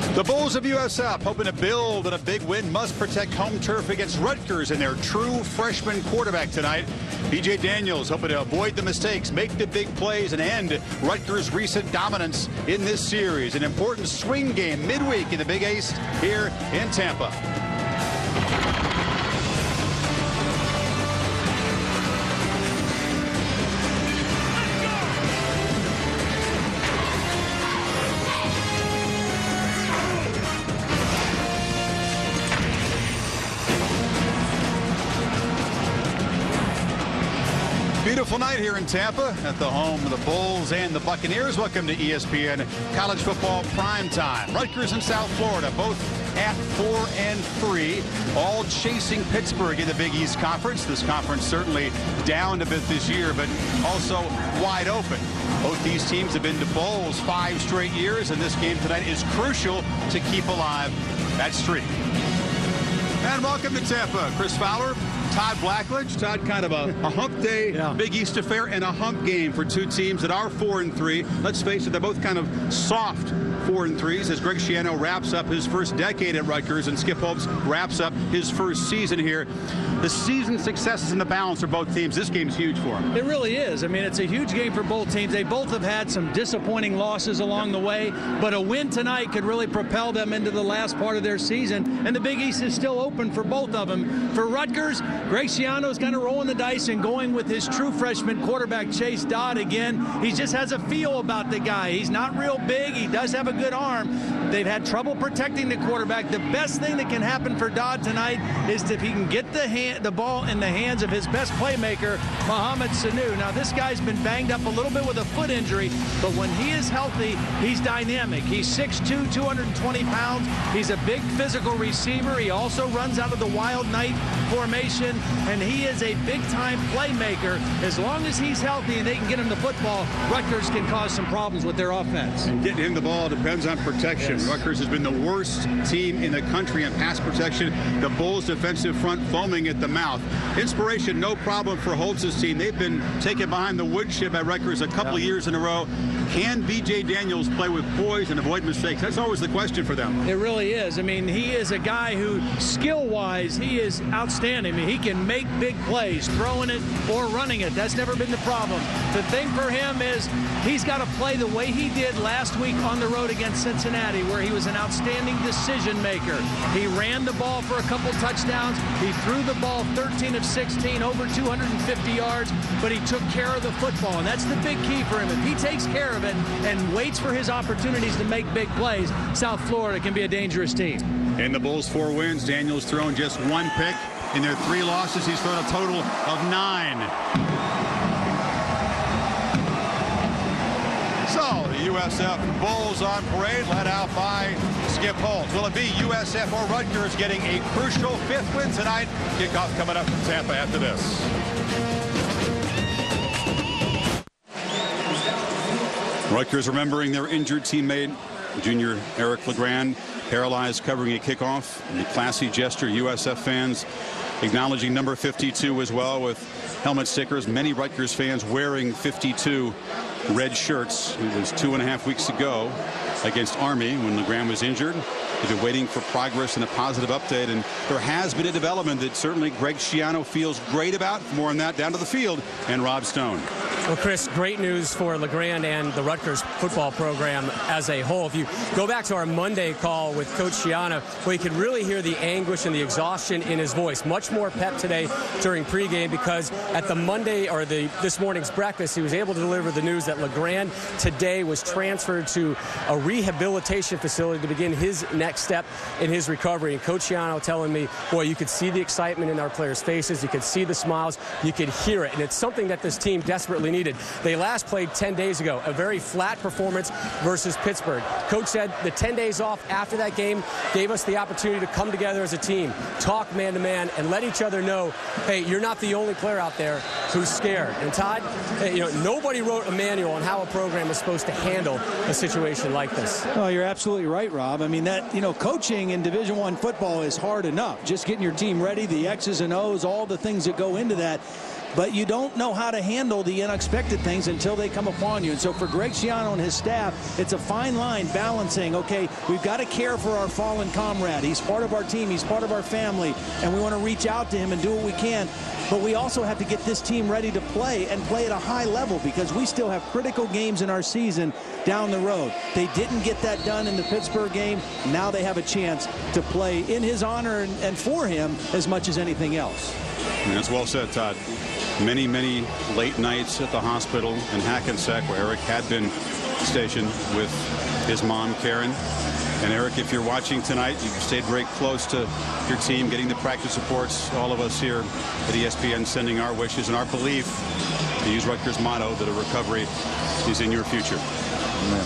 The Bulls of USF hoping to build on a big win, must protect home turf against Rutgers and their true freshman quarterback tonight. B.J. Daniels hoping to avoid the mistakes, make the big plays, and end Rutgers' recent dominance in this series. An important swing game midweek in the Big East here in Tampa. Beautiful night here in Tampa at the home of the Bulls and the Buccaneers. Welcome to ESPN College Football Primetime. Rutgers and South Florida both at 4-3, all chasing Pittsburgh in the Big East Conference. This conference certainly down a bit this year, but also wide open. Both these teams have been to bowls 5 straight years, and this game tonight is crucial to keep alive that streak. And welcome to Tampa. Chris Fowler, Todd Blackledge. Todd, kind of a hump day Big East affair and a hump game for two teams that are 4-3. Let's face it, they're both kind of soft 4-3s as Greg Schiano wraps up his first decade at Rutgers and Skip Holtz wraps up his first season here. The season successes and the balance for both teams. This game's huge for them. It really is. I mean, it's a huge game for both teams. They both have had some disappointing losses along the way, but a win tonight could really propel them into the last part of their season, and the Big East is still open for both of them. For Rutgers, Greg Schiano's kind of rolling the dice and going with his true freshman quarterback, Chase Dodd, again. He just has a feel about the guy. He's not real big. He does have a good arm. They've had trouble protecting the quarterback. The best thing that can happen for Dodd tonight is if he can get the ball in the hands of his best playmaker, Mohamed Sanu. Now, this guy's been banged up a little bit with a foot injury, but when he is healthy, he's dynamic. He's 6'2", 220 pounds. He's a big physical receiver. He also runs out of the wild knight formation, and he is a big-time playmaker. As long as he's healthy and they can get him the football, Rutgers can cause some problems with their offense. And getting him the ball depends on protection. Yes. Rutgers has been the worst team in the country in pass protection. The Bulls' defensive front foaming at the mouth. Inspiration, no problem for Holtz's team. They've been taken behind the woodshed by Rutgers a couple of years in a row. Can B.J. Daniels play with poise and avoid mistakes? That's always the question for them. It really is. I mean, he is a guy who, skill-wise, he is outstanding. I mean, he can make big plays, throwing it or running it. That's never been the problem. The thing for him is he's got to play the way he did last week on the road against Cincinnati, where he was an outstanding decision maker. He ran the ball for a couple touchdowns. He threw the ball 13 of 16, over 250 yards, but he took care of the football, and that's the big key for him. If he takes care of it and waits for his opportunities to make big plays, South Florida can be a dangerous team. In the Bulls' 4 wins, Daniels thrown just 1 pick. In their 3 losses, he's thrown a total of 9. So, the USF Bulls on parade, led out by Skip Holtz. Will it be USF or Rutgers getting a crucial 5th win tonight? Kickoff coming up in Tampa after this. Rutgers remembering their injured teammate, junior Eric LeGrand, paralyzed covering a kickoff. And the classy gesture, USF fans acknowledging number 52 as well with helmet stickers. Many Rutgers fans wearing 52 red shirts. It was 2.5 weeks ago against Army when LeGrand was injured. They've been waiting for progress and a positive update, and there has been a development that certainly Greg Schiano feels great about. More on that down to the field, and Rob Stone. Well, Chris, great news for LeGrand and the Rutgers football program as a whole. If you go back to our Monday call with Coach Schiano, well, you could really hear the anguish and the exhaustion in his voice. Much more pep today during pregame, because at the Monday or this morning's breakfast, he was able to deliver the news that LeGrand today was transferred to a rehabilitation facility to begin his next step in his recovery. And Coach Schiano telling me, boy, you could see the excitement in our players' faces. You could see the smiles. You could hear it. And it's something that this team desperately needed. They last played 10 days ago, a very flat performance versus Pittsburgh. Coach said the 10 days off after that game gave us the opportunity to come together as a team, talk man-to-man, and let each other know, hey, you're not the only player out there who's scared. And Todd, nobody wrote a manual on how a program is supposed to handle a situation like this. Oh, you're absolutely right, Rob. I mean, coaching in Division I football is hard enough. Just getting your team ready, the X's and O's, all the things that go into that. but you don't know how to handle the unexpected things until they come upon you. And so for Greg Schiano and his staff, it's a fine line balancing, okay, we've got to care for our fallen comrade. He's part of our team. He's part of our family. And we want to reach out to him and do what we can. But we also have to get this team ready to play and play at a high level because we still have critical games in our season down the road. They didn't get that done in the Pittsburgh game. Now they have a chance to play in his honor and for him as much as anything else. And that's well said, Todd. Many, many late nights at the hospital in Hackensack where Eric had been stationed with his mom, Karen. And Eric, if you're watching tonight, you've stayed very close to your team, getting the practice reports. All of us here at ESPN sending our wishes and our belief, to use Rutgers' motto, that a recovery is in your future. Amen.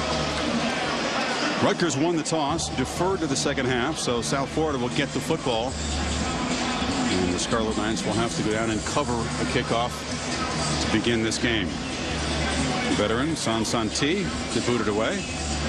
Rutgers won the toss, deferred to the second half, so South Florida will get the football. And the Scarlet Knights will have to go down and cover the kickoff to begin this game. Veteran San Santi to boot it away.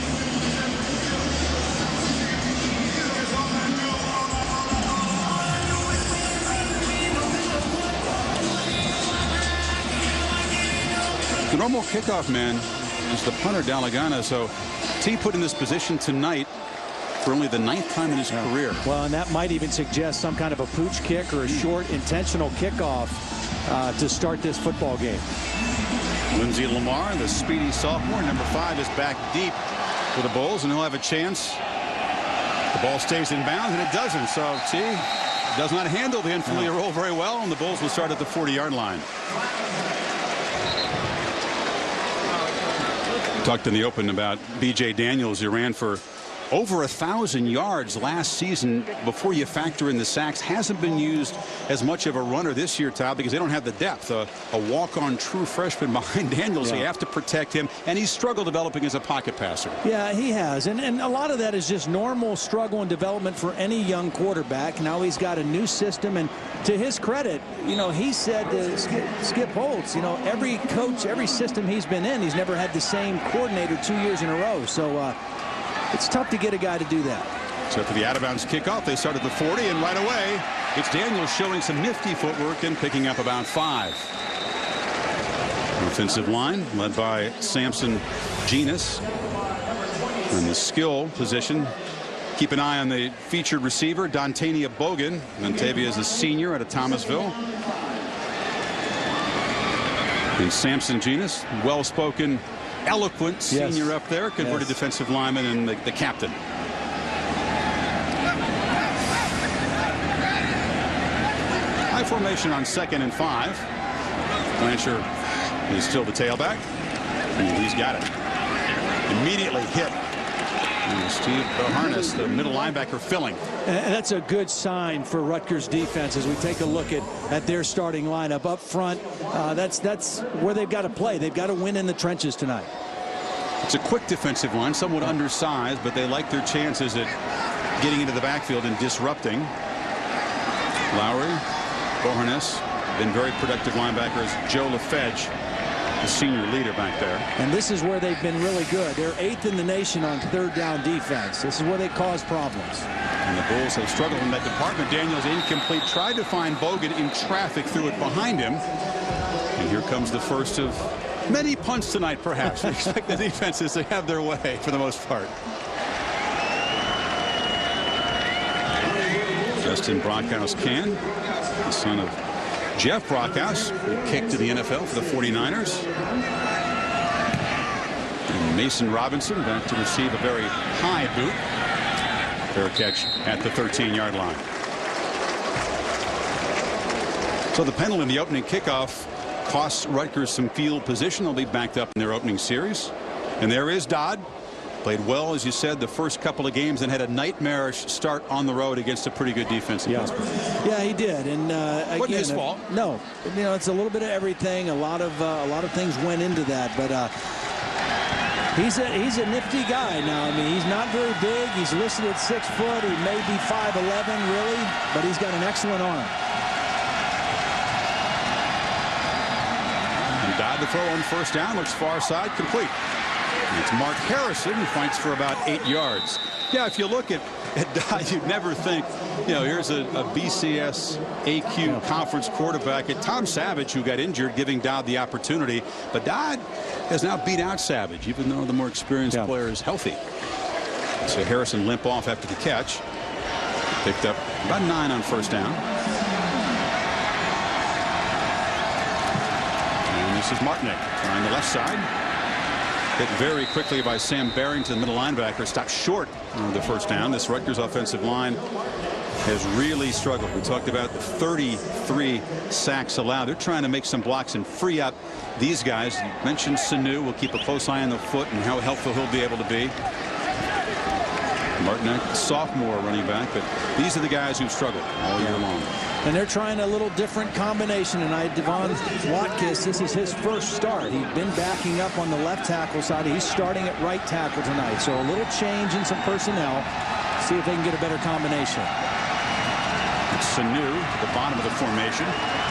The normal kickoff man is the punter, Dalagana. So T put in this position tonight for only the 9th time in his career. Well, and that might even suggest some kind of a pooch kick or a short intentional kickoff to start this football game. Lindsey Lamar, the speedy sophomore, number 5, is back deep for the Bulls, and he'll have a chance. The ball stays in bounds, and it doesn't. So T does not handle the unfamiliar role very well, and the Bulls will start at the 40-yard line. Talked in the open about B.J. Daniels, who ran for over 1,000 yards last season before you factor in the sacks. Hasn't been used as much of a runner this year, Todd, because they don't have the depth. A walk-on true freshman behind Daniels. So you have to protect him, and he's struggled developing as a pocket passer. Yeah, he has, and a lot of that is just normal struggle and development for any young quarterback. Now he's got a new system, and to his credit, you know, he said to Skip Holtz, you know, every coach, every system he's been in, he's never had the same coordinator 2 years in a row. So it's tough to get a guy to do that. So for the out-of-bounds kickoff, they start at the 40, and right away, it's Daniels showing some nifty footwork and picking up about 5. Offensive line led by Samson Genus. In the skill position, keep an eye on the featured receiver, Dontania Bogan. Montavia is a senior out of Thomasville. And Samson Genus, well-spoken, eloquent senior up there, converted defensive lineman and the captain. High formation on 2nd and 5. Blanchard is still the tailback, and he's got it. Immediately hit. And Steve Harness, the middle linebacker, filling. And that's a good sign for Rutgers defense as we take a look at their starting lineup up front. That's where they've got to play. They've got to win in the trenches tonight. It's a quick defensive line, somewhat undersized, but they like their chances at getting into the backfield and disrupting. Lowry, Boharness, been very productive linebackers. Joe LaFedge, the senior leader back there. And this is where they've been really good. They're 8th in the nation on 3rd down defense. This is where they cause problems. And the Bulls have struggled in that department. Daniels incomplete. Tried to find Bogan in traffic, threw it behind him. And here comes the first of many punts tonight, perhaps. We expect the defenses to have their way for the most part. Justin Brockhouse-Can, the son of Jeff Brockhouse, who kicked to the NFL for the 49ers. And Mason Robinson back to receive a very high boot. Fair catch at the 13-yard line. So the penalty in the opening kickoff costs Rutgers some field position. They'll be backed up in their opening series. And there is Dodd. Played well, as you said, the first couple of games and had a nightmarish start on the road against a pretty good defense. Yeah, he did. And wasn't his fault. No, you know, it's a little bit of everything. A lot of things went into that. But he's a nifty guy now. I mean, he's not very big. He's listed at 6 foot. He may be 5'11", really, but he's got an excellent arm. And Dodd to throw on first down, looks far side, complete. It's Mark Harrison, who fights for about 8 yards. Yeah, if you look at Dodd, you'd never think, you know, here's a BCS AQ conference quarterback at Tom Savage, who got injured, giving Dodd the opportunity. But Dodd has now beat out Savage, even though the more experienced player is healthy. So Harrison limp off after the catch. Picked up about 9 on first down. And this is Martinek trying the left side. Hit very quickly by Sam Barrington, middle linebacker, stopped short of the first down. This Rutgers offensive line has really struggled. We talked about the 33 sacks allowed. They're trying to make some blocks and free up these guys. You mentioned Sanu. We'll keep a close eye on the foot and how helpful he'll be able to be. Martinek, sophomore running back, but these are the guys who've struggled all year long. And they're trying a little different combination tonight. Devon Watkins, this is his first start. He's been backing up on the left tackle side. He's starting at right tackle tonight. So a little change in some personnel. See if they can get a better combination. It's Sanu at the bottom of the formation.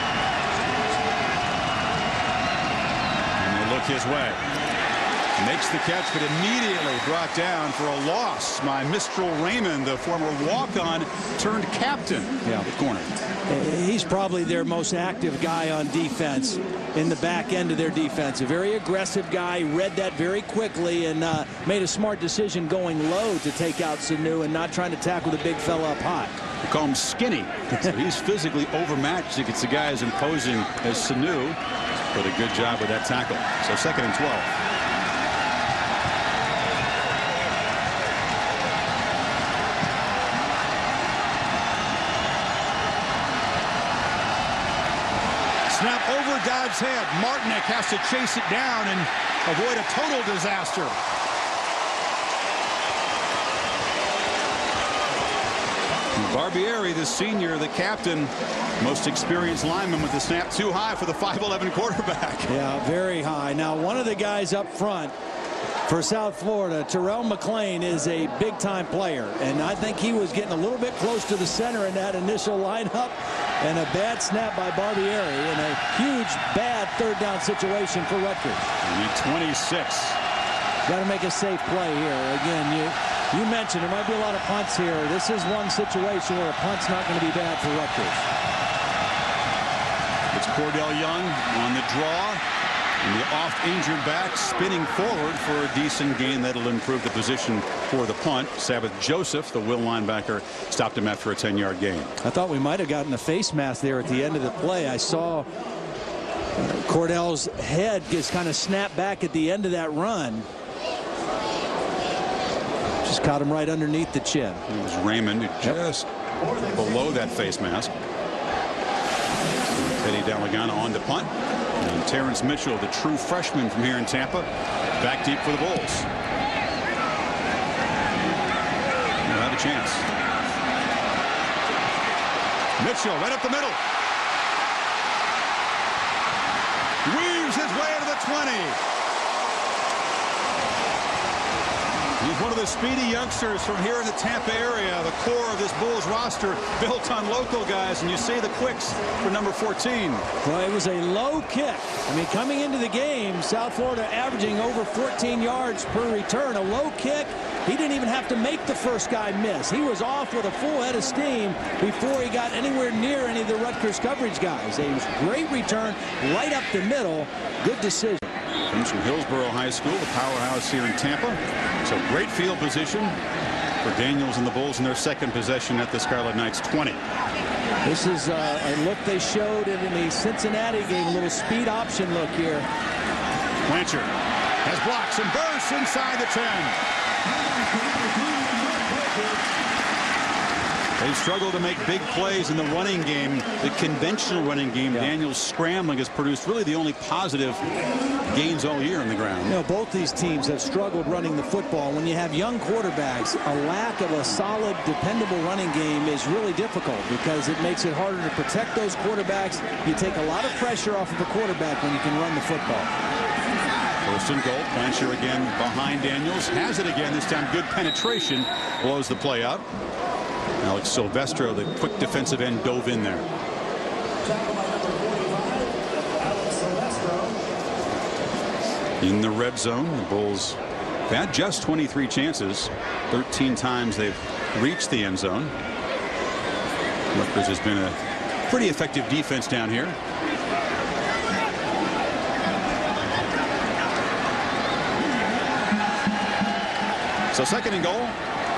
And they look his way. Makes the catch, but immediately brought down for a loss by Mistral Raymond, the former walk-on turned captain. The corner. He's probably their most active guy on defense in the back end of their defense. A very aggressive guy, read that very quickly and made a smart decision going low to take out Sanu and not trying to tackle the big fella up high. We call him skinny. So he's physically overmatched against the guy as imposing as Sanu. But a good job with that tackle. So 2nd and 12. Snap over Dodd's head. Martinek has to chase it down and avoid a total disaster. Barbieri, the senior, the captain, most experienced lineman, with the snap too high for the 5'11" quarterback. Yeah, very high. Now, one of the guys up front for South Florida, Terrell McLean, is a big-time player, and I think he was getting a little bit close to the center in that initial lineup, and a bad snap by Barbieri in a huge, bad third-down situation for Rutgers. Need 26. Got to make a safe play here. Again, you mentioned there might be a lot of punts here. This is one situation where a punt's not going to be bad for Rutgers. It's Cordell Young on the draw. And the off-injured back spinning forward for a decent gain that'll improve the position for the punt. Sabbath Joseph, the will linebacker, stopped him after a 10-yard gain. I thought we might have gotten a face mask there at the end of the play. I saw Cordell's head just kind of snap back at the end of that run. Just caught him right underneath the chin. It was Raymond just below that face mask. Teddy Dalagana on to punt. And Terrence Mitchell, the true freshman from here in Tampa, back deep for the Bulls. He'll have a chance. Mitchell right up the middle. Weaves his way to the 20. He's one of the speedy youngsters from here in the Tampa area. The core of this Bulls roster built on local guys, and you see the quicks for number 14. Well, it was a low kick. I mean, coming into the game, South Florida averaging over 14 yards per return. A low kick. He didn't even have to make the first guy miss. He was off with a full head of steam before he got anywhere near any of the Rutgers coverage guys. A great return right up the middle. Good decision. Comes from Hillsborough High School, the powerhouse here in Tampa. So great field position for Daniels and the Bulls in their second possession at the Scarlet Knights 20. This is a look they showed in the Cincinnati game, a little speed option look here. Blanchard has blocks and bursts inside the 10. They struggle to make big plays in the running game. The conventional running game, Daniels scrambling, has produced really the only positive gains all year on the ground. You know, both these teams have struggled running the football. When you have young quarterbacks, a lack of a solid, dependable running game is really difficult because it makes it harder to protect those quarterbacks. You take a lot of pressure off of a quarterback when you can run the football. First and goal. Blanchard again behind Daniels. Has it again. This time good penetration. Blows the play out. Alex Silvestro, the quick defensive end, dove in there. In the red zone, the Bulls had just 23 chances. 13 times they've reached the end zone. Rutgers has been a pretty effective defense down here. So second and goal.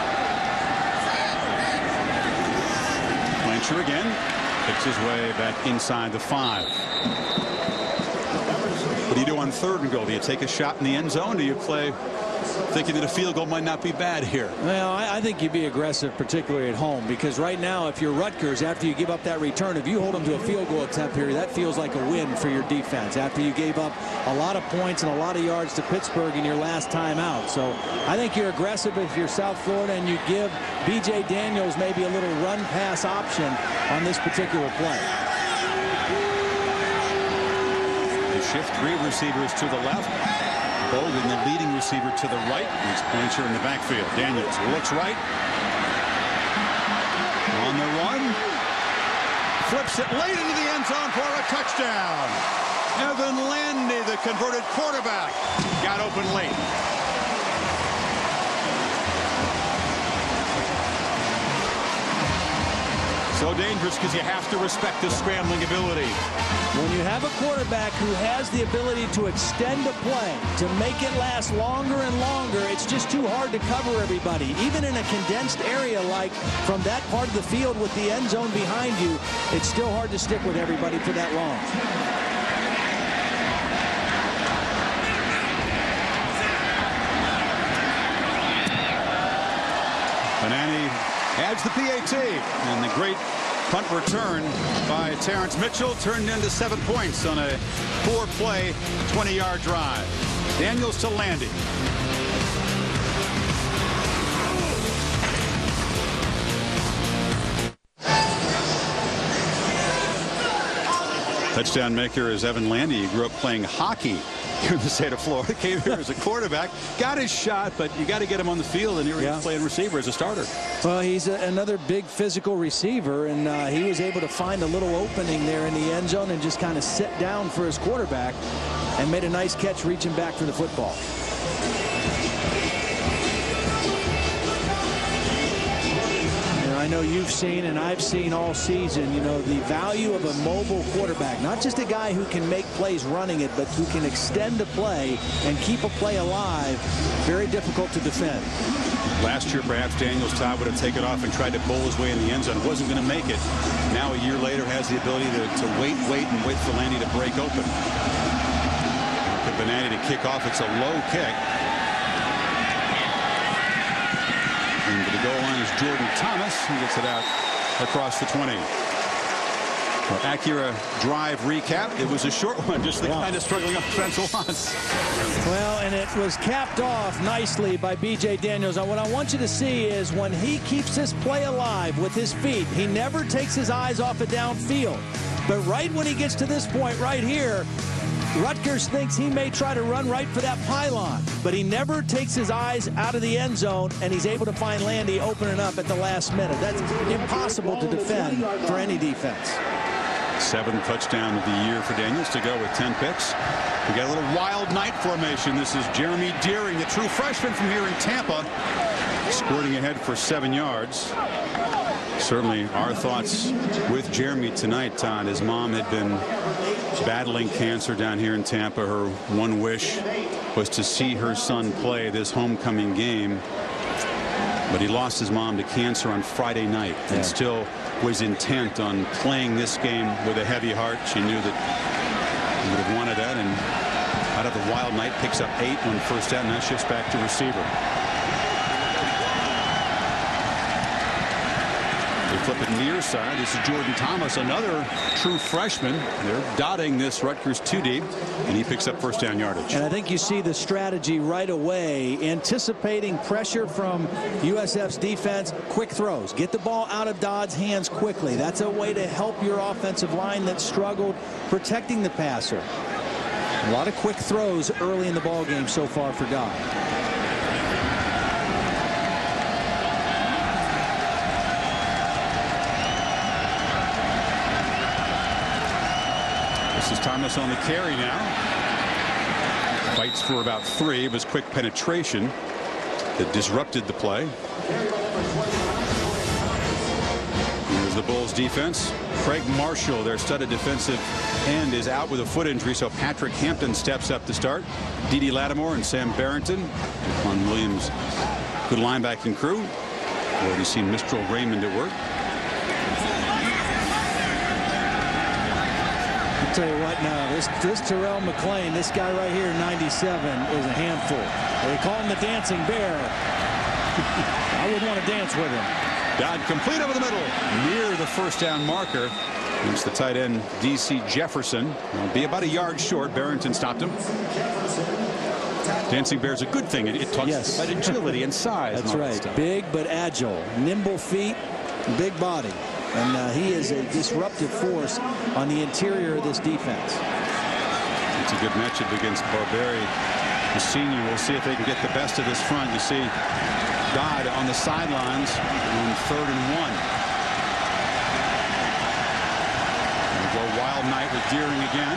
Blanchard again picks his way back inside the 5. What do you do on third and goal? Do you take a shot in the end zone? Do you play thinking that a field goal might not be bad here? Well, I think you'd be aggressive, particularly at home, because right now, if you're Rutgers, after you give up that return, if you hold them to a field goal attempt here, that feels like a win for your defense after you gave up a lot of points and a lot of yards to Pittsburgh in your last time out. So I think you're aggressive if you're South Florida, and you give B.J. Daniels maybe a little run-pass option on this particular play. They shift 3 receivers to the left. Bogan, the leading receiver, to the right. It's Blanchard in the backfield. Daniels looks right. On the run. Flips it late into the end zone for a touchdown. Evan Landy, the converted quarterback, got open late. So dangerous because you have to respect the scrambling ability. When you have a quarterback who has the ability to extend a play, to make it last longer and longer, it's just too hard to cover everybody. Even in a condensed area like from that part of the field with the end zone behind you, it's still hard to stick with everybody for that long. Benani adds the PAT, and the great punt return by Terrence Mitchell turned into 7 points on a 4-play 20-yard drive. Daniels to Landy. Touchdown maker is Evan Landy. He grew up playing hockey here in the state of Florida. Came here as a quarterback, got his shot, but you got to get him on the field, and here he's playing receiver as a starter. Well, he's another big physical receiver, and he was able to find a little opening there in the end zone and just kind of sit down for his quarterback and made a nice catch reaching back for the football. I know you've seen and I've seen all season, you know, the value of a mobile quarterback, not just a guy who can make plays running it, but who can extend a play and keep a play alive. Very difficult to defend. Last year, perhaps Daniels Todd would have taken off and tried to bowl his way in the end zone. Wasn't going to make it. Now, a year later, has the ability to wait for Landy to break open. For Benani to kick off. It's a low kick. And to the goal line is Jordan Thomas, who gets it out across the 20. Well, Acura drive recap. It was a short one, just the kind of struggling offensive lines. Well, and it was capped off nicely by B.J. Daniels. Now, what I want you to see is when he keeps this play alive with his feet, he never takes his eyes off it downfield. But right when he gets to this point right here, Rutgers thinks he may try to run right for that pylon, but he never takes his eyes out of the end zone, and he's able to find Landy opening up at the last minute. That's impossible to defend for any defense. 7th touchdown of the year for Daniels to go with 10 picks. We got a little wild night formation. This is Jeremy Deering, the true freshman from here in Tampa, squirting ahead for 7 yards. Certainly our thoughts with Jeremy tonight, Todd. His mom had been battling cancer down here in Tampa. Her one wish was to see her son play this homecoming game. But he lost his mom to cancer on Friday night and still was intent on playing this game with a heavy heart. She knew that he would have wanted that, and out of the wild night picks up 8 on first down. Now shifts back to receiver. They flip it near side. This is Jordan Thomas, another true freshman. They're dotting this Rutgers 2 deep, and he picks up first down yardage. And I think you see the strategy right away, anticipating pressure from USF's defense. Quick throws. Get the ball out of Dodd's hands quickly. That's a way to help your offensive line that struggled protecting the passer. A lot of quick throws early in the ball game so far for Dodd. This is Thomas on the carry now. Fights for about 3. It was quick penetration. that disrupted the play. Here's the Bulls defense. Craig Marshall, their studded defensive end, is out with a foot injury, so Patrick Hampton steps up to start. D.D. Lattimore and Sam Barrington. On Williams, good linebacking crew. Already seen Mistral Raymond at work. I'll tell you what now, this Terrell McClain, this guy right here, 97, is a handful. They call him the dancing bear. I wouldn't want to dance with him. Dodd complete over the middle, near the first down marker. It's the tight end, D.C. Jefferson. Will be about a yard short. Barrington stopped him. Dancing bear's a good thing. It talks about agility and size. That's right. Big but agile, nimble feet, big body. And he is a disruptive force on the interior of this defense. It's a good matchup against Barberi, the senior. We'll see if they can get the best of this front. You see Dodd on the sidelines on 3rd and 1. We'll go wild night with Deering again.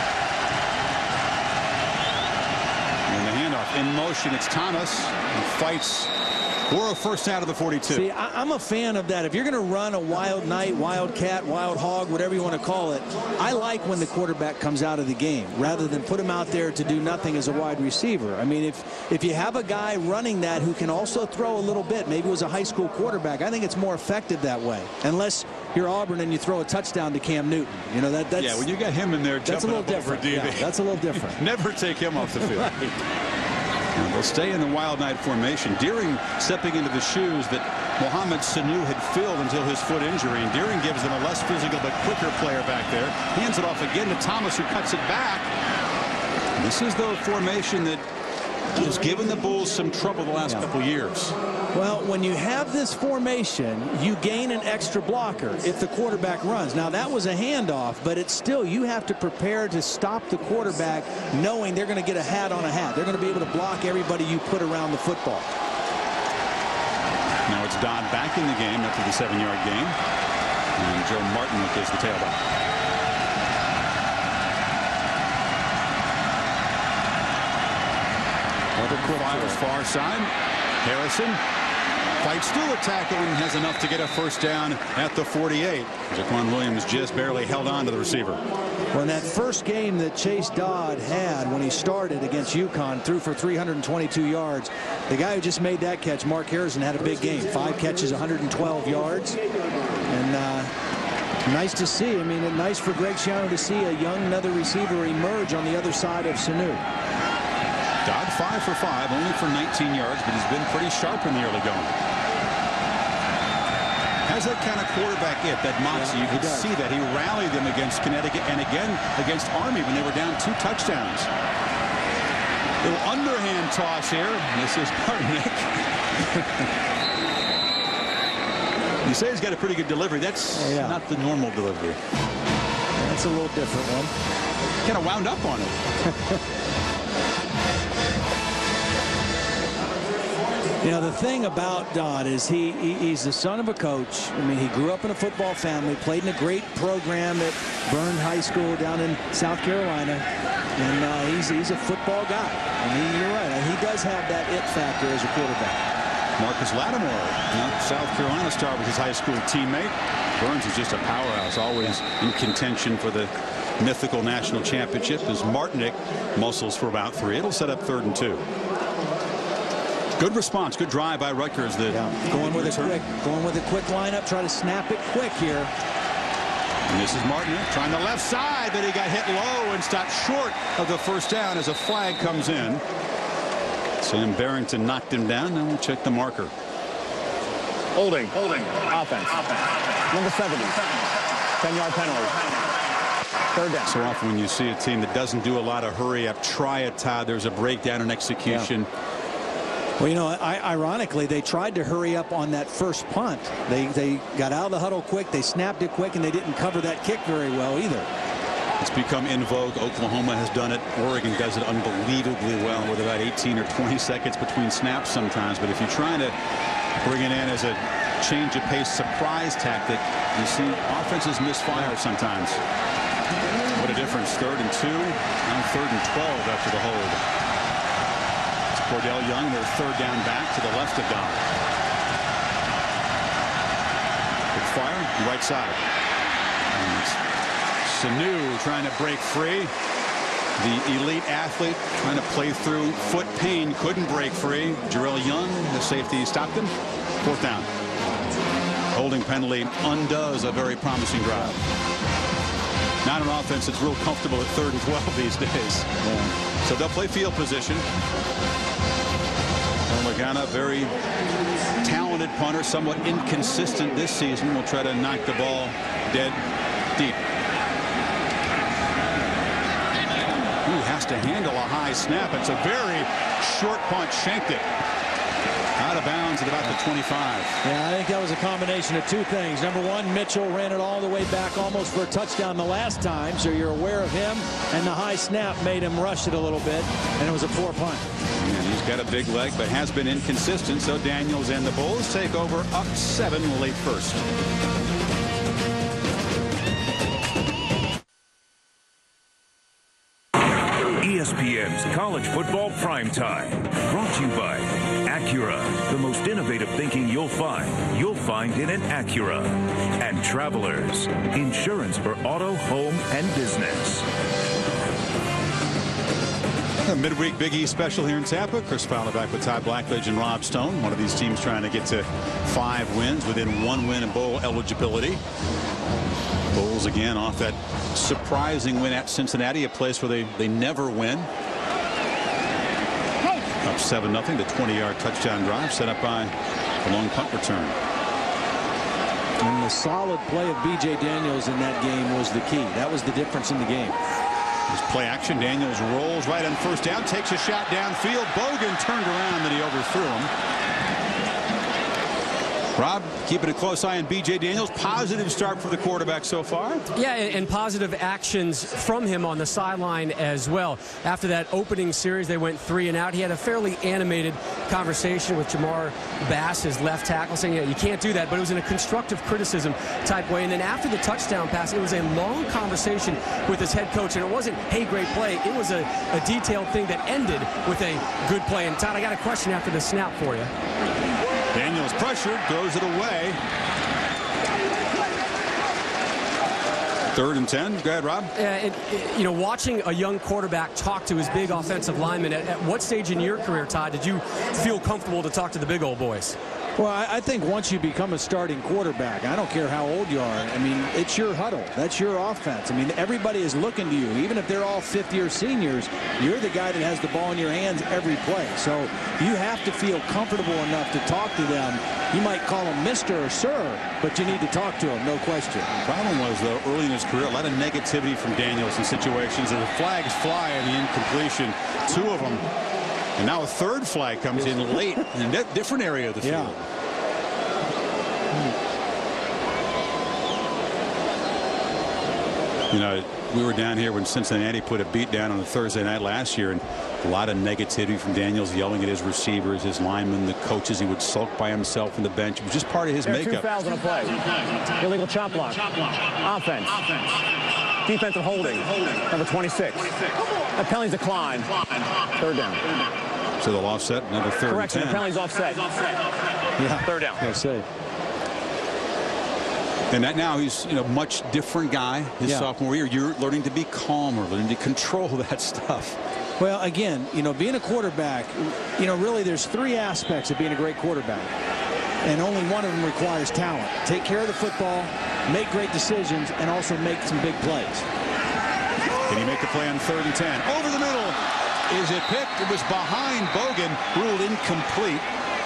And the handoff in motion. It's Thomas who fights for a first out of the 42. See, I'm a fan of that. If you're going to run a wild night, wild cat, wild hog, whatever you want to call it, I like when the quarterback comes out of the game rather than put him out there to do nothing as a wide receiver. I mean, if you have a guy running that who can also throw a little bit, maybe was a high school quarterback, I think it's more effective that way. Unless you're Auburn and you throw a touchdown to Cam Newton. You know, that's yeah, when you got him in there, that's a little different. Yeah, that's a little different. Never take him off the field. Right. They'll stay in the wild night formation. Deering stepping into the shoes that Mohamed Sanu had filled until his foot injury, and Deering gives them a less physical but quicker player back there. Hands it off again to Thomas, who cuts it back. This is the formation that has given the Bulls some trouble the last couple years. Well, when you have this formation, you gain an extra blocker if the quarterback runs. Now, that was a handoff, but it's still, you have to prepare to stop the quarterback knowing they're going to get a hat on a hat. They're going to be able to block everybody you put around the football. Now it's Dodd back in the game after the 7-yard gain. And Joe Martin is the tailback. Fires far side. Harrison fights through a tackle and has enough to get a first down at the 48. Jaquan Williams just barely held on to the receiver. Well, in that first game that Chase Dodd had when he started against UConn, threw for 322 yards. The guy who just made that catch, Mark Harrison, had a big game. 5 catches, 112 yards. And nice to see. I mean, nice for Greg Schiano to see a young another receiver emerge on the other side of Sanu. Dodd 5 for 5, only for 19 yards, but he's been pretty sharp in the early going. Has that kind of quarterback it, that moxie. You could see that. He rallied them against Connecticut and again against Army when they were down 2 touchdowns. Little underhand toss here. This is Bartnick. You say he's got a pretty good delivery. That's not the normal delivery. That's a little different one. Kind of wound up on it. You know, the thing about Dodd is he's the son of a coach. I mean, he grew up in a football family, played in a great program at Byrne High School down in South Carolina, and he's a football guy. I mean, you're right. And he does have that it factor as a quarterback. Marcus Lattimore, South Carolina star, with his high school teammate. Burns is just a powerhouse, always in contention for the mythical national championship, as Martinick muscles for about 3. It'll set up 3rd and 2. Good response, good drive by Rutgers. Going with a quick lineup, try to snap it quick here. And this is Martin trying the left side, but he got hit low and stopped short of the first down as a flag comes in. Sam Barrington knocked him down, and we'll check the marker. Holding. Offense. Number 70. 10-yard penalty. 3rd down. So often when you see a team that doesn't do a lot of hurry up, try it, Todd, there's a breakdown in execution. Well, you know, ironically, they tried to hurry up on that first punt. They got out of the huddle quick, they snapped it quick, and they didn't cover that kick very well either. It's become in vogue. Oklahoma has done it. Oregon does it unbelievably well with about 18 or 20 seconds between snaps sometimes. But if you're trying to bring it in as a change of pace surprise tactic, you see offenses misfire sometimes. What a difference. 3rd and 2, now 3rd and 12 after the hold. Cordell Young, their third down back to the left of Don. Quick fire, right side. Sanu trying to break free. The elite athlete trying to play through foot pain, couldn't break free. Jarrell Young, the safety, stopped him. Fourth down. Holding penalty undoes a very promising drive. Not an offense that's real comfortable at 3rd and 12 these days. Yeah. So they'll play field position. Lagana, very talented punter, somewhat inconsistent this season, will try to knock the ball dead deep. Who has to handle a high snap? It's a very short punt. Shanked it out of bounds at about the 25. Yeah, I think that was a combination of two things. Number one, Mitchell ran it all the way back almost for a touchdown the last time, so you're aware of him, and the high snap made him rush it a little bit, and it was a poor punt. And he's got a big leg, but has been inconsistent, so Daniels and the Bulls take over up 7 late first. ESPN's College Football Primetime, brought to you by Acura. The most innovative thinking you'll find in an Acura. And Travelers, insurance for auto, home, and business. A midweek Big East special here in Tampa. Chris Fowler back with Ty Blackledge and Rob Stone. One of these teams trying to get to 5 wins within 1 win in bowl eligibility. Bulls again off that surprising win at Cincinnati, a place where they never win. Up 7-0. The 20-yard touchdown drive set up by a long punt return. And the solid play of B.J. Daniels in that game was the key. That was the difference in the game. His play action. Daniels rolls right on first down, takes a shot downfield. Bogan turned around, then he overthrew him. Rob, keeping a close eye on B.J. Daniels. Positive start for the quarterback so far. Yeah, and positive actions from him on the sideline as well. After that opening series, they went 3 and out. He had a fairly animated conversation with Jamar Bass, his left tackle, saying, yeah, you can't do that. But it was in a constructive criticism type way. And then after the touchdown pass, it was a long conversation with his head coach. And it wasn't, hey, great play. It was a detailed thing that ended with a good play. And Todd, I got a question after the snap for you. Daniels pressured, throws it away. 3rd and 10. Go ahead, Rob. You know, watching a young quarterback talk to his big offensive lineman, at what stage in your career, Todd, did you feel comfortable to talk to the big old boys? Well, I think once you become a starting quarterback, I don't care how old you are. I mean, it's your huddle. That's your offense. I mean, everybody is looking to you. Even if they're all fifth-year seniors, you're the guy that has the ball in your hands every play. So you have to feel comfortable enough to talk to them. You might call them Mr. or Sir, but you need to talk to them, no question. The problem was, though, early in his career, a lot of negativity from Daniels in situations, and the flags fly in the incompletion. 2 of them. And now a 3rd flag comes in late in a different area of the field. Yeah. You know, we were down here when Cincinnati put a beat down on a Thursday night last year, and a lot of negativity from Daniels, yelling at his receivers, his linemen, the coaches. He would sulk by himself on the bench. It was just part of his makeup. 2 fouls on a play. Illegal chop block. Offense. Defensive holding. Number 26. A penalty's decline. 3rd down. So they'll offset another 3rd Correction, and 10. the penalty's offset. Yeah. 3rd down. I say. And that now he's, you know, much different guy his sophomore year. You're learning to be calmer, learning to control that stuff. Well, again, you know, being a quarterback, you know, really there's 3 aspects of being a great quarterback. And only one of them requires talent. Take care of the football, make great decisions, and also make some big plays. Can he make the play on 3rd and 10? Over the middle. Is it picked? It was behind Bogan, ruled incomplete.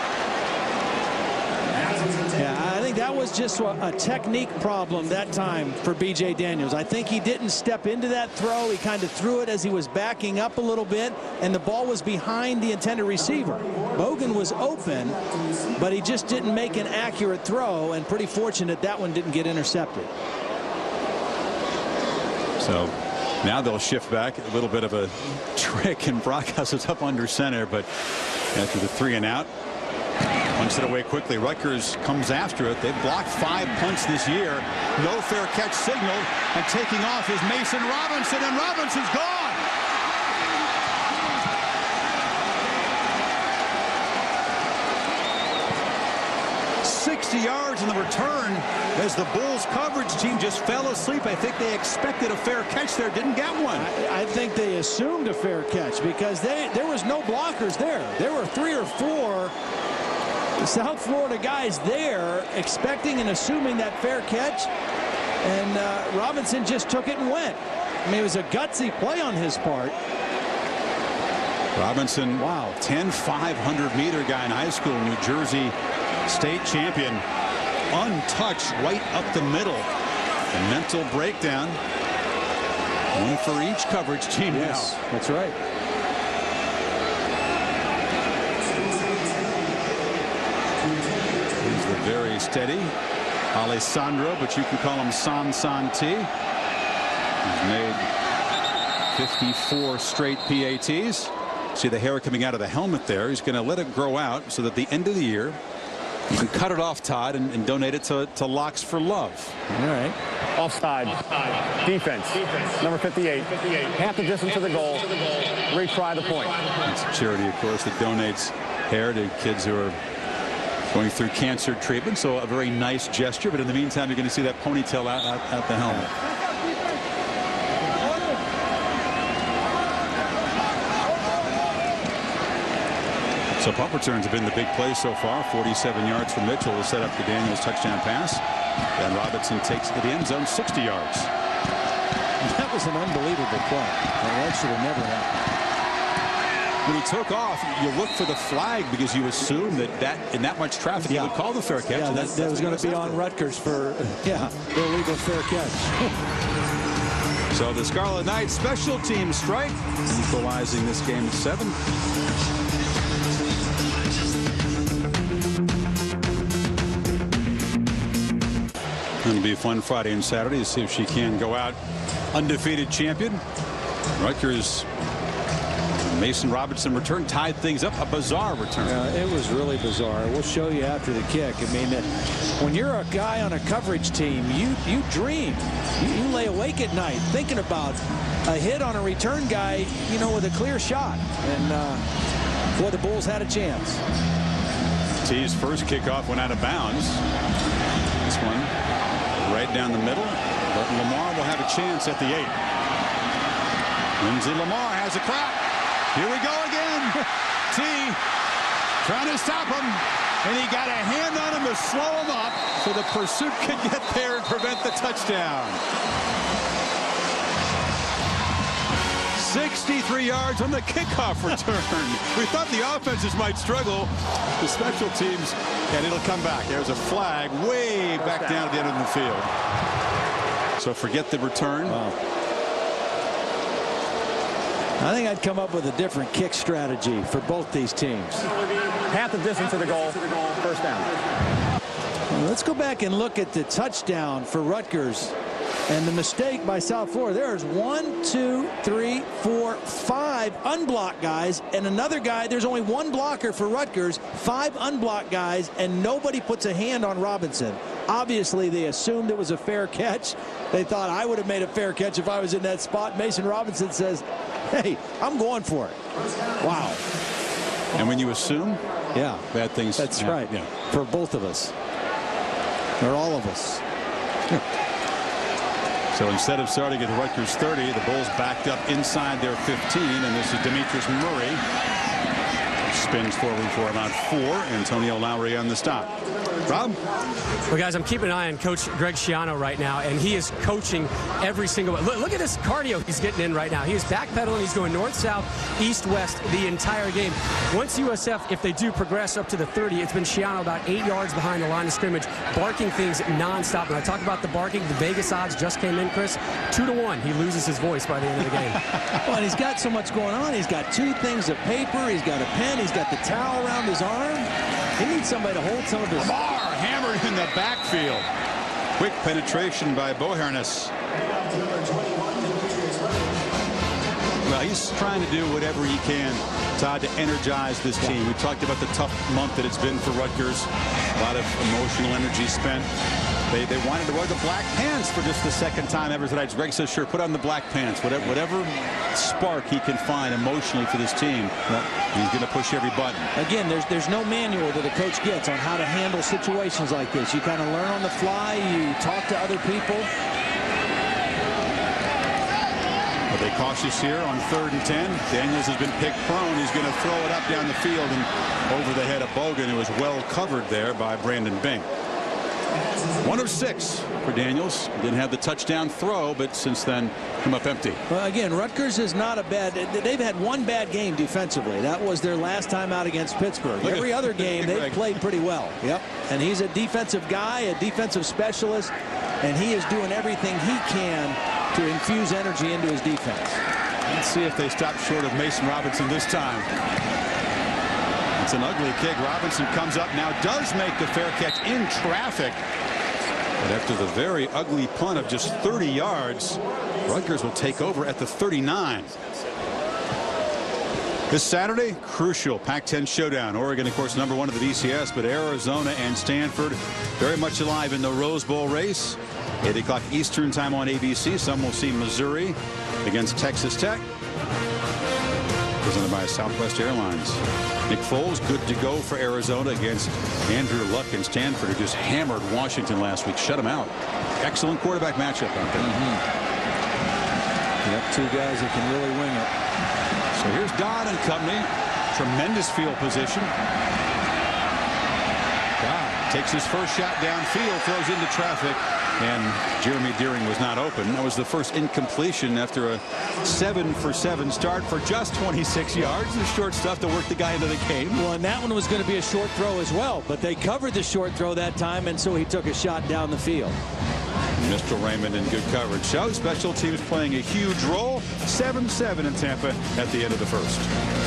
Yeah, I think that was just a technique problem that time for B.J. Daniels. I think he didn't step into that throw. He kind of threw it as he was backing up a little bit, and the ball was behind the intended receiver. Bogan was open, but he just didn't make an accurate throw, and pretty fortunate that one didn't get intercepted. So now they'll shift back. A little bit of a trick, and Brockhouse is up under center, but after the 3 and out, punts it away quickly. Rutgers comes after it. They've blocked 5 punts this year. No fair catch signaled, and taking off is Mason Robinson, and Robinson's gone. 60 yards in the return as the Bulls coverage team just fell asleep. I think they expected a fair catch there, didn't get one. I think they assumed a fair catch because there was no blockers there. There were 3 or 4 South Florida guys there expecting and assuming that fair catch, and Robinson just took it and went. I mean, it was a gutsy play on his part. Robinson, wow, 10 500-meter guy in high school, New Jersey state champion, untouched right up the middle. A mental breakdown. One for each coverage team. Yes, now. That's right. He's the very steady Alessandro, but you can call him San T. He's made 54 straight PATs. See the hair coming out of the helmet there. He's going to let it grow out so that at the end of the year you can cut it off, Todd, and donate it to Locks for Love. All right. Offside. Defense. Number 58. Half the distance to the goal. Retry the point. It's a charity, of course, that donates hair to kids who are going through cancer treatment. So a very nice gesture. But in the meantime, you're going to see that ponytail out the helmet. So punt returns have been the big play so far. 47 yards from Mitchell to set up the Daniels touchdown pass. And Robinson takes it to the end zone 60 yards. That was an unbelievable play. That should have never happened. When he took off, you look for the flag because you assume that in that much traffic he would call the fair catch. Yeah, that was going to be on Rutgers for illegal fair catch. So the Scarlet Knights special team strike, equalizing this game at 7. It'll be a fun Friday and Saturday to see if she can go out undefeated champion. Rutgers, Mason Robinson return tied things up. A bizarre return. It was really bizarre. We'll show you after the kick. I mean, when you're a guy on a coverage team, you dream. You lay awake at night thinking about a hit on a return guy, with a clear shot. And boy, the Bulls had a chance. T's first kickoff went out of bounds. This one right down the middle, but Lamar will have a chance at the 8. Lindsey Lamar has a crack. Here we go again. T trying to stop him, and he got a hand on him to slow him up so the pursuit could get there and prevent the touchdown. 63 yards on the kickoff return. We thought the offenses might struggle. The special teams, and it'll come back. There's a flag way back down at the end of the field. So forget the return. I think I'd come up with a different kick strategy for both these teams. Half the distance to the goal. First down. Well, let's go back and look at the touchdown for Rutgers. And the mistake by South Florida. There's 1, 2, 3, 4, 5 unblocked guys, and another guy. There's only one blocker for Rutgers, 5 unblocked guys, and nobody puts a hand on Robinson. Obviously, they assumed it was a fair catch. They thought I would have made a fair catch if I was in that spot. Mason Robinson says, hey, I'm going for it. Wow. And when you assume, bad things. That's right. Yeah. For both of us. Or all of us. So instead of starting at the Rutgers 30, the Bulls backed up inside their 15, and this is Demetrius Murray. Spins forward for about 4. Antonio Lowry on the stop. Rob? Well, guys, I'm keeping an eye on Coach Greg Schiano right now, and he is coaching every single one. Look at this cardio he's getting in right now. He is backpedaling. He's going north, south, east, west the entire game. Once USF, if they do progress up to the 30, it's been Schiano about 8 yards behind the line of scrimmage, barking things nonstop. When I talk about the barking, the Vegas odds just came in, Chris. 2-1. He loses his voice by the end of the game. Well, and he's got so much going on. He's got 2 things of paper. He's got a pen. He's got the towel around his arm. He needs somebody to hold some of his... Lamar hammered in the backfield. Quick penetration by Bohernes. Well, he's trying to do whatever he can, Todd, to energize this team. We talked about the tough month that it's been for Rutgers. A lot of emotional energy spent. They wanted to wear the black pants for just the second time ever tonight. Greg says, sure, put on the black pants. Whatever spark he can find emotionally for this team, he's going to push every button. Again, there's no manual that a coach gets on how to handle situations like this. You kind of learn on the fly. You talk to other people. Are they cautious here on 3rd and 10? Daniels has been picked prone. He's going to throw it up down the field and over the head of Bogan, who was well covered there by Brandon Bing. 1 of 6 for Daniels. Didn't have the touchdown throw, but since then come up empty. Well, again, Rutgers is not a bad. They've had one bad game defensively. That was their last time out against Pittsburgh. Every other game they've played pretty well. Yep. And he's a defensive guy, a defensive specialist, and he is doing everything he can to infuse energy into his defense. Let's see if they stop short of Mason Robinson this time. It's an ugly kick. Robinson comes up now, does make the fair catch in traffic. But after the very ugly punt of just 30 yards, Rutgers will take over at the 39. This Saturday, crucial Pac-10 showdown. Oregon, of course, #1 of the BCS, but Arizona and Stanford very much alive in the Rose Bowl race. 8 o'clock Eastern time on ABC. Some will see Missouri against Texas Tech. Presented by Southwest Airlines. Nick Foles good to go for Arizona against Andrew Luck and Stanford, who just hammered Washington last week. Shut him out. Excellent quarterback matchup out there. Yep, 2 guys that can really wing it. So here's Dodd and company. Tremendous field position. Dodd takes his first shot downfield, throws into traffic, and Jeremy Deering was not open. That was the first incompletion after a 7-for-7 start for just 26 yards. The short stuff to work the guy into the game. Well, and that one was going to be a short throw as well, but they covered the short throw that time, and so he took a shot down the field. Mr. Raymond in good coverage. So special teams playing a huge role. 7-7 in Tampa at the end of the first.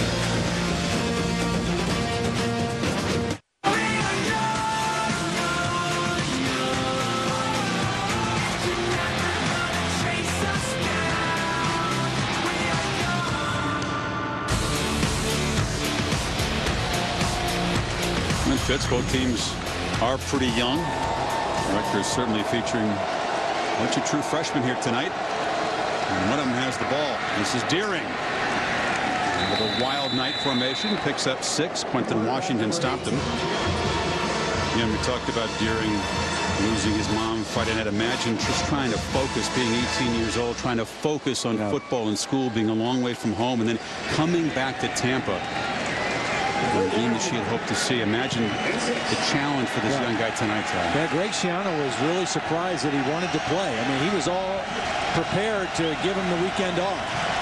Both teams are pretty young. Rutgers certainly featuring a bunch of true freshmen here tonight. And one of them has the ball. This is Deering. With a wild night formation. Picks up 6. Quentin Washington stopped him. Again, we talked about Deering losing his mom Friday night. Imagine just trying to focus, being 18 years old, trying to focus on football and school, being a long way from home, and then coming back to Tampa. The game that she had hoped to see. Imagine the challenge for this young guy tonight. Yeah, Greg Schiano was really surprised that he wanted to play. I mean, he was all prepared to give him the weekend off.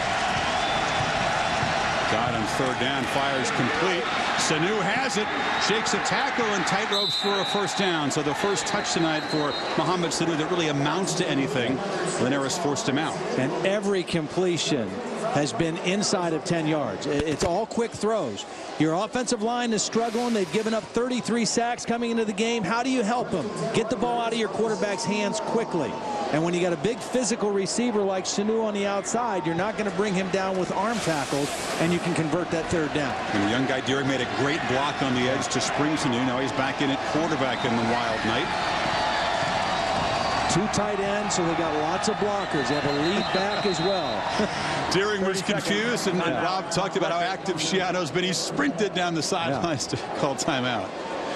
Dodd on 3rd down, fires complete. Sanu has it, shakes a tackle and tight ropes for a first down. So the first touch tonight for Mohamed Sanu that really amounts to anything. Linares forced him out. And every completion has been inside of 10 yards. It's all quick throws. Your offensive line is struggling. They've given up 33 sacks coming into the game. How do you help them? Get the ball out of your quarterback's hands quickly. And when you got a big physical receiver like Sanu on the outside, you're not going to bring him down with arm tackles, and you can convert that 3rd down. And the young guy Deering made a great block on the edge to spring Sanu. Now he's back in at quarterback in the wild night. 2 tight ends, so they got lots of blockers. They have a lead back as well. Deering was confused, and Rob talked about how active Schiano's been. He sprinted down the sidelines to call timeout.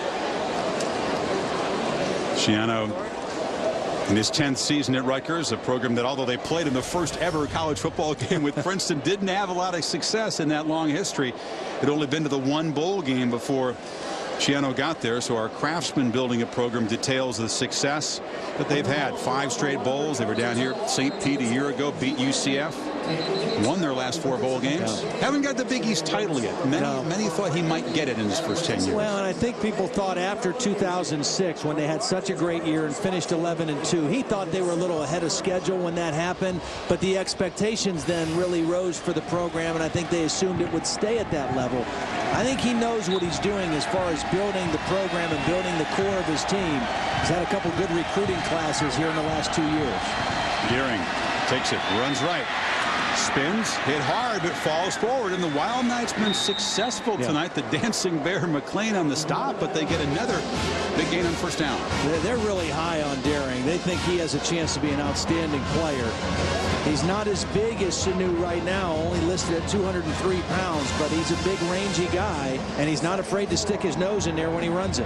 Schiano in his 10th season at Rutgers, a program that, although they played in the first ever college football game with Princeton, didn't have a lot of success in that long history. Had only been to the 1 bowl game before Schiano got there. So our Craftsman building a program details the success that they've had. 5 straight bowls. They were down here at St. Pete a year ago, beat UCF, won their last 4 bowl games. Haven't got the Big East title yet. Many thought he might get it in his first 10 years. Well, and I think people thought after 2006, when they had such a great year and finished 11-2, he thought they were a little ahead of schedule when that happened. But the expectations then really rose for the program, and I think they assumed it would stay at that level. I think he knows what he's doing as far as building the program and building the core of his team. He's had a couple good recruiting classes here in the last 2 years. Deering takes it, runs right, spins, hit hard, but falls forward. And the Wild Knight's been successful tonight. The Dancing Bear McLean on the stop, but they get another Big gain on first down. They're really high on Daring. They think he has a chance to be an outstanding player. He's not as big as Schiano right now, only listed at 203 pounds, but he's a big, rangy guy, and he's not afraid to stick his nose in there when he runs it.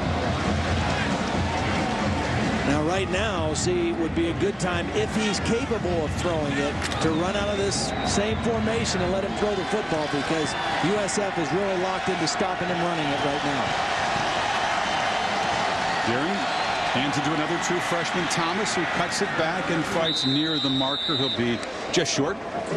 Now, right now, see, would be a good time, if he's capable of throwing it, to run out of this same formation and let him throw the football, because USF is really locked into stopping him running it right now. Daring hands it to another true freshman, Thomas, who cuts it back and fights near the marker. He'll be just short.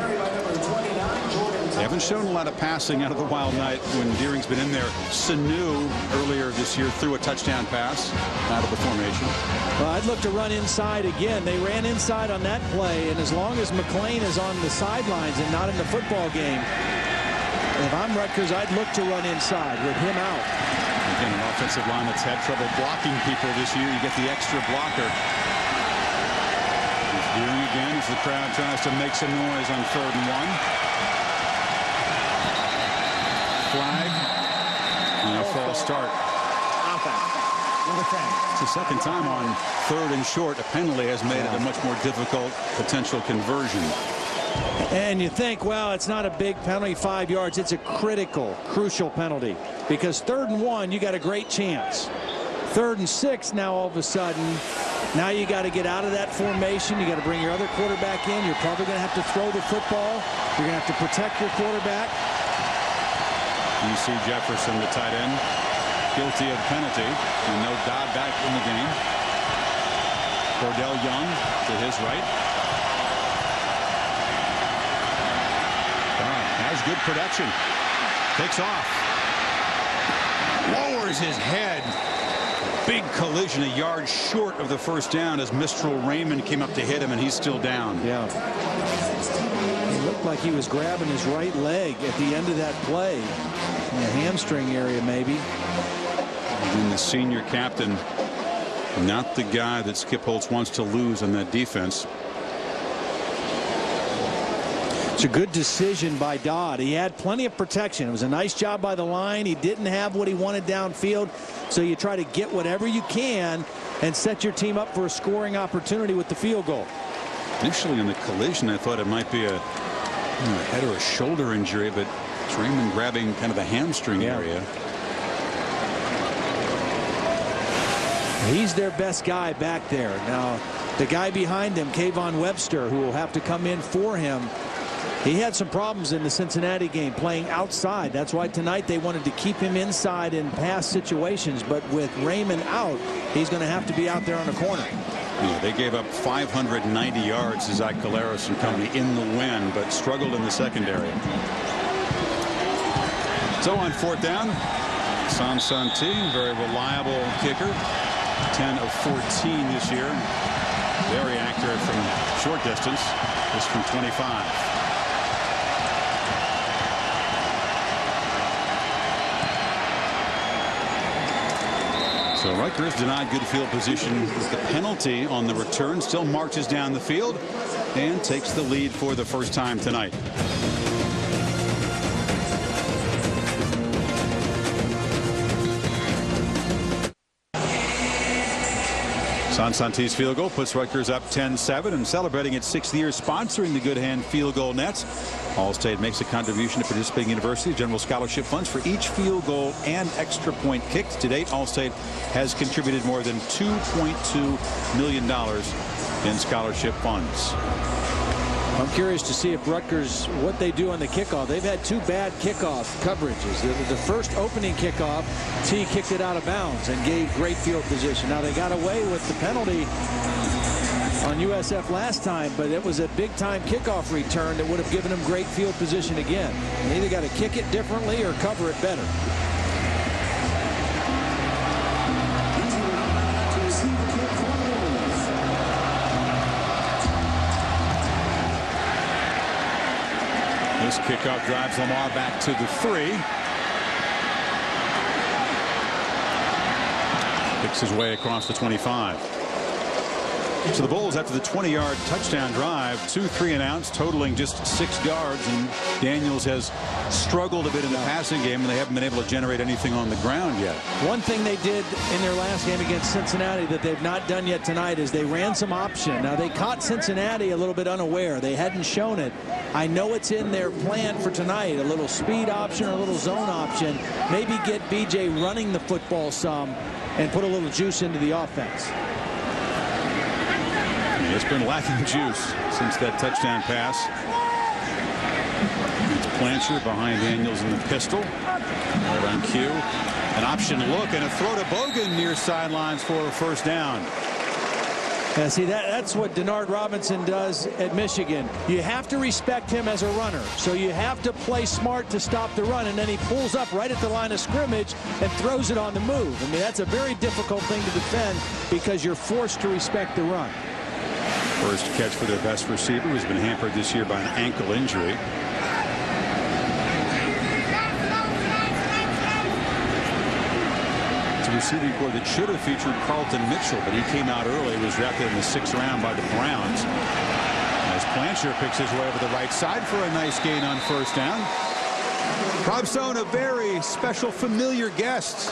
They haven't shown a lot of passing out of the Wild Knight when Deering's been in there. Schiano earlier this year threw a touchdown pass out of the formation. Well, I'd look to run inside again. They ran inside on that play, and as long as McLean is on the sidelines and not in the football game, if I'm Rutgers, I'd look to run inside with him out. Again, an offensive line that's had trouble blocking people this year. You get the extra blocker. He's Deering again as the crowd tries to make some noise on 3rd and 1. Flag and a false start. Number 10. It's the second time on 3rd and short. A penalty has made it a much more difficult potential conversion. And you think, well, it's not a big penalty, 5 yards. It's a critical, crucial penalty, because 3rd and 1, you got a great chance. 3rd and 6, now all of a sudden, now you got to get out of that formation. You got to bring your other quarterback in. You're probably going to have to throw the football. You're going to have to protect your quarterback. UC Jefferson, the tight end, guilty of penalty, and no Dodd back in the game. Cordell Young to his right. Has good production. Takes off. Lowers his head. Big collision, a yard short of the first down as Mistral Raymond came up to hit him, and he's still down. Yeah. It looked like he was grabbing his right leg at the end of that play. In the hamstring area, maybe. And the senior captain, not the guy that Skip Holtz wants to lose on that defense. It's a good decision by Dodd. He had plenty of protection. It was a nice job by the line. He didn't have what he wanted downfield, so you try to get whatever you can and set your team up for a scoring opportunity with the field goal. Initially in the collision, I thought it might be a head or a shoulder injury, but it's Raymond grabbing kind of the hamstring area. He's their best guy back there. Now, the guy behind him, Kayvon Webster, who will have to come in for him, he had some problems in the Cincinnati game playing outside. That's why tonight they wanted to keep him inside in pass situations. But with Raymond out, he's going to have to be out there on the corner. Yeah, they gave up 590 yards to Zach Caleros and company in the win, but struggled in the secondary. So on 4th down, Sansanti, very reliable kicker, 10 of 14 this year. Very accurate from short distance, just from 25. So Rutgers denied good field position with the penalty on the return. Still marches down the field and takes the lead for the first time tonight. Sansanti's field goal puts Rutgers up 10-7 and celebrating its 6th year sponsoring the Good Hand field goal nets. All-State makes a contribution to participating universities, general scholarship funds for each field goal and extra point kicked. To date, All-State has contributed more than $2.2 million in scholarship funds. I'm curious to see if Rutgers, what they do on the kickoff. They've had 2 bad kickoff coverages. The first opening kickoff, T kicked it out of bounds and gave great field position. Now they got away with the penalty on USF last time, but it was a big-time kickoff return that would have given them great field position again. They either got to kick it differently or cover it better. This kickoff drives Lamar back to the 3. Picks his way across the 25. So the Bulls, after the 20-yard touchdown drive, 2 3-and-outs, totaling just 6 yards. And Daniels has struggled a bit in the passing game, and they haven't been able to generate anything on the ground yet. One thing they did in their last game against Cincinnati that they've not done yet tonight is they ran some option. Now, they caught Cincinnati a little bit unaware. They hadn't shown it. I know it's in their plan for tonight, a little speed option or a little zone option. Maybe get B.J. running the football some and put a little juice into the offense. It's been lacking juice since that touchdown pass. It's Plancher behind Daniels in the pistol. Right on cue. An option look and a throw to Bogan near sidelines for a first down. Yeah, see, that's what Denard Robinson does at Michigan. You have to respect him as a runner. So you have to play smart to stop the run, and then he pulls up right at the line of scrimmage and throws it on the move. I mean, that's a very difficult thing to defend because you're forced to respect the run. First catch for their best receiver, who's been hampered this year by an ankle injury. It's a receiving corps that should have featured Carlton Mitchell, but he came out early. He was drafted in the 6th round by the Browns. As Plancher picks his way over the right side for a nice gain on first down. Rob Stone, a very special, familiar guest.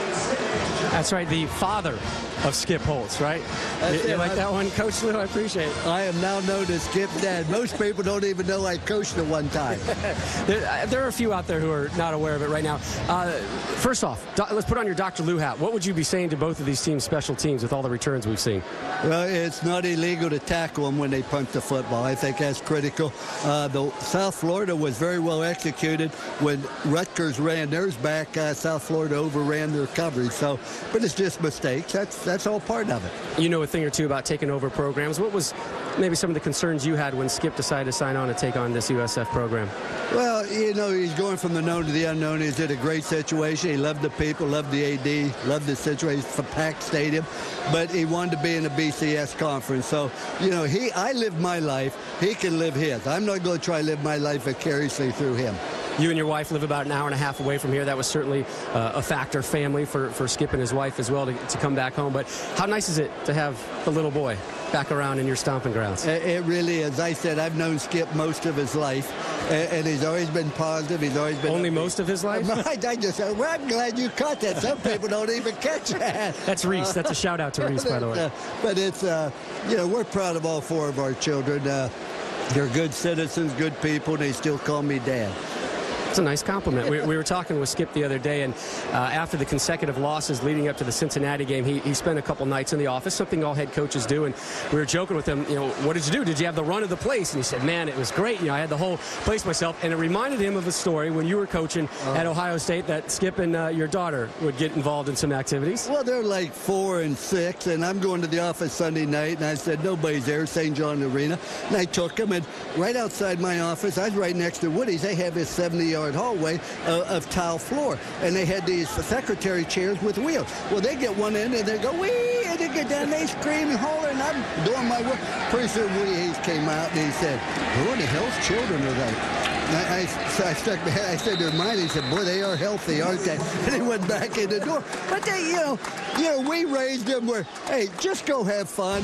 That's right, the father of Skip Holtz, right? You like that one, Coach Lou? I appreciate it. I am now known as Skip's dad. Most people don't even know I coached at one time. There are a few out there who are not aware of it right now. First off, let's put on your Dr. Lou hat. What would you be saying to both of these teams' special teams with all the returns we've seen? Well, it's not illegal to tackle them when they punt the football. I think that's critical. The South Florida was very well executed. When Rutgers ran theirs back, South Florida overran their coverage. So, but it's just mistakes. That's all part of it. You know a thing or two about taking over programs. What was maybe some of the concerns you had when Skip decided to sign on to take on this USF program? Well, you know, he's going from the known to the unknown. He's in a great situation. He loved the people, loved the AD, loved the situation. It's a packed stadium, but he wanted to be in a BCS conference. So, you know, I lived my life. He can live his. I'm not going to try to live my life vicariously through him. You and your wife live about an hour and a half away from here. That was certainly a factor, family, for Skip and his wife as well to come back home. But how nice is it to have the little boy back around in your stomping grounds? It really is. I said I've known Skip most of his life, and he's always been positive. He's always been only most of his life. I just said, well, I'm glad you caught that. Some people don't even catch that. That's Reese. That's a shout out to Reese, by the way. But it's you know, we're proud of all 4 of our children. They're good citizens, good people, and they still call me Dad. It's a nice compliment. We were talking with Skip the other day, and after the consecutive losses leading up to the Cincinnati game, he spent a couple nights in the office, something all head coaches do, and we were joking with him, you know, what did you do? Did you have the run of the place? And he said, man, it was great. You know, I had the whole place myself, and it reminded him of a story when you were coaching at Ohio State that Skip and your daughter would get involved in some activities. Well, they're like 4 and 6, and I'm going to the office Sunday night, and I said, nobody's there, St. John Arena. And I took them, and right outside my office, I was right next to Woody's. They have this 70-yard hallway of tile floor, and they had these secretary chairs with wheels. Well, they get one end and they go wee, and they get down, they scream and holler, and I'm doing my work. Pretty soon Woody Hayes came out and he said, who in the hell's children are they? I stuck my head. I said to mine. He said, boy, they are healthy, aren't they? And he went back in the door. But they, you know, we raised them where, hey, just go have fun.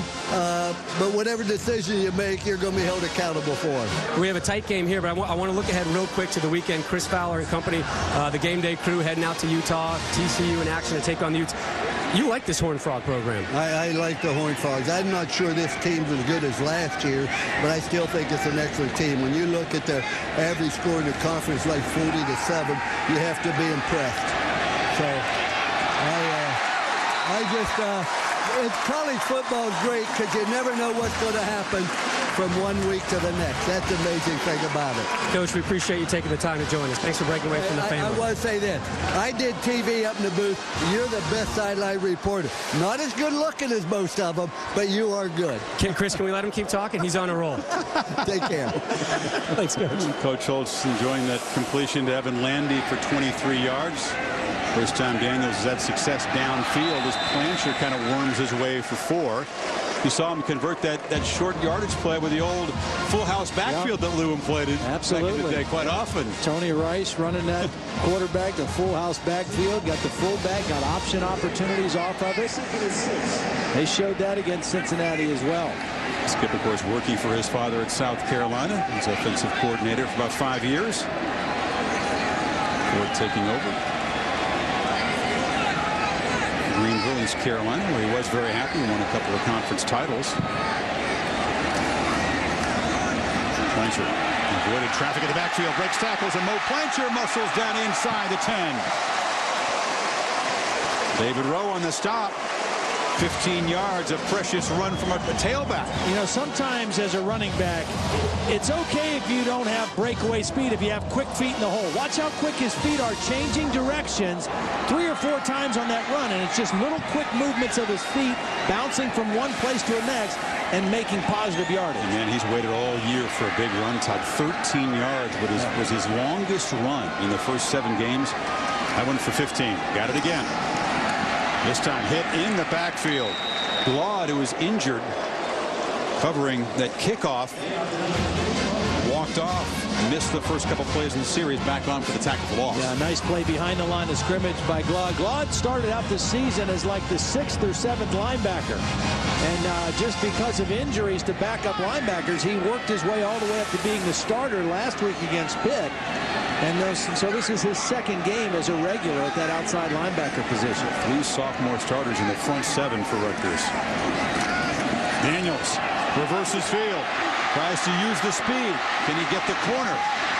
But whatever decision you make, you're going to be held accountable for. We have a tight game here, but I want to look ahead real quick to the weekend. Chris Fowler and company, the game day crew heading out to Utah, TCU in action to take on the Utes. You like this Horned Frog program. I like the Horned Frogs. I'm not sure this team's as good as last year, but I still think it's an excellent team. When you look at the average score in the conference, like 40-7, you have to be impressed. So college football is great because you never know what's going to happen from one week to the next. That's the amazing thing about it. Coach, we appreciate you taking the time to join us. Thanks for breaking away from the family. I want to say this. I did TV up in the booth. You're the best sideline reporter. Not as good looking as most of them, but you are good. Chris, can we let him keep talking? He's on a roll. Take care. Thanks, Coach. Coach Holtz enjoying that completion to Evan Landy for 23 yards. First time Daniels has had success downfield as Plancher kind of worms his way for 4. You saw him convert that short yardage play with the old full house backfield that Lewin played in back in the day quite often. Tony Rice running that quarterback, the full house backfield, got the fullback, got option opportunities off of it. They showed that against Cincinnati as well. Skip, of course, working for his father at South Carolina. He's offensive coordinator for about 5 years. Ford taking over. Greenville, East Carolina, where he was very happy. Won a couple of conference titles. Plancher avoided traffic in the backfield, breaks tackles, and Mo Plancher muscles down inside the 10. David Rowe on the stop. 15 yards, a precious run from a tailback. You know, sometimes as a running back, it's okay if you don't have breakaway speed, if you have quick feet in the hole. Watch how quick his feet are changing directions 3 or 4 times on that run, and it's just little quick movements of his feet bouncing from one place to the next and making positive yardage. Man, he's waited all year for a big run, Todd. 13 yards, but was his longest run in the first 7 games. I went for 15. Got it again. This time hit in the backfield. Glaude, who was injured, covering that kickoff, walked off, missed the first couple plays in the series, back on for the tackle for loss. Yeah, nice play behind the line of scrimmage by Glaude. Glaude started out this season as like the 6th or 7th linebacker. And just because of injuries to backup linebackers, he worked his way all the way up to being the starter last week against Pitt. And so this is his 2nd game as a regular at that outside linebacker position. 3 sophomore starters in the front 7 for Rutgers. Daniels reverses field. Tries to use the speed. Can he get the corner?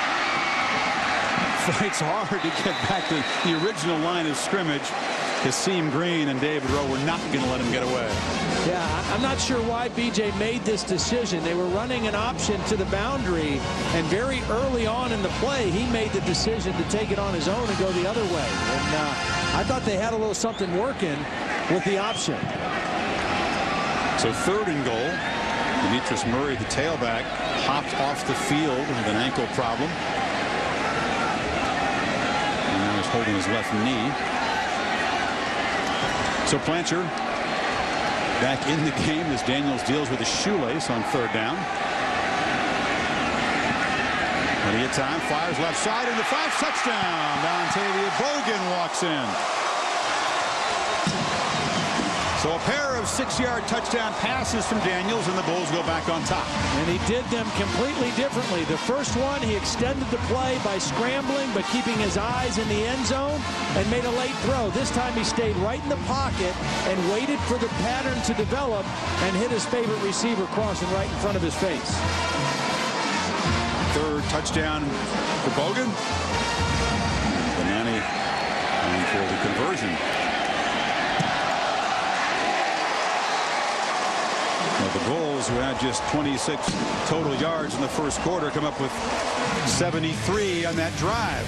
Fights hard to get back to the original line of scrimmage. Kasim Green and David Rowe were not going to let him get away. Yeah, I'm not sure why BJ made this decision. They were running an option to the boundary, and very early on in the play, he made the decision to take it on his own and go the other way. And I thought they had a little something working with the option. So 3rd and goal. Demetrius Murray, the tailback, hopped off the field with an ankle problem. And now he's holding his left knee. So Plancher back in the game as Daniels deals with a shoelace on 3rd down. Plenty of time, fires left side into 5, touchdown. Dontavia Bogan walks in. So a pair of 6-yard touchdown passes from Daniels, and the Bulls go back on top. And he did them completely differently. The first one, he extended the play by scrambling but keeping his eyes in the end zone and made a late throw. This time he stayed right in the pocket and waited for the pattern to develop and hit his favorite receiver crossing right in front of his face. 3rd touchdown for Bogan. Benani going for the conversion. The Bulls, who had just 26 total yards in the first quarter, come up with 73 on that drive.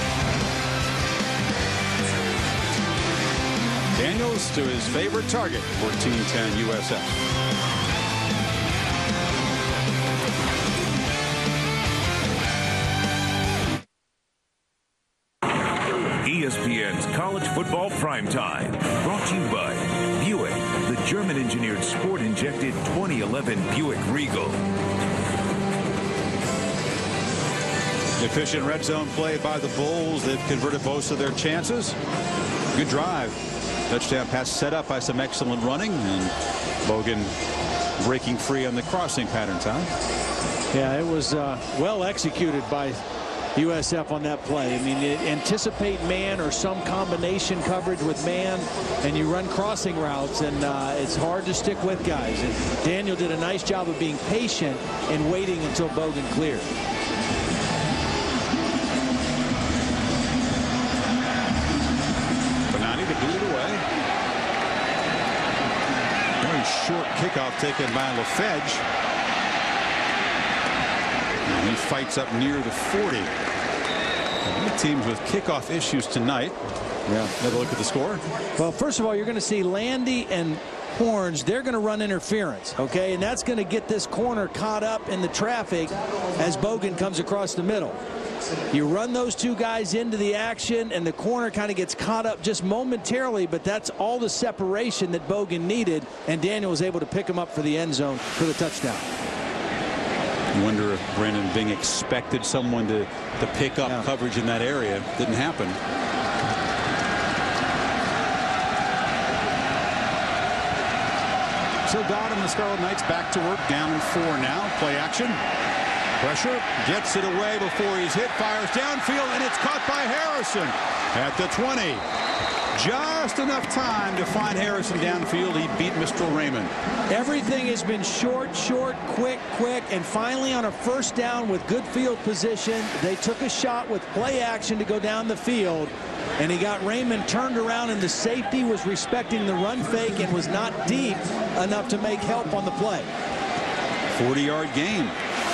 Daniels to his favorite target, 14-10 USF. ESPN's College Football Primetime, brought to you by Buick, the German-engineered sport-injected 2011 Buick Regal. Efficient red zone play by the Bulls. They've converted most of their chances. Good drive. Touchdown pass set up by some excellent running, and Bogan breaking free on the crossing pattern time. Yeah, it was well executed by USF on that play. I mean, anticipate man or some combination coverage with man, and you run crossing routes, and it's hard to stick with guys. And Daniel did a nice job of being patient and waiting until Bogan cleared. Benani to boot it away. Very short kickoff taken by LaFedge. And he fights up near the 40. Teams with kickoff issues tonight. Yeah. Have a look at the score. Well, first of all, you're going to see Landy and Horns. They're going to run interference, okay? And that's going to get this corner caught up in the traffic as Bogan comes across the middle. You run those two guys into the action, and the corner kind of gets caught up just momentarily, but that's all the separation that Bogan needed, and Daniel was able to pick him up for the end zone for the touchdown. I wonder if Brandon Bing expected someone to pick up coverage in that area. Didn't happen. So Dodd and the Scarlet Knights back to work, down in 4 now. Play action. Pressure, gets it away before he's hit, fires downfield, and it's caught by Harrison at the 20. Just enough time to find Harrison downfield. He beat Mr. Raymond. Everything has been short, quick, and finally on a first down with good field position, they took a shot with play action to go down the field, and he got Raymond turned around, and the safety was respecting the run fake and was not deep enough to make help on the play. 40-yard gain.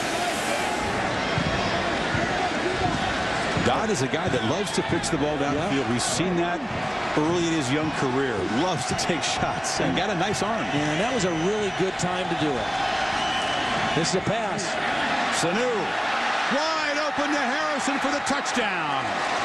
Dodd is a guy that loves to pitch the ball downfield. We've seen that early in his young career. Loves to take shots and got a nice arm. Yeah, and that was a really good time to do it. This is a pass. Sanu wide open to Harrison for the touchdown.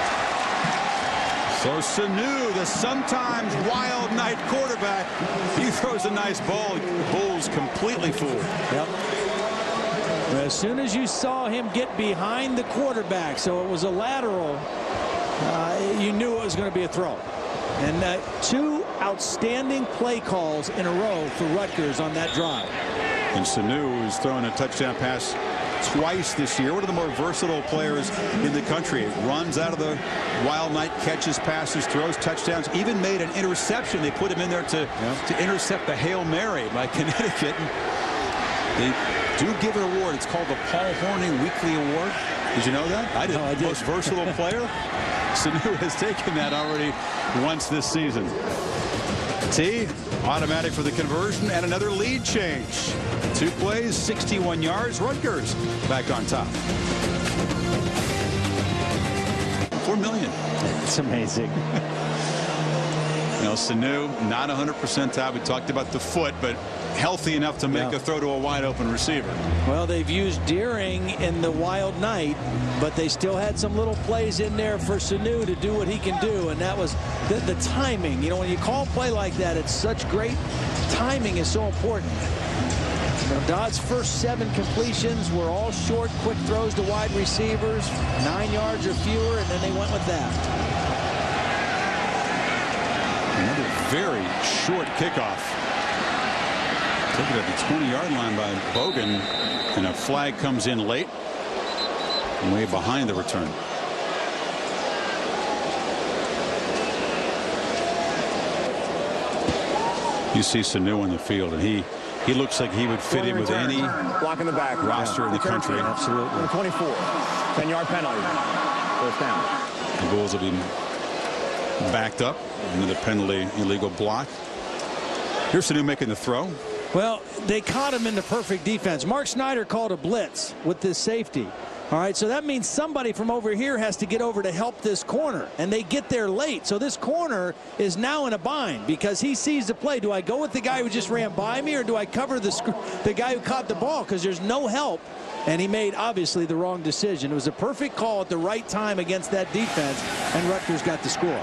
So Sanu, the sometimes wild night quarterback, he throws a nice ball. The Bulls completely fooled. Yep. As soon as you saw him get behind the quarterback, so it was a lateral, you knew it was going to be a throw. And 2 outstanding play calls in a row for Rutgers on that drive. And Sanu has thrown a touchdown pass twice this year. One of the more versatile players in the country. Runs out of the wild night, catches passes, throws touchdowns, even made an interception. They put him in there to intercept the Hail Mary by Connecticut. They do give an award. It's called the Paul Hornung Weekly Award. Did you know that? I didn't. No, I didn't. Most versatile player. Sanu has taken that already once this season. T, automatic for the conversion, and another lead change. 2 plays, 61 yards. Rutgers back on top. $4 million. It's amazing. You know, Sanu, not 100% top. We talked about the foot, but healthy enough to make a throw to a wide open receiver. Well, they've used Deering in the wild night, but they still had some little plays in there for Sanu to do what he can do, and that was the timing. You know, when you call a play like that, it's such great timing is so important. You know, Dodd's first 7 completions were all short, quick throws to wide receivers, 9 yards or fewer, and then they went with that. Another very short kickoff. Taken at the 20-yard line by Bogan, and a flag comes in late, way behind the return. You see Sanu on the field, and he looks like he would fit in with any blocking the back roster in the country. Absolutely. 24, 10-yard penalty. First down. The Bulls will be backed up. Another penalty, illegal block. Here's Sanu making the throw. Well, they caught him in the perfect defense. Mark Snyder called a blitz with this safety. All right, so that means somebody from over here has to get over to help this corner, and they get there late. So this corner is now in a bind because he sees the play. Do I go with the guy who just ran by me, or do I cover the guy who caught the ball? Because there's no help, and he made, obviously, the wrong decision. It was a perfect call at the right time against that defense, and Rutgers got the score.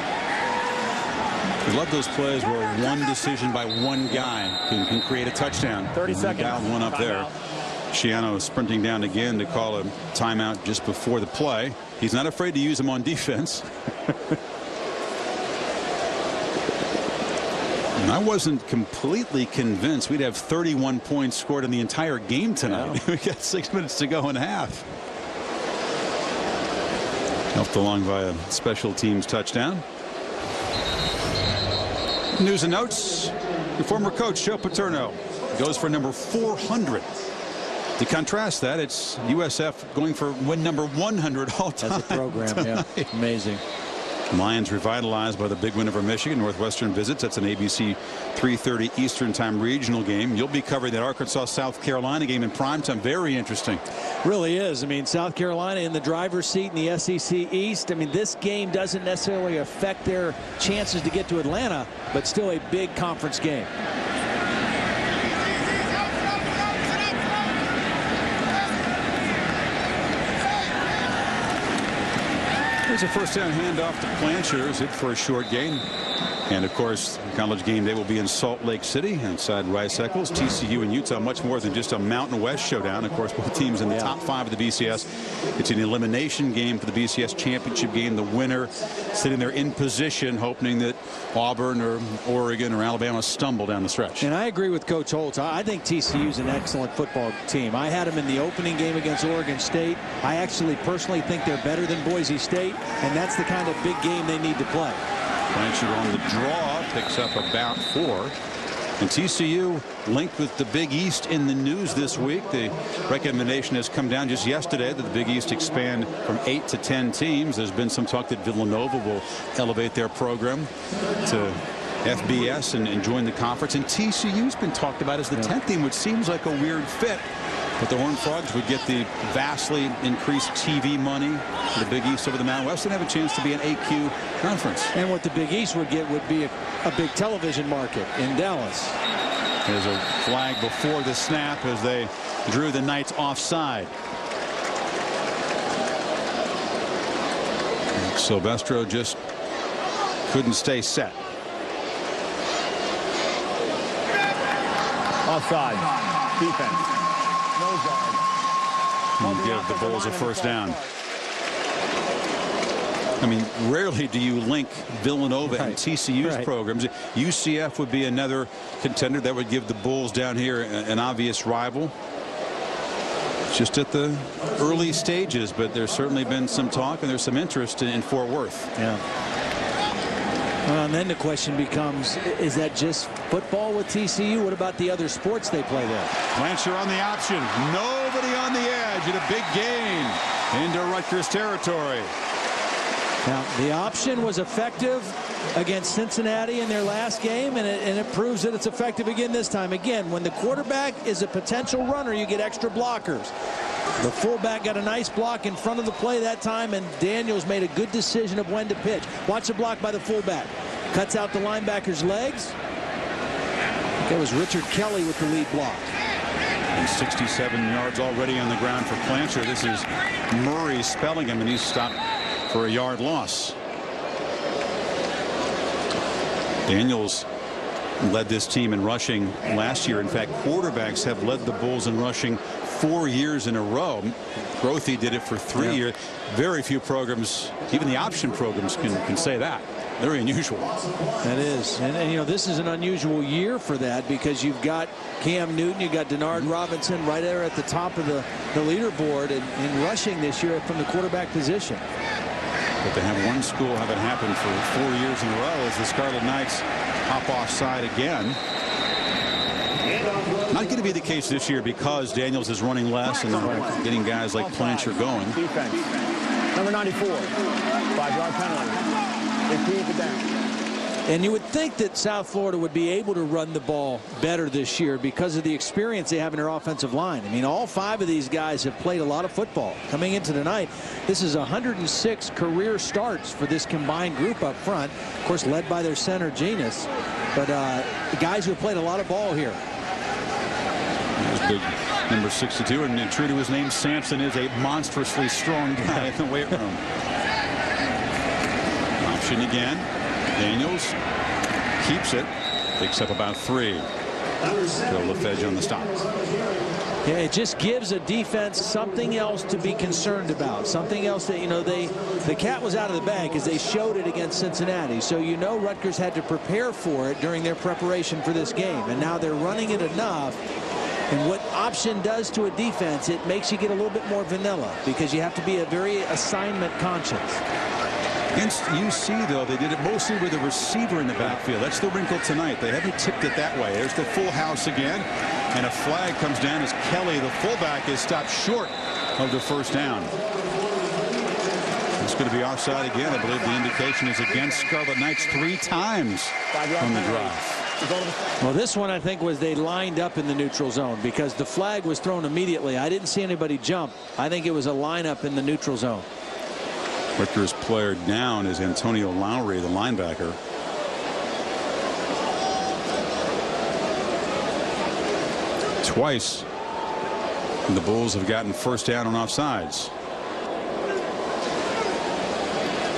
I love those plays where one decision by one guy can create a touchdown. 30 seconds. Dialed one up there. Schiano is sprinting down again to call a timeout just before the play. He's not afraid to use him on defense. And I wasn't completely convinced we'd have 31 points scored in the entire game tonight. Yeah. We got 6 minutes to go in half. Helped along by a special teams touchdown. News and notes. Your former coach Joe Paterno goes for number 400. To contrast that, it's USF going for win number 100 all time. That's a program, tonight. Yeah. Amazing. Lions revitalized by the big win over Michigan. Northwestern visits. That's an ABC 3:30 Eastern Time regional game. You'll be covering that Arkansas-South Carolina game in primetime. Very interesting. Really is. I mean, South Carolina in the driver's seat in the SEC East. I mean, this game doesn't necessarily affect their chances to get to Atlanta, but still a big conference game. There's a first down handoff to Planchers, it for a short gain. And of course, College game day will be in Salt Lake City outside Rice Eccles. TCU and Utah, much more than just a Mountain West showdown. Of course, both teams in the top 5 of the BCS. It's an elimination game for the BCS championship game. The winner sitting there in position, hoping that Auburn or Oregon or Alabama stumble down the stretch. And I agree with Coach Holtz. I think TCU is an excellent football team. I had them in the opening game against Oregon State. I actually personally think they're better than Boise State, and that's the kind of big game they need to play. Blanchard on the draw, picks up about 4. And TCU linked with the Big East in the news this week. The recommendation has come down just yesterday that the Big East expand from 8 to 10 teams. There's been some talk that Villanova will elevate their program to FBS and join the conference. And TCU's been talked about as the 10th team, which seems like a weird fit. But the Horned Frogs would get the vastly increased TV money for the Big East over the Mountain West and have a chance to be an AQ conference. And what the Big East would get would be a big television market in Dallas. There's a flag before the snap as they drew the Knights offside. Silvestro just couldn't stay set. Offside. Defense. And give the Bulls a first down. I mean, rarely do you link Villanova and TCU's programs. UCF would be another contender that would give the Bulls down here an obvious rival. Just at the early stages, but there's certainly been some talk and there's some interest in Fort Worth. Yeah. Well, and then the question becomes, is that just football with TCU? What about the other sports they play there? Blanchard on the option. Nobody on the edge, and a big gain into Rutgers territory. Now, the option was effective against Cincinnati in their last game, and it proves that it's effective again this time. Again, when the quarterback is a potential runner, you get extra blockers. The fullback got a nice block in front of the play that time, and Daniels made a good decision of when to pitch. Watch the block by the fullback. Cuts out the linebacker's legs. That was Richard Kelly with the lead block. And 67 yards already on the ground for Blanchard. This is Murray spelling him, and he's stopped for a yard loss. Daniels led this team in rushing last year. In fact, quarterbacks have led the Bulls in rushing 4 years in a row. Grothy did it for 3 years. Very few programs, even the option programs, can say that. Very unusual. That is. And you know, this is an unusual year for that because you've got Cam Newton, you've got Denard Robinson right there at the top of the leaderboard in rushing this year from the quarterback position. But to have one school have it happen for 4 years in a row as the Scarlet Knights hop offside again. Not going to be the case this year because Daniels is running less and they're getting guys like Blanchard going. Defense. Number 94. 5-yard penalty. They keep it down. And you would think that South Florida would be able to run the ball better this year because of the experience they have in their offensive line. I mean, all 5 of these guys have played a lot of football. Coming into tonight, this is 106 career starts for this combined group up front. Of course, led by their center, Genius. But the guys who have played a lot of ball here. Big number 62, and true to his name, Sampson is a monstrously strong guy in the weight room. Option again. Daniels keeps it. Picks up about 3. Bill LaFedge on the stop. Yeah, it just gives a defense something else to be concerned about. Something else that, you know, the cat was out of the bag because they showed it against Cincinnati. So, you know, Rutgers had to prepare for it during their preparation for this game. And now they're running it enough. And what option does to a defense, it makes you get a little bit more vanilla because you have to be a very assignment conscious. Against UC, though, they did it mostly with a receiver in the backfield. That's the wrinkle tonight. They haven't tipped it that way. There's the full house again. And a flag comes down as Kelly, the fullback, is stopped short of the first down. It's going to be offside again. I believe the indication is against Scarlet Knights 3 times on the drive. Well, this one, I think, was they lined up in the neutral zone because the flag was thrown immediately. I didn't see anybody jump. I think it was a lineup in the neutral zone. Rutgers player down is Antonio Lowry, the linebacker. Twice the Bulls have gotten first down on offsides.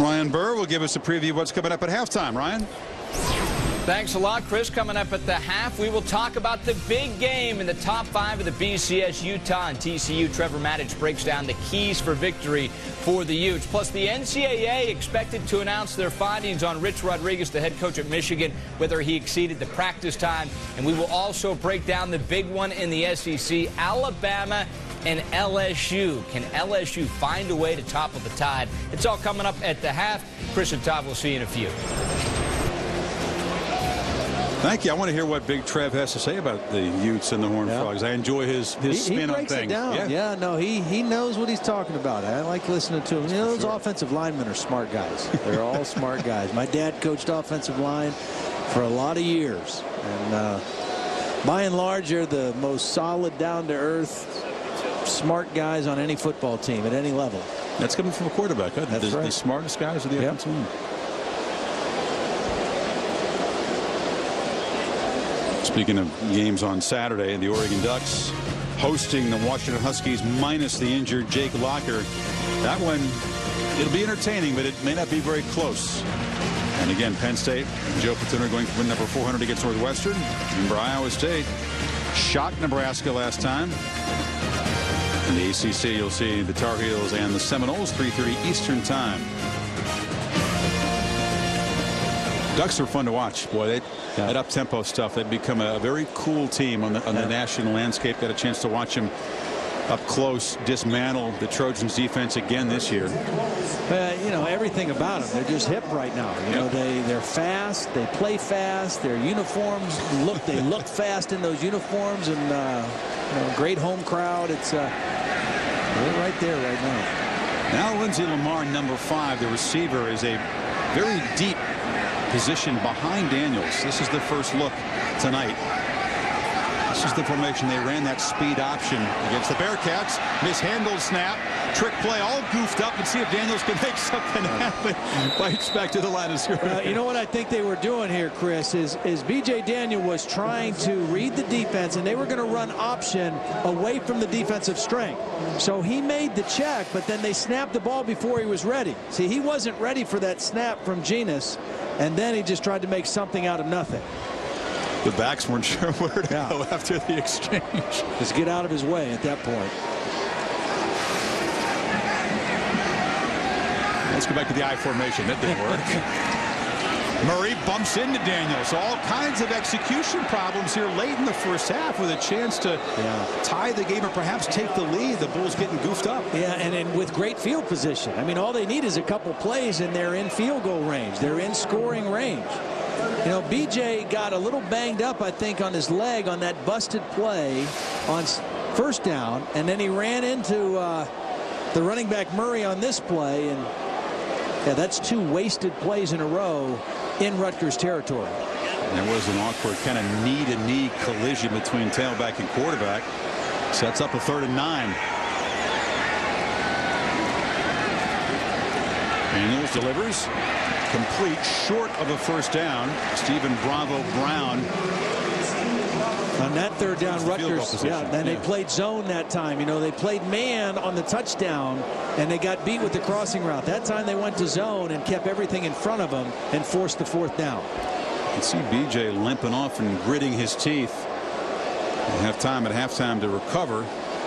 Ryan Burr will give us a preview of what's coming up at halftime. Ryan? Thanks a lot, Chris. Coming up at the half, we will talk about the big game in the top 5 of the BCS, Utah and TCU. Trevor Matich breaks down the keys for victory for the Utes. Plus, the NCAA expected to announce their findings on Rich Rodriguez, the head coach at Michigan, whether he exceeded the practice time. And we will also break down the big one in the SEC, Alabama and LSU. Can LSU find a way to topple the tide? It's all coming up at the half. Chris and Todd will see you in a few. Thank you. I want to hear what Big Trev has to say about the Utes and the Horned Frogs. I enjoy his spin on things. He breaks it down. Yeah, no, he knows what he's talking about. I like listening to him. You know, those offensive linemen are smart guys. They're all smart guys. My dad coached offensive line for a lot of years. And by and large, they're the most solid, down-to-earth, smart guys on any football team at any level. That's coming from a quarterback. Huh? That's right. The smartest guys are the offensive line. Speaking of games on Saturday, the Oregon Ducks hosting the Washington Huskies minus the injured Jake Locker. That one, it'll be entertaining, but it may not be very close. And again, Penn State, Joe Paterno going to win number 400 against Northwestern. Remember, Iowa State shocked Nebraska last time. In the ACC, you'll see the Tar Heels and the Seminoles, 3:30 Eastern time. Ducks are fun to watch. Boy, that up-tempo stuff, they've become a very cool team on the national landscape. Got a chance to watch them up close dismantle the Trojans defense again this year. You know, everything about them, they're just hip right now. You know, they're fast, they play fast, their uniforms they look fast in those uniforms, and you know, great home crowd. It's they're right there right now. Now Lindsey Lamar, number 5, the receiver, is a very deep position behind Daniels. This is the first look tonight. This is the formation they ran, that speed option against the Bearcats. Mishandled snap, trick play, all goofed up, and see if Daniels can make something happen. Bites back to the line of scrimmage. You know what I think they were doing here, Chris, is B.J. Daniel was trying to read the defense, and they were going to run option away from the defensive strength. So he made the check, but then they snapped the ball before he was ready. See, he wasn't ready for that snap from Genus, and then he just tried to make something out of nothing. The backs weren't sure where to go after the exchange. Just get out of his way at that point. Let's go back to the I formation. That didn't work. Murray bumps into Daniels. So all kinds of execution problems here late in the first half with a chance to tie the game or perhaps take the lead. The Bulls getting goofed up. Yeah, and with great field position. I mean, all they need is a couple plays and they're in field goal range. They're in scoring range. You know, BJ got a little banged up, I think, on his leg on that busted play on first down, and then he ran into the running back Murray on this play, and that's 2 wasted plays in a row in Rutgers territory. And there was an awkward kind of knee-to-knee collision between tailback and quarterback. Sets up a 3rd and 9. Daniels delivers. Complete, short of a first down. Stephen Bravo Brown. On that 3rd down, Rutgers, then they played zone that time. You know, they played man on the touchdown, and they got beat with the crossing route. That time they went to zone and kept everything in front of them and forced the 4th down. You can see BJ limping off and gritting his teeth. They have time at halftime to recover.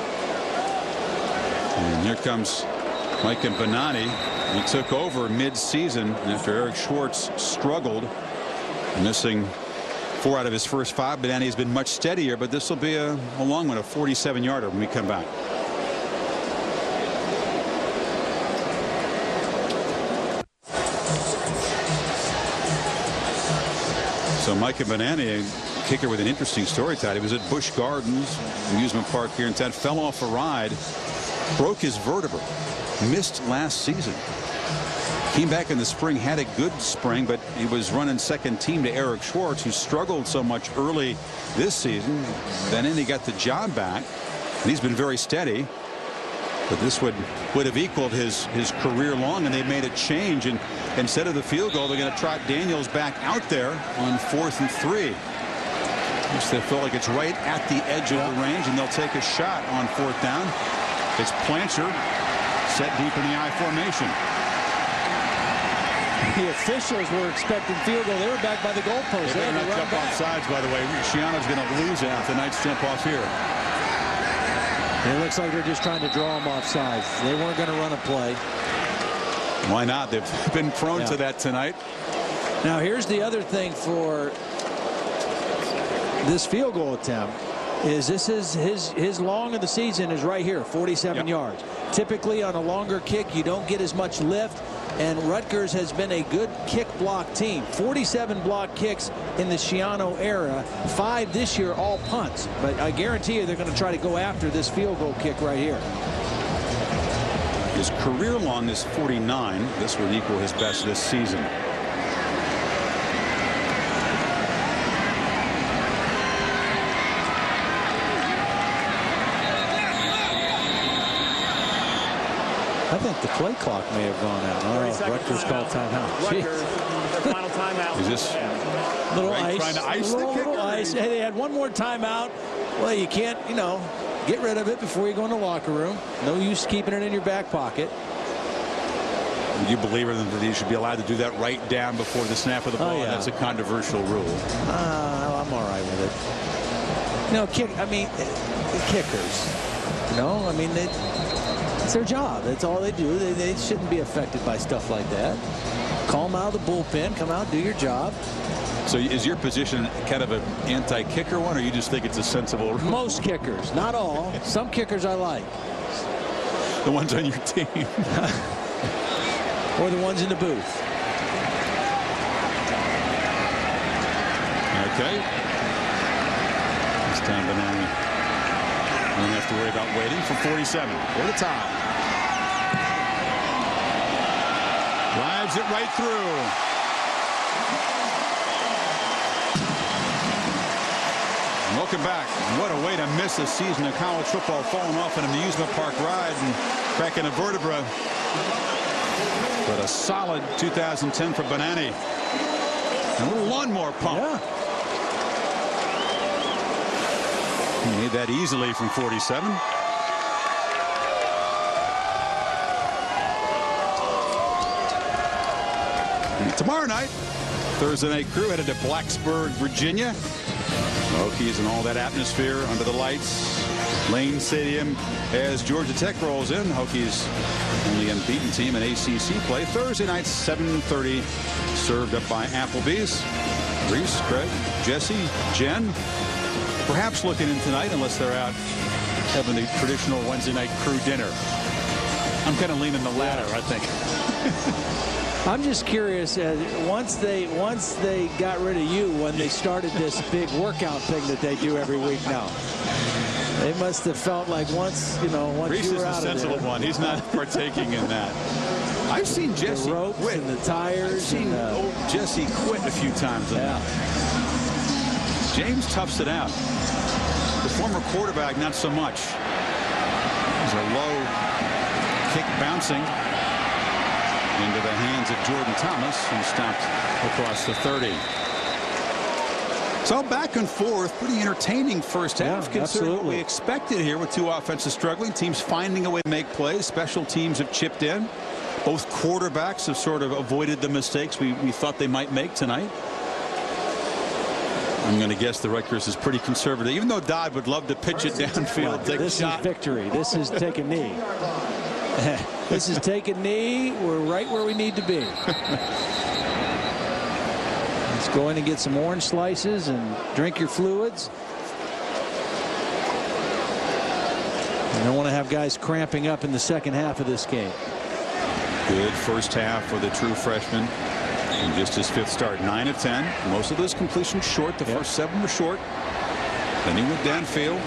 And here comes Mike and Benani. He took over mid-season after Eric Schwartz struggled, missing 4 out of his first 5. Benani's been much steadier, but this will be a long one, a 47-yarder when we come back. So Micah Benani, a kicker with an interesting story, Todd. He was at Busch Gardens amusement park here in town, fell off a ride, broke his vertebra, missed last season. Came back in the spring, had a good spring, but he was running second team to Eric Schwartz, who struggled so much early this season. Then he got the job back, and he's been very steady. But this would have equaled his career long, and they made a change. And instead of the field goal, they're going to trot Daniels back out there on 4th and 3. Which they feel like it's right at the edge of the range, and they'll take a shot on 4th down. It's Plancher set deep in the I formation. The officials were expecting field goal. They were back by the goalpost. They better not jump off sides, by the way. Schiano's going to lose it if the Knights jump off here. It looks like they're just trying to draw them off sides. They weren't going to run a play. Why not? They've been prone to that tonight. Now here's the other thing for this field goal attempt is this is his long of the season is right here, 47 yards. Typically on a longer kick you don't get as much lift, and Rutgers has been a good kick block team. 47 block kicks in the Schiano era, 5 this year, all punts. But I guarantee you they're going to try to go after this field goal kick right here. His career long is 49. This would equal his best this season. I think the play clock may have gone out. Oh, Rutgers called timeout. Rutgers, their final timeout. Is this little Ray ice? trying to ice the kicker? Little ice. Hey, they had one more timeout. Well, you can't, you know, get rid of it before you go in the locker room. No use keeping it in your back pocket. Do you believe that he should be allowed to do that right down before the snap of the ball? That's a controversial rule. I'm all right with it. You know, the kickers. You know, I mean, it's their job. That's all they do. They shouldn't be affected by stuff like that. Call them out of the bullpen. Come out, do your job. So is your position kind of an anti-kicker one, or you just think it's a sensible rule? Most kickers, not all. Some kickers I like. The ones on your team. Or the ones in the booth. Okay. This time Banani won't have to worry about waiting for 47 for the tie. Drives it right through. Welcome back. What a way to miss a season of college football, falling off an amusement park ride and cracking a vertebra. But a solid 2010 for Banani. And a little lawnmower pump. Yeah. He made that easily from 47. And tomorrow night, Thursday Night Crew headed to Blacksburg, Virginia. Hokies and all that atmosphere under the lights. Lane Stadium as Georgia Tech rolls in. Hokies only unbeaten team in ACC play. Thursday night, 7:30. Served up by Applebee's. Reese, Craig, Jesse, Jen. Perhaps looking in tonight, unless they're out having the traditional Wednesday night crew dinner. I'm kind of leaning the latter, I think. I'm just curious, once they got rid of you when they started this big workout thing that they do every week now. They must have felt like once Reese you were is the out sensible of there. one. He's not partaking in that. I've seen Jesse the ropes quit. And the tires. I've seen old Jesse quit a few times. Yeah. James toughs it out. The former quarterback, not so much. There's a low kick bouncing into the hands of Jordan Thomas, who stopped across the 30. So back and forth, pretty entertaining first half, considering what we expected here with two offenses struggling, teams finding a way to make plays. Special teams have chipped in. Both quarterbacks have sort of avoided the mistakes we thought they might make tonight. I'm going to guess the Rutgers is pretty conservative, even though Dodd would love to pitch it downfield. Take this a shot. is victory. This is take a knee. This is take a knee. We're right where we need to be. Let's go in and get some orange slices and drink your fluids. You don't want to have guys cramping up in the second half of this game. Good first half for the true freshman. And just his fifth start, 9 of 10. Most of those completions short. The first 7 were short. Then he went downfield.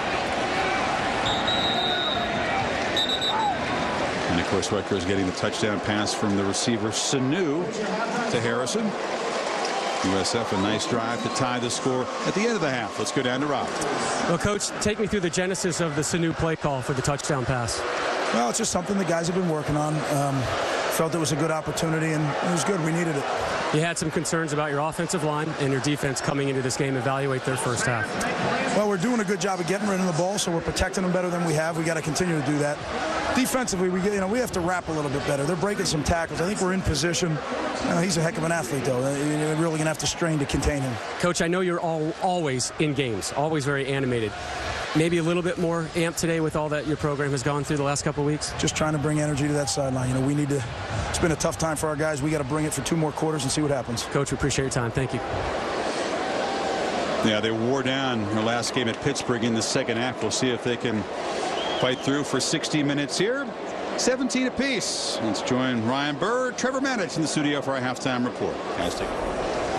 And of course, Rutgers getting the touchdown pass from the receiver Sanu to Harrison. USF a nice drive to tie the score at the end of the half. Let's go down to Rob. Well, Coach, take me through the genesis of the Sanu play call for the touchdown pass. Well, it's just something the guys have been working on. Felt it was a good opportunity, and it was good. We needed it. You had some concerns about your offensive line and your defense coming into this game. Evaluate their first half. Well, we're doing a good job of getting rid of the ball, so we're protecting them better than we have. We got to continue to do that. defensively, we have to wrap a little bit better. They're breaking some tackles. I think we're in position. He's a heck of an athlete, though. You're really going to have to strain to contain him. Coach, I know you're always in games, always very animated. Maybe a little bit more amped today with all that your program has gone through the last couple of weeks? Just trying to bring energy to that sideline. We need to. It's been a tough time for our guys. We got to bring it for 2 more quarters and see what happens. Coach, we appreciate your time. Thank you. Yeah, they wore down their last game at Pittsburgh in the second half. We'll see if they can fight through for 60 minutes here. 17 apiece. Let's join Ryan Burr, Trevor Manich in the studio for our halftime report. Guys, take it.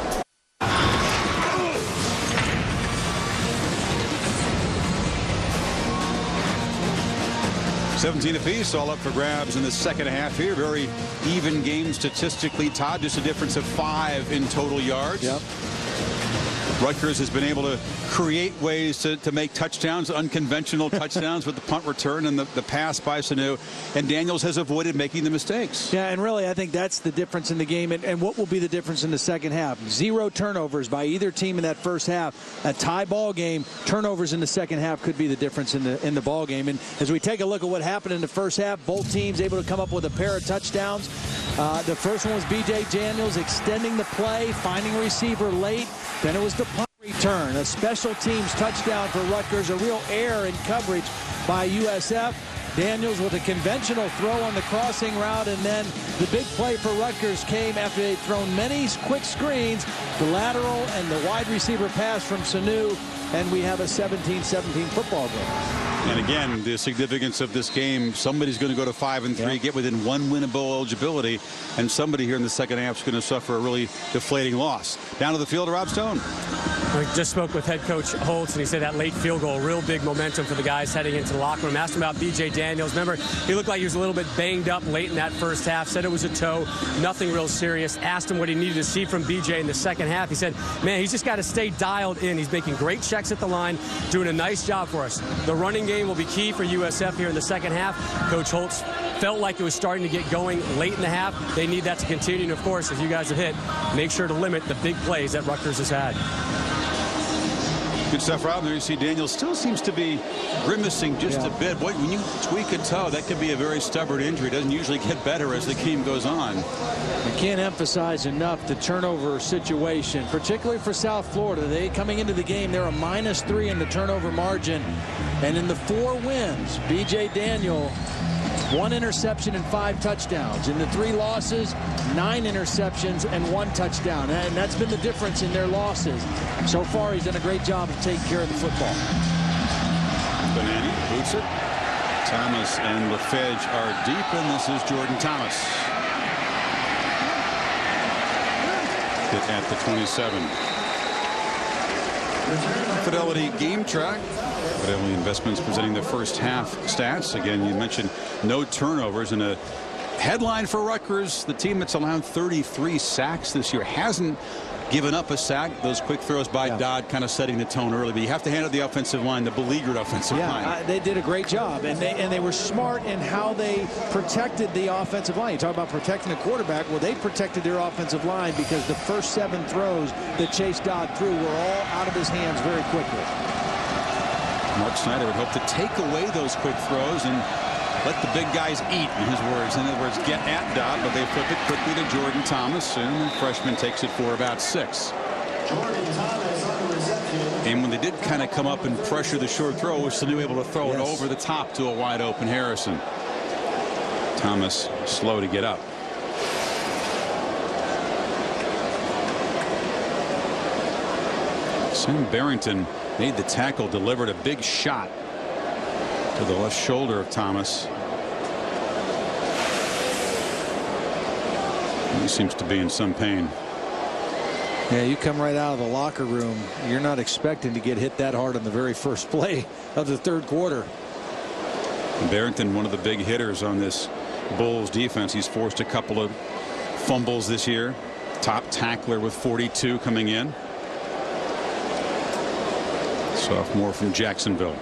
17 apiece, all up for grabs in the second half here. Very even game statistically, Todd. Just a difference of 5 in total yards. Yep. Rutgers has been able to create ways to make touchdowns, unconventional touchdowns with the punt return and the pass by Schiano. And Daniels has avoided making the mistakes. Yeah, and really, I think that's the difference in the game. And what will be the difference in the second half? 0 turnovers by either team in that first half. A tie ball game, turnovers in the second half could be the difference in the ball game. And as we take a look at what happened in the first half, both teams able to come up with a pair of touchdowns. The first one was B.J. Daniels extending the play, finding a receiver late. Then it was the punt return, a special teams touchdown for Rutgers, a real error in coverage by USF. Daniels with a conventional throw on the crossing route, and then the big play for Rutgers came after they'd thrown many quick screens, the lateral and the wide receiver pass from Schiano, and we have a 17-17 football game. And again, the significance of this game, somebody's going to go to 5-3, get within 1 win of bowl eligibility, and somebody here in the second half is going to suffer a really deflating loss. Down to the field, Rob Stone. I just spoke with head coach Holtz, and he said that late field goal, real big momentum for the guys heading into the locker room. Asked him about B.J. Daniels. Remember, he looked like he was a little bit banged up late in that first half. Said it was a toe, nothing real serious. Asked him what he needed to see from B.J. in the second half. He said, man, he's just got to stay dialed in. He's making great checks at the line, doing a nice job for us. The running game will be key for USF here in the second half. Coach Holtz felt like it was starting to get going late in the half. They need that to continue. And, of course, as you guys have hit, make sure to limit the big plays that Rutgers has had. Good stuff, Rob. There you see Daniels still seems to be grimacing just a bit. Boy, when you tweak a toe, that could be a very stubborn injury. It doesn't usually get better as the game goes on. I can't emphasize enough the turnover situation, particularly for South Florida. They coming into the game, they're a -3 in the turnover margin. And in the 4 wins, B.J. Daniel, 1 interception and 5 touchdowns. In the 3 losses, 9 interceptions and 1 touchdown. And that's been the difference in their losses. So far, he's done a great job of taking care of the football. Banani boots it. Thomas and LaFedge are deep, and this is Jordan Thomas. Hit at the 27. Fidelity Game Track. Fidelity Investments presenting the first half stats. Again, you mentioned no turnovers, and a headline for Rutgers, the team that's allowed 33 sacks this year, hasn't given up a sack. Those quick throws by Dodd kind of setting the tone early, but you have to hand it the offensive line, the beleaguered offensive line. They did a great job, and they were smart in how they protected the offensive line. You talk about protecting the quarterback. Well, they protected their offensive line because the first 7 throws that Chase Dodd threw were all out of his hands very quickly. Mark Snyder would hope to take away those quick throws and let the big guys eat, in his words. In other words, get at Dodd, but they flip it quickly to Jordan Thomas, and the freshman takes it for about 6. And when they did kind of come up and pressure the short throw, was still able to throw it over the top to a wide open Harrison. Thomas slow to get up. Sam Barrington made the tackle, delivered a big shot to the left shoulder of Thomas. He seems to be in some pain. Yeah, you come right out of the locker room. You're not expecting to get hit that hard on the very first play of the 3rd quarter. Barrington, one of the big hitters on this Bulls defense. He's forced a couple of fumbles this year. Top tackler with 42 coming in. Sophomore from Jacksonville.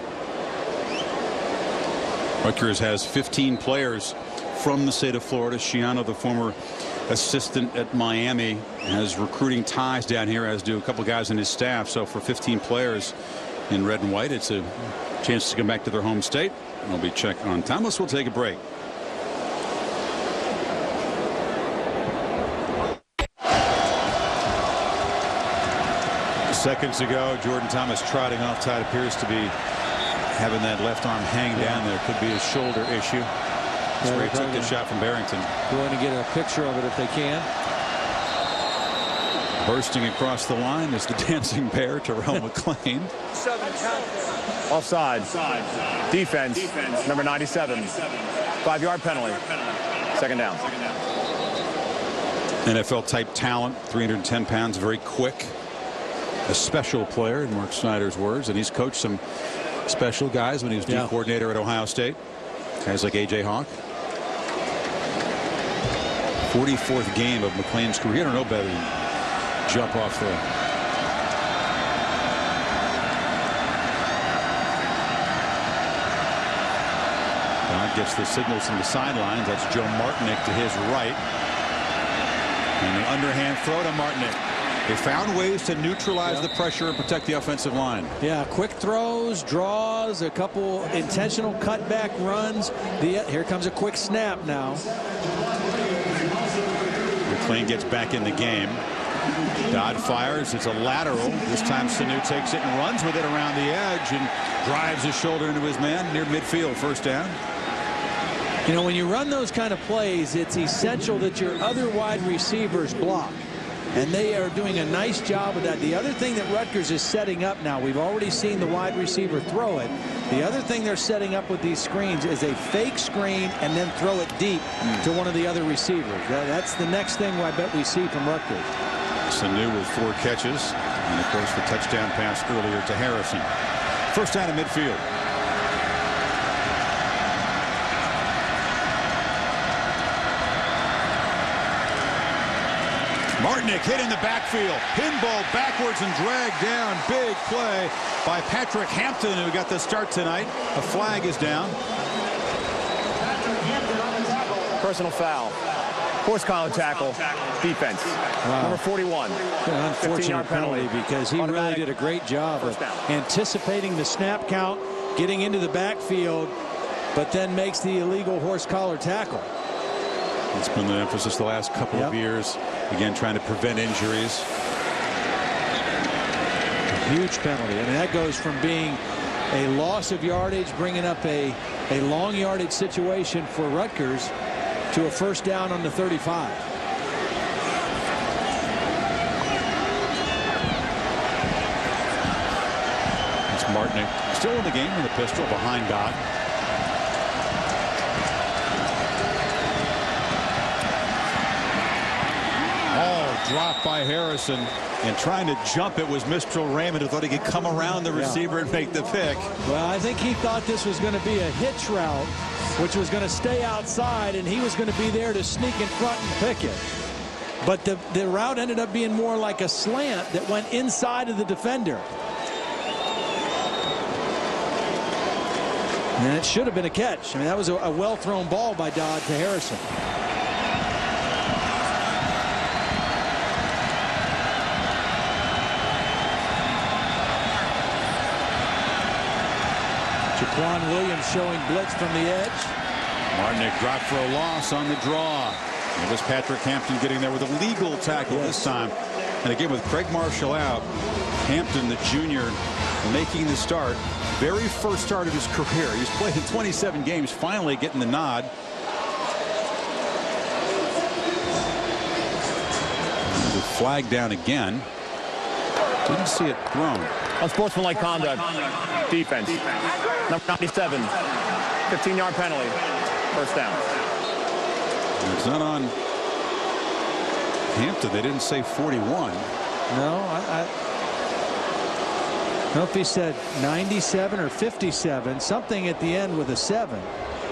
Rutgers has 15 players from the state of Florida. Schiano, the former assistant at Miami, has recruiting ties down here, as do a couple guys in his staff. So for 15 players in red and white, it's a chance to come back to their home state. will be checked on Thomas. We'll take a break. Seconds ago, Jordan Thomas trotting off. Tide appears to be having that left arm hang down there. Could be a shoulder issue. That's where he took the shot from Barrington. Going to get a picture of it if they can. Bursting across the line is the dancing bear, Terrell McClain. Offside. Defense. Number 97. 5-yard penalty. Second down. NFL type talent, 310 pounds, very quick. A special player, in Mark Snyder's words, and he's coached some special guys when he was D coordinator at Ohio State. Guys like A.J. Hawk. 44th game of McClain's career. I don't know better than jump off there. Dodd gets the signals from the sidelines. That's Joe Martinick to his right. And the underhand throw to Martinick. They found ways to neutralize the pressure and protect the offensive line. Yeah, quick throws, draws, a couple intentional cutback runs. Here comes a quick snap now. McClain gets back in the game. Dodd fires. It's a lateral. This time Sanu takes it and runs with it around the edge and drives his shoulder into his man near midfield. First down. You know, when you run those kind of plays, it's essential that your other wide receivers block. And they are doing a nice job of that. The other thing that Rutgers is setting up now, we've already seen the wide receiver throw it. The other thing they're setting up with these screens is a fake screen and then throw it deep to one of the other receivers. That's the next thing I bet we see from Rutgers. Sanu with 4 catches. And, of course, the touchdown pass earlier to Harrison. First down in midfield. Martinick hit in the backfield. Pinball backwards and dragged down. Big play by Patrick Hampton, who got the start tonight. A flag is down. Personal foul. Horse collar tackle. Defense. Wow. Number 41. An unfortunate penalty because he really did a great job of anticipating the snap count, getting into the backfield, but then makes the illegal horse collar tackle. It's been the emphasis the last couple of years. Again, trying to prevent injuries. A huge penalty. I mean, that goes from being a loss of yardage, bringing up a long yardage situation for Rutgers, to a first down on the 35. It's Martinick still in the game with a pistol behind Dodd. Dropped by Harrison, and trying to jump it was Mistral Raymond, who thought he could come around the receiver and make the pick. Well, I think he thought this was going to be a hitch route, which was going to stay outside, and he was going to be there to sneak in front and pick it. But the route ended up being more like a slant that went inside of the defender. And it should have been a catch. I mean, that was a well-thrown ball by Dodd to Harrison. Jaquan Williams showing blitz from the edge. Martinick dropped for a loss on the draw. It was Patrick Hampton getting there with a legal tackle this time. And again, with Craig Marshall out, Hampton, the junior, making the start. Very first start of his career. He's played in 27 games, finally getting the nod. The flag down again. Didn't see it thrown. Unsportsmanlike conduct. Defense. Number 97. 15-yard penalty. First down. It's not on Hampton. They didn't say 41. No, I don't know if he said 97 or 57. Something at the end with a 7.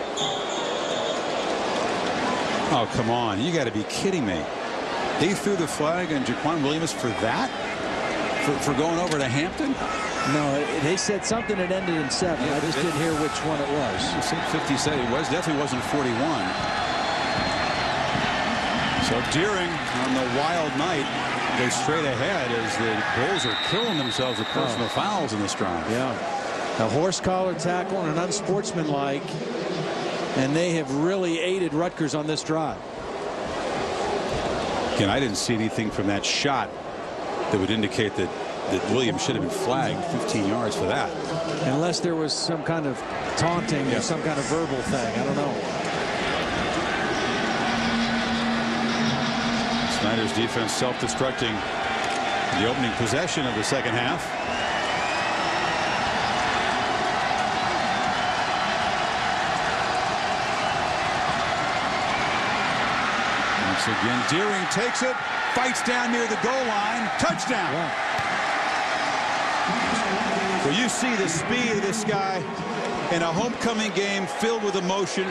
Oh, come on. You got to be kidding me. They threw the flag on Jaquan Williams for that? For going over to Hampton? No, they said something that ended in 7. I just didn't hear which one it was. You said 57. It definitely wasn't 41. So Deering on the wild night goes straight ahead as the Bulls are killing themselves with personal fouls in this drive. Yeah. A horse collar tackle and an unsportsmanlike, and they have really aided Rutgers on this drive. Again, I didn't see anything from that shot that would indicate that Williams should have been flagged 15 yards for that. Unless there was some kind of taunting or some kind of verbal thing. I don't know. Snyder's defense self-destructing the opening possession of the second half. Once again, Deering takes it, fights down near the goal line, touchdown. Yeah. Well, you see the speed of this guy in a homecoming game filled with emotion.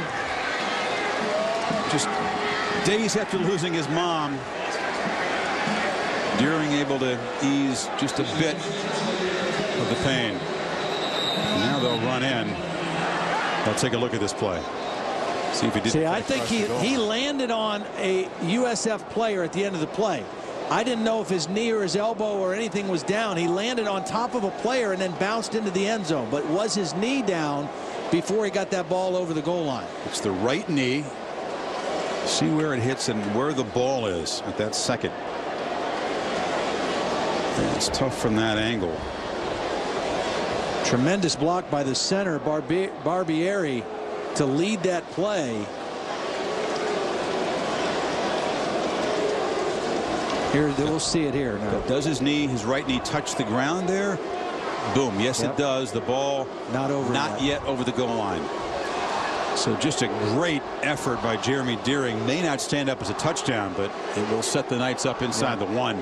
Just days after losing his mom, Deering able to ease just a bit of the pain. And now they'll run in. They'll take a look at this play. See if he did. See, I think he landed on a USF player at the end of the play. I didn't know if his knee or his elbow or anything was down. He landed on top of a player and then bounced into the end zone. But was his knee down before he got that ball over the goal line? It's the right knee. See where it hits and where the ball is at that second. And it's tough from that angle. Tremendous block by the center, Barbieri, to lead that play. Here, we'll see it here now. Does his right knee touch the ground there? Boom. Yes, it does. The ball not yet over the goal line. So just a great effort by Jeremy Deering. May not stand up as a touchdown, but it will set the Knights up inside the 1.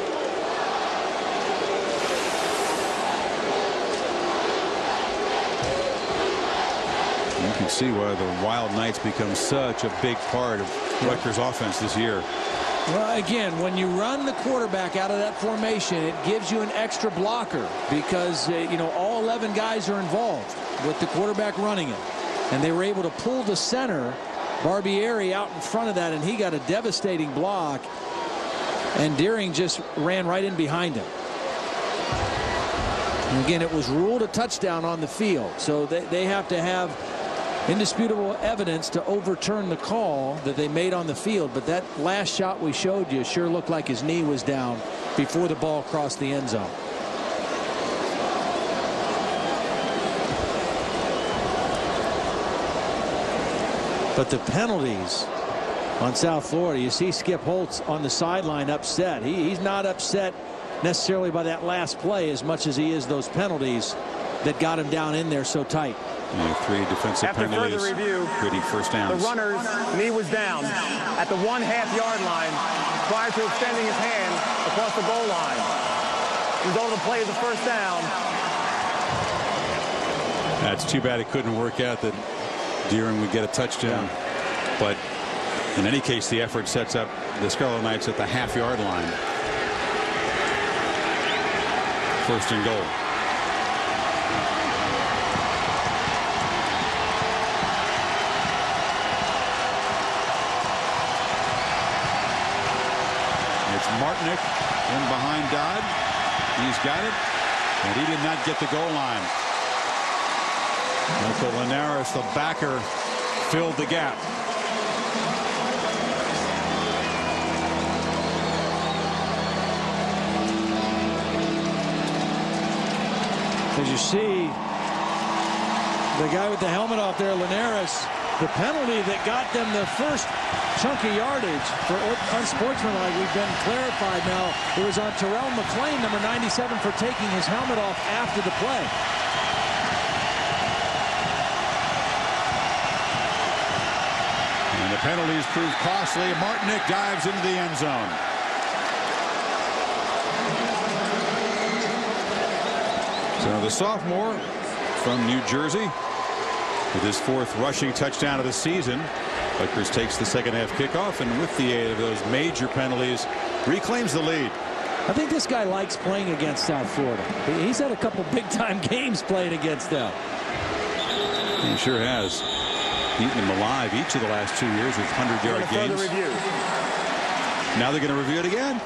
You can see why the Wild Knights become such a big part of Rutgers' offense this year. Well, again, when you run the quarterback out of that formation, it gives you an extra blocker because, you know, all 11 guys are involved with the quarterback running it. And they were able to pull the center, Barbieri, out in front of that, and he got a devastating block. And Deering just ran right in behind him. And again, it was ruled a touchdown on the field. So they have to have indisputable evidence to overturn the call that they made on the field. But that last shot we showed you sure looked like his knee was down before the ball crossed the end zone. But the penalties on South Florida, you see Skip Holtz on the sideline upset. He's not upset necessarily by that last play as much as he is those penalties that got him down in there so tight. 3 defensive penalties. After further review, pretty first downs. The runner's knee was down at the 1/2-yard line prior to extending his hand across the goal line. The result of the play is a first down. That's too bad it couldn't work out that Deering would get a touchdown. But in any case, the effort sets up the Scarlet Knights at the 1/2-yard line. First and goal. Martinick in behind Dodd. He's got it, and he did not get the goal line. Michael Linares, the backer, filled the gap. As you see, the guy with the helmet off there, Linares, the penalty that got them the first chunk of yardage for unsportsmanlike, we've been clarified now. It was on Terrell McClain, number 97, for taking his helmet off after the play. And the penalties proved costly. Martinick dives into the end zone. So the sophomore from New Jersey, with his 4th rushing touchdown of the season, Rutgers takes the second half kickoff, and with the aid of those major penalties, reclaims the lead. I think this guy likes playing against South Florida. He's had a couple big-time games playing against them. He sure has. Beaten them alive each of the last 2 years with 100-yard games. Now they're going to review it again.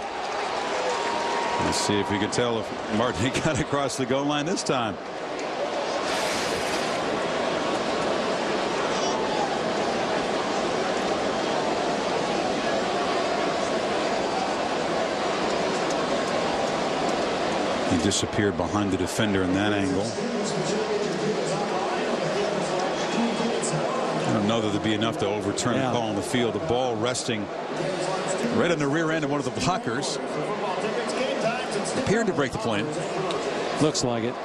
Let's see if we can tell if Martin got across the goal line this time. He disappeared behind the defender in that angle. I don't know that there'd be enough to overturn the call on the field. The ball resting right on the rear end of one of the blockers. Appeared to break the plane. Looks like it.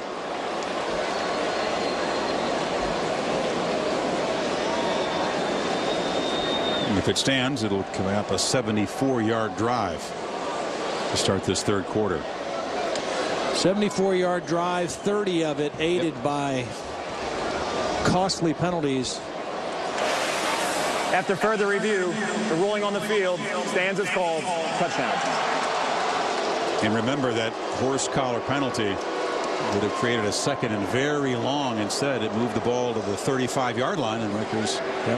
And if it stands, it'll come up a 74-yard drive to start this third quarter. 74-yard drive, 30 of it aided by costly penalties. After further review, the ruling on the field stands as called. Touchdown. And remember that horse collar penalty would have created a second and very long. Instead, it moved the ball to the 35-yard line, and Rutgers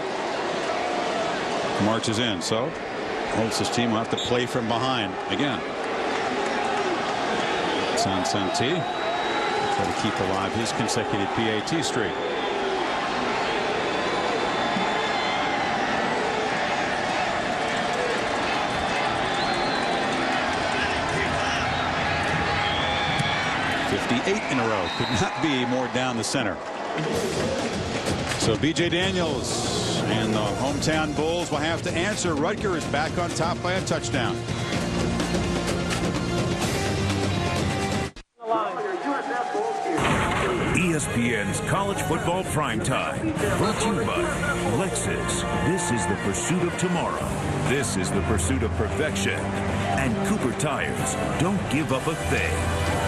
marches in. So Holtz's team will have to play from behind again. Sansanti try to keep alive his consecutive PAT streak. In a row. Could not be more down the center. So B.J. Daniels and the hometown Bulls will have to answer. Rutgers back on top by a touchdown. ESPN's College Football Primetime. Brought to you by Lexus. This is the pursuit of tomorrow. This is the pursuit of perfection. And Cooper Tires. Don't give up a thing.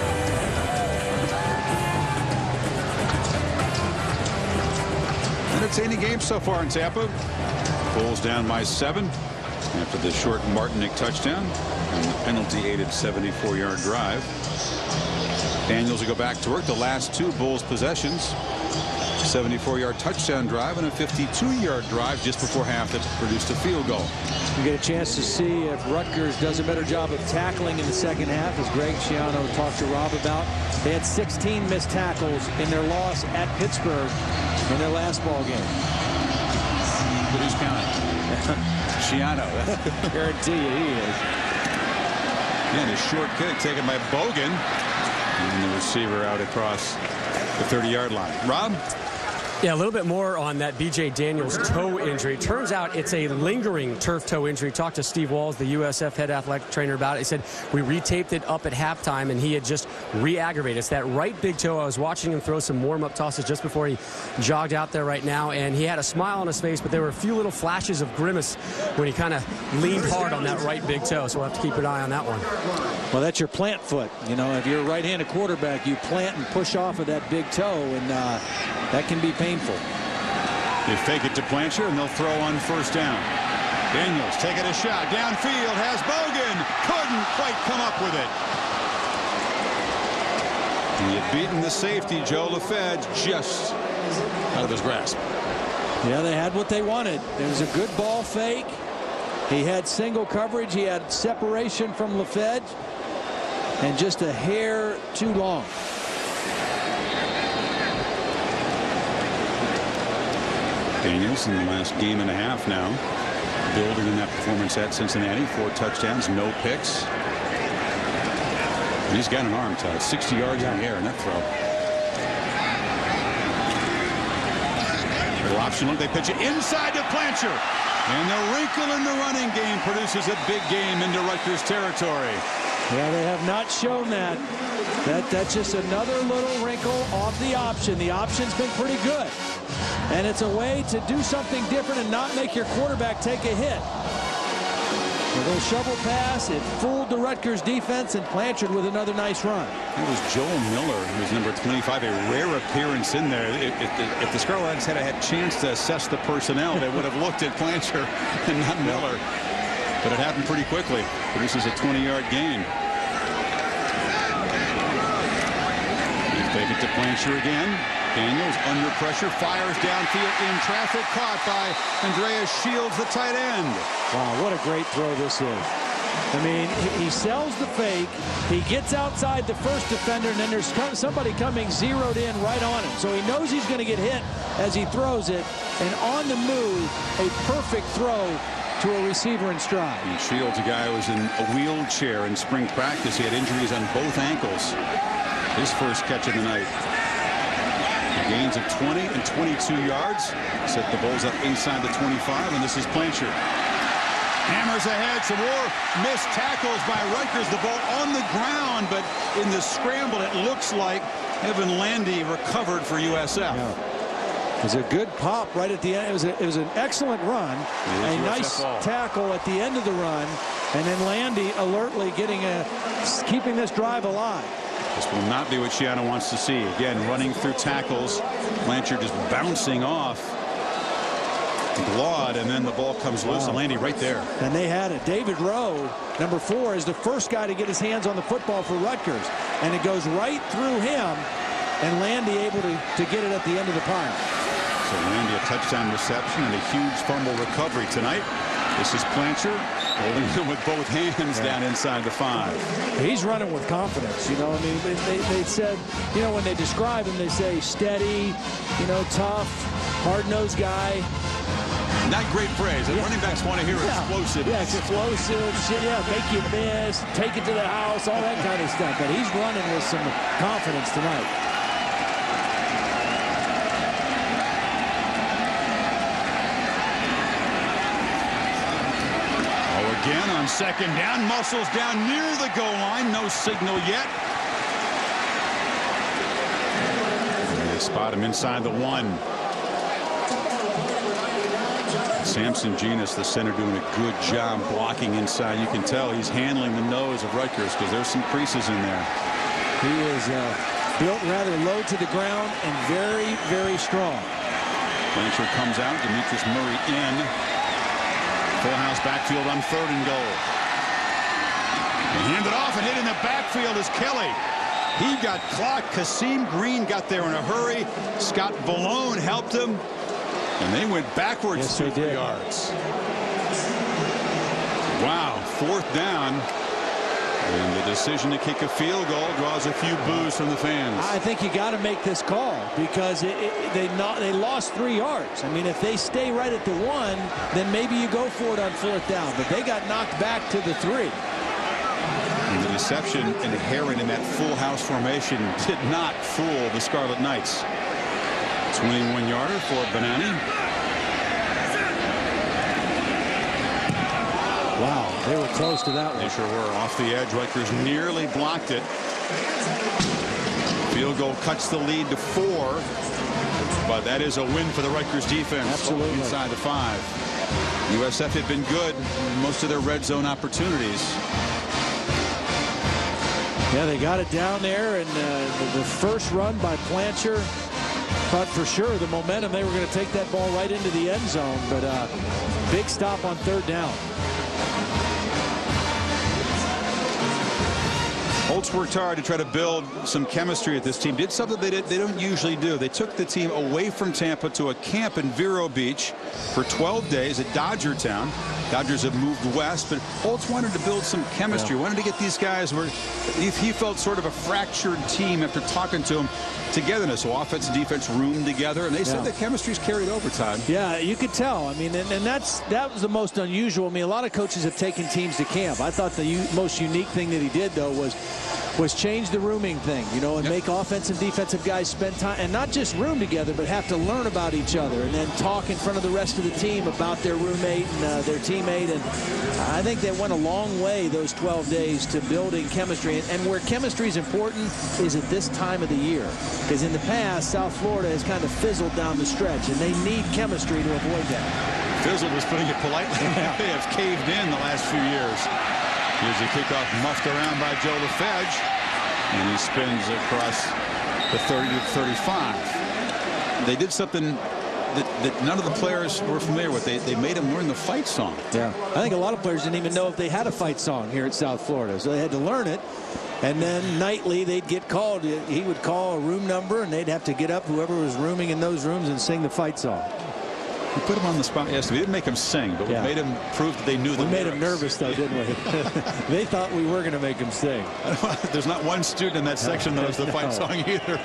Entertaining game so far in Tampa. Bulls down by 7 after the short Martinick touchdown and the penalty-aided 74-yard drive. Daniels will go back to work. The last two Bulls possessions, 74-yard touchdown drive and a 52-yard drive just before half that produced a field goal. You get a chance to see if Rutgers does a better job of tackling in the second half, as Greg Schiano talked to Rob about. They had 16 missed tackles in their loss at Pittsburgh in their last ball game. But who's counting? Schiano. Guarantee you he is. Again, a short kick taken by Bogan. And the receiver out across the 30-yard line. Rob? Yeah, a little bit more on that B.J. Daniels toe injury. Turns out it's a lingering turf toe injury. Talked to Steve Walls, the USF head athletic trainer, about it. He said we retaped it up at halftime, and he had just re-aggravated. It's that right big toe. I was watching him throw some warm-up tosses just before he jogged out there right now, and he had a smile on his face, but there were a few little flashes of grimace when he kind of leaned hard on that right big toe, so we'll have to keep an eye on that one. Well, that's your plant foot. You know, if you're a right-handed quarterback, you plant and push off of that big toe, and that can be painful. They fake it to Blanchard, and they'll throw on first down. Daniels taking a shot downfield, has Bogan, couldn't quite come up with it. He had beaten the safety, Joe LaFedge, just out of his grasp. Yeah, they had what they wanted. It was a good ball fake. He had single coverage. He had separation from LaFedge, and just a hair too long. Daniels in the last game and a half now, building in that performance at Cincinnati. 4 touchdowns, no picks. And he's got an arm tie, 60 yards in the air in that throw. Little option look, they pitch it inside to Blanchard. And the wrinkle in the running game produces a big game into Rutgers territory. Yeah, they have not shown that. That's just another little wrinkle off the option. The option's been pretty good. And it's a way to do something different and not make your quarterback take a hit. A little shovel pass. It fooled the Rutgers defense, and Blanchard with another nice run. It was Joel Miller, who was number 25, a rare appearance in there. If the Scarlets had a chance to assess the personnel, they would have looked at Blanchard and not Miller. But it happened pretty quickly. Produces a 20-yard gain. Take it to Blanchard again. Daniels under pressure, fires downfield in traffic, caught by Andreas Shields, the tight end. Wow, what a great throw this is. I mean, he sells the fake, he gets outside the first defender, and then there's somebody coming zeroed in right on him. So he knows he's going to get hit as he throws it, and on the move, a perfect throw to a receiver in stride. And Shields, a guy who was in a wheelchair in spring practice. He had injuries on both ankles. His first catch of the night. Gains of 20 and 22 yards. Set the Bulls up inside the 25, and this is Plancher. Hammers ahead. Some more missed tackles by Rutgers. The ball on the ground, but in the scramble, it looks like Evan Landy recovered for USF. Yeah. It was a good pop right at the end. It was an excellent run. A nice tackle at the end of the run, and then Landy alertly keeping this drive alive. This will not be what Schiano wants to see. Again, running through tackles. Blanchard just bouncing off. Glad, and then the ball comes loose. And Landy right there. And they had it. David Rowe, number 4, is the first guy to get his hands on the football for Rutgers. And it goes right through him. And Landy able to get it at the end of the pile. So Landy a touchdown reception and a huge fumble recovery tonight. This is Plancher holding him with both hands down inside the 5. He's running with confidence. You know, I mean, they said, you know, when they describe him, they say steady, you know, tough, hard-nosed guy. Not great praise. Running backs want to hear explosive. Yeah, explosive. Yeah, make you miss, take it to the house, all that kind of stuff. But he's running with some confidence tonight. Again on second down, muscles down near the goal line. No signal yet. And they spot him inside the 1. Samson Genus, the center, doing a good job blocking inside. You can tell he's handling the nose of Rutgers because there's some creases in there. He is built rather low to the ground and very, very strong. Blanchard comes out. Demetrius Murray in. Full house backfield on 3rd and goal. And handed off and hit in the backfield is Kelly. He got clocked. Kasim Green got there in a hurry. Scott Ballone helped him. And they went backwards 2 yards. Wow. 4th down. And the decision to kick a field goal draws a few boos from the fans. I think you got to make this call because they lost 3 yards. I mean, if they stay right at the 1, then maybe you go for it on 4th down. But they got knocked back to the 3. And the deception inherent in that full house formation did not fool the Scarlet Knights. 21-yarder for Benani. Wow, they were close to that one. They sure were. Off the edge, Rutgers nearly blocked it. Field goal cuts the lead to 4. But that is a win for the Rutgers defense. Absolutely. Inside the 5. USF had been good in most of their red zone opportunities. Yeah, they got it down there, and the first run by Plancher. Thought for sure the momentum, they were going to take that ball right into the end zone, but big stop on 3rd down. Holtz worked hard to try to build some chemistry at this team. Did something they don't usually do. They took the team away from Tampa to a camp in Vero Beach for 12 days at Dodger Town. Dodgers have moved west, but Holtz wanted to build some chemistry. Wanted to get these guys where he felt sort of a fractured team after talking to them. Togetherness, so offense and defense roomed together, and they said that chemistry's carried over time. Yeah, you could tell. I mean, and that was the most unusual. I mean, a lot of coaches have taken teams to camp. I thought the most unique thing that he did, though, was change the rooming thing, you know, and make offensive and defensive guys spend time and not just room together, but have to learn about each other and then talk in front of the rest of the team about their roommate and their teammate. And I think they went a long way those 12 days to building chemistry. And where chemistry is important is at this time of the year, because in the past, South Florida has kind of fizzled down the stretch, and they need chemistry to avoid that. Fizzled is putting it politely. They have caved in the last few years. Here's a kickoff muffed around by Joe LaFedge, and he spins across the 30 to 35. They did something that none of the players were familiar with. They made him learn the fight song. Yeah, I think a lot of players didn't even know if they had a fight song here at South Florida, so they had to learn it. And then nightly they'd get called. He would call a room number, and they'd have to get up, whoever was rooming in those rooms, and sing the fight song. We put him on the spot yesterday. We didn't make him sing, but we made him prove that they knew the lyrics. We made him nervous, though, didn't we? They thought we were going to make him sing. There's not one student in that section that knows the fight song either.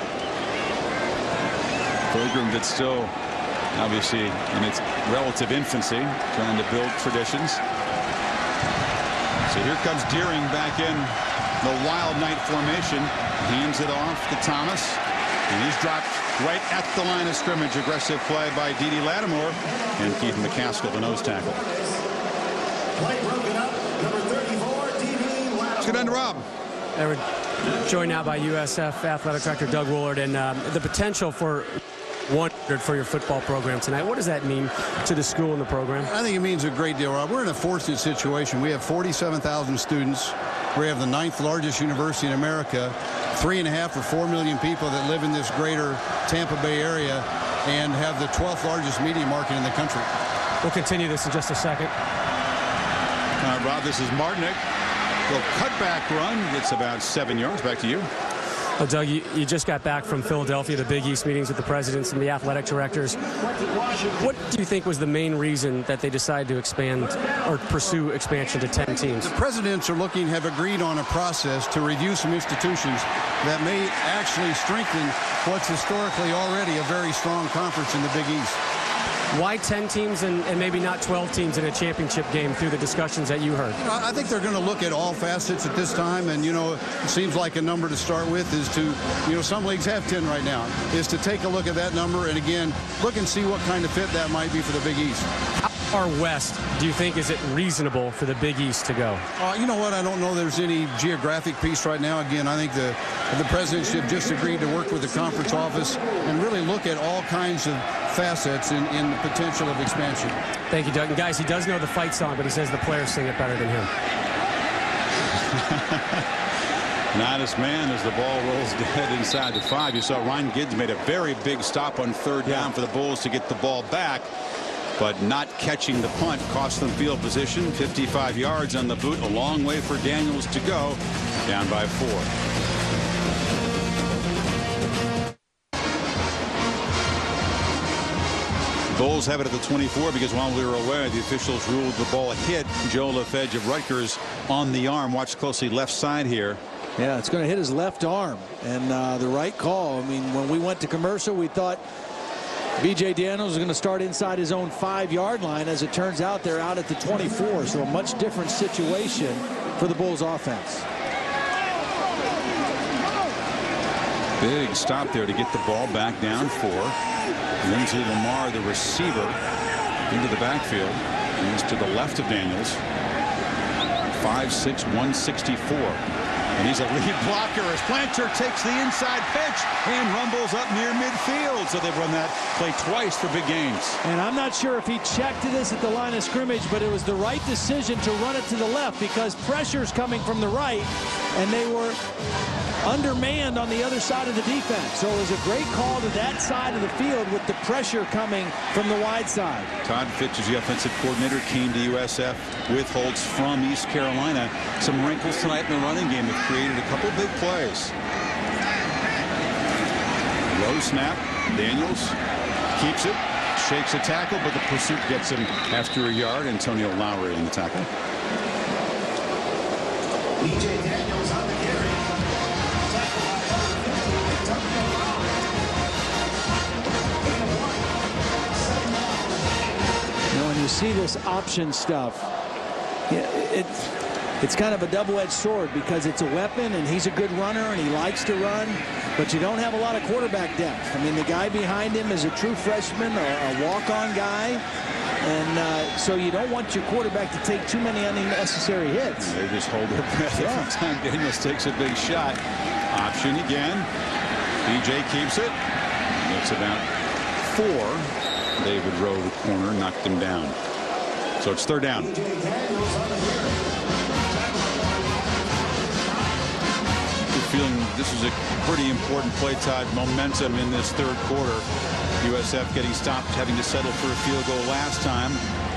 Program that's still, obviously, in its relative infancy, trying to build traditions. So here comes Deering back in the wild night formation. Hands it off to Thomas. And he's dropped right at the line of scrimmage. Aggressive play by Dede Lattimore. And Keith McCaskill, the nose tackle. Play broken up. Number 34, Dede Lattimore. Let's get on to Rob. We're joined now by USF Athletic Director Doug Woolard, and the potential for 100 for your football program tonight. What does that mean to the school and the program? I think it means a great deal, Rob. We're in a fortunate situation. We have 47,000 students. We have the 9th largest university in America, 3.5 or 4 million people that live in this greater Tampa Bay area, and have the 12th largest media market in the country. We'll continue this in just a second. Rob, this is Martinick. Little cutback run. Gets about 7 yards. Back to you. Well, Doug, you just got back from Philadelphia, the Big East meetings with the presidents and the athletic directors. What do you think was the main reason that they decided to expand or pursue expansion to 10 teams? The presidents have agreed on a process to review some institutions that may actually strengthen what's historically already a very strong conference in the Big East. Why 10 teams and maybe not 12 teams in a championship game through the discussions that you heard? I think they're going to look at all facets at this time. And, it seems like a number to start with is to, some leagues have 10 right now, is to take a look at that number. And, again, look and see what kind of fit that might be for the Big East. How far west do you think is it reasonable for the Big East to go? You know what? I don't know there's any geographic piece right now. Again, I think the presidents have just agreed to work with the conference office and really look at all kinds of facets in the potential of expansion. Thank you, Doug. And guys, he does know the fight song, but he says the players sing it better than him. Nodis man as the ball rolls dead inside the 5. You saw Ryan Giggs made a very big stop on 3rd down for the Bulls to get the ball back, but not catching the punt cost them field position. 55 yards on the boot. A long way for Daniels to go. Down by 4. Bulls have it at the 24 because while we were away, the officials ruled the ball hit Joe Lefebvre of Rutgers on the arm. Watch closely left side here. Yeah, it's going to hit his left arm, and the right call. I mean, when we went to commercial, we thought B.J. Daniels was going to start inside his own 5-yard line. As it turns out, they're out at the 24, so a much different situation for the Bulls offense. Big stop there to get the ball back down 4. Lindsey Lamar, the receiver, into the backfield. He's to the left of Daniels. 5'6", 164. And he's a lead blocker as Plancher takes the inside pitch and rumbles up near midfield. So they've run that play twice for big gains. And I'm not sure if he checked this at the line of scrimmage, but it was the right decision to run it to the left because pressure's coming from the right, and they were undermanned on the other side of the defense. So it was a great call to that side of the field with the pressure coming from the wide side. Todd Fitch is the offensive coordinator, came to USF with Holtz from East Carolina. Some wrinkles tonight in the running game have created a couple big plays. Low snap. Daniels keeps it, shakes a tackle, but the pursuit gets him after a yard. Antonio Lowry in the tackle. B.J. Daniels on the carry. When you see this option stuff, it's kind of a double-edged sword because it's a weapon and he's a good runner and he likes to run, but you don't have a lot of quarterback depth. I mean, the guy behind him is a true freshman or a walk-on guy, and so you don't want your quarterback to take too many unnecessary hits. They just hold their breath every time Daniels takes a big shot. Option again. BJ keeps it. It's about 4. David Rowe, the corner, knocked him down. So it's 3rd down. Feeling this is a pretty important play, Todd. Momentum in this 3rd quarter. USF getting stopped, having to settle for a field goal last time.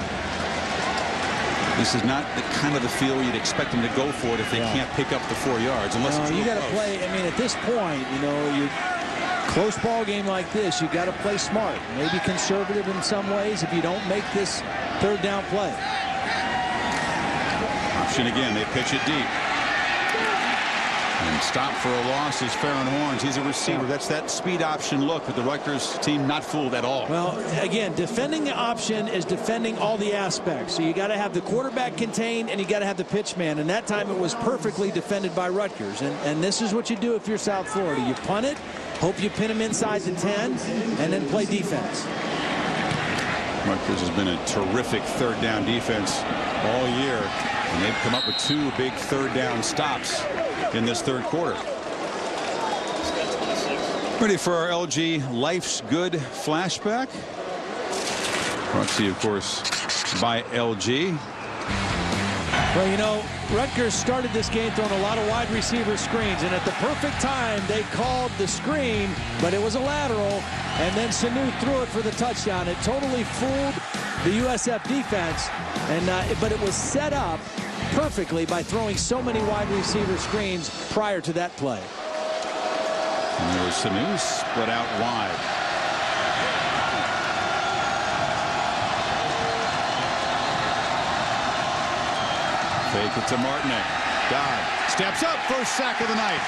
This is not the kind of the field you'd expect them to go for it if they can't pick up the 4 yards. Unless you got to play. I mean, at this point, you close ball game like this, you got to play smart, maybe conservative in some ways if you don't make this 3rd down play. Option again. They pitch it deep. And Stop for a loss is Farron Horns. He's a receiver. That's that speed option look with the Rutgers team not fooled at all. Well, again, defending the option is defending all the aspects. So you got to have the quarterback contained and you got to have the pitch man. And that time it was perfectly defended by Rutgers. And this is what you do if you're South Florida. You punt it, hope you pin them inside the 10, and then play defense. Rutgers has been a terrific third down defense all year. And they've come up with 2 big third down stops in this third quarter. Ready for our LG Life's Good flashback. Brought to you, of course, by LG. Well, you know, Rutgers started this game throwing a lot of wide receiver screens, and at the perfect time they called the screen, but it was a lateral, and then Sanu threw it for the touchdown. It totally fooled the USF defense, and but it was set up perfectly by throwing so many wide receiver screens prior to that play. And there was Sanu split out wide. Fake it to Martinek. Dodd steps up, first sack of the night.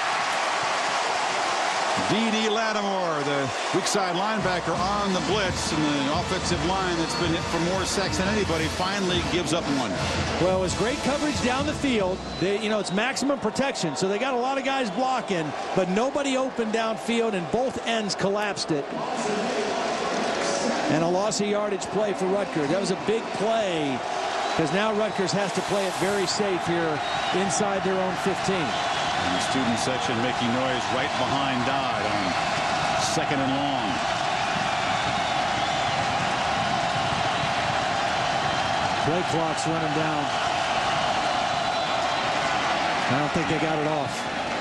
D.D. Lattimore, the weak side linebacker on the blitz, and the offensive line that's been hit for more sacks than anybody finally gives up one. Well, it was great coverage down the field. You know, it's maximum protection, so they got a lot of guys blocking, but nobody open downfield, and both ends collapsed it. And a loss of yardage play for Rutgers. That was a big play, because now Rutgers has to play it very safe here inside their own 15. And the student section making noise right behind Dodd on 2nd and long. Play clock's running down. I don't think they got it off.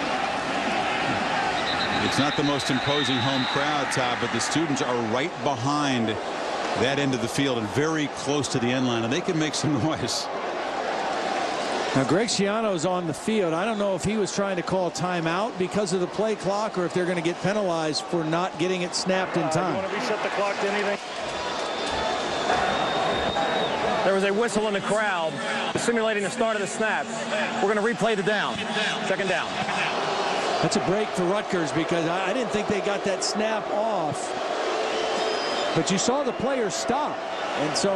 It's not the most imposing home crowd, Todd, but the students are right behind that end of the field and very close to the end line, and they can make some noise. Now, Greg Schiano's on the field. I don't know if he was trying to call timeout because of the play clock or if they're going to get penalized for not getting it snapped in time. You want to reset the clock to anything? There was a whistle in the crowd simulating the start of the snap. We're going to replay the down. 2nd down. That's a break for Rutgers because I didn't think they got that snap off. But you saw the players stop. And so,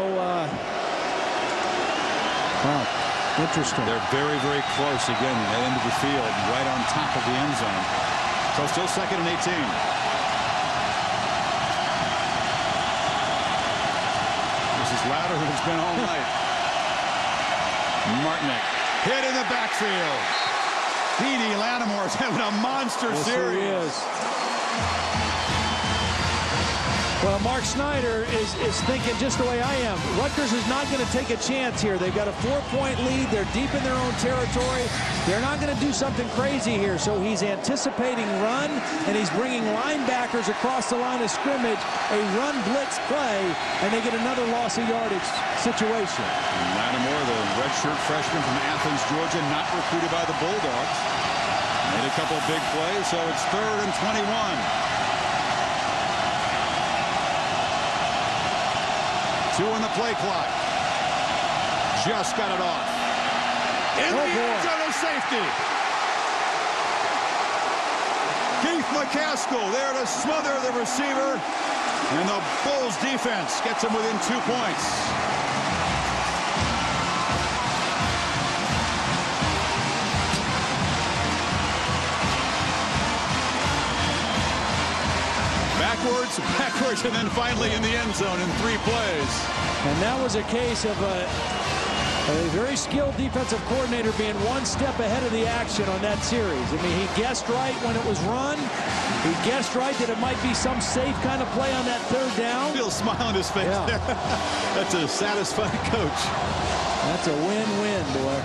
wow. Interesting. They're very, very close again at the end of the field, right on top of the end zone. So still 2nd and 18. This is louder than it's been all night. Martinek hit in the backfield. D.D. Lattimore's having a monster series. He is. Well, Mark Snyder is thinking just the way I am. Rutgers is not going to take a chance here. They've got a 4-point lead. They're deep in their own territory. They're not going to do something crazy here. So he's anticipating run, and he's bringing linebackers across the line of scrimmage, a run blitz play, and they get another loss of yardage situation. And Lattimore, the redshirt freshman from Athens, Georgia, not recruited by the Bulldogs. Made a couple of big plays, so it's 3rd and 21. 2 on the play clock. Just got it off. In the end zone of safety. Keith McCaskill there to smother the receiver. And the Bulls defense gets him within 2 points. Backwards, and then finally in the end zone in 3 plays. And that was a case of a very skilled defensive coordinator being 1 step ahead of the action on that series. I mean, he guessed right when it was run. He guessed right that it might be some safe kind of play on that 3rd down. Real smile on his face there. That's a satisfied coach. That's a win-win, boy.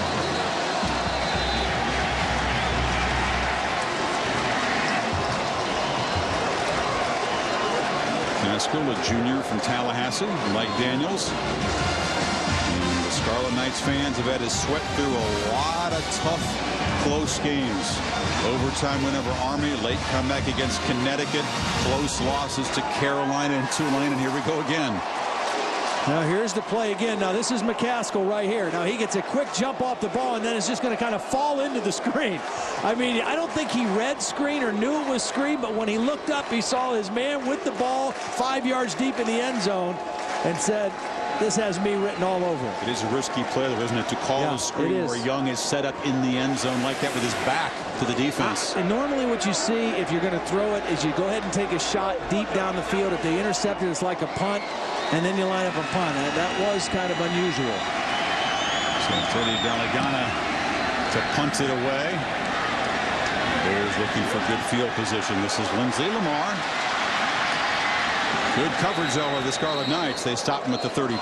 Maskell, a junior from Tallahassee, Mike Daniels. And the Scarlet Knights fans have had to sweat through a lot of tough, close games. Overtime win over Army, late comeback against Connecticut, close losses to Carolina and Tulane, and here we go again. Now here's the play again. Now this is McCaskill right here. Now he gets a quick jump off the ball, and then it's just going to kind of fall into the screen. I mean, I don't think he read screen or knew it was screen, but when he looked up, he saw his man with the ball 5 yards deep in the end zone and said, this has me written all over it. It is a risky play, though, isn't it, to call a screen where Young is set up in the end zone like that with his back to the defense. And normally what you see if you're going to throw it is you go ahead and take a shot deep down the field. If they intercept it, it's like a punt, and then you line up a punt. And that was kind of unusual. So Teddy Dalagana to punt it away. Bears looking for good field position. This is Lindsey Lamar. Good coverage, though, of the Scarlet Knights. They stop him at the 32.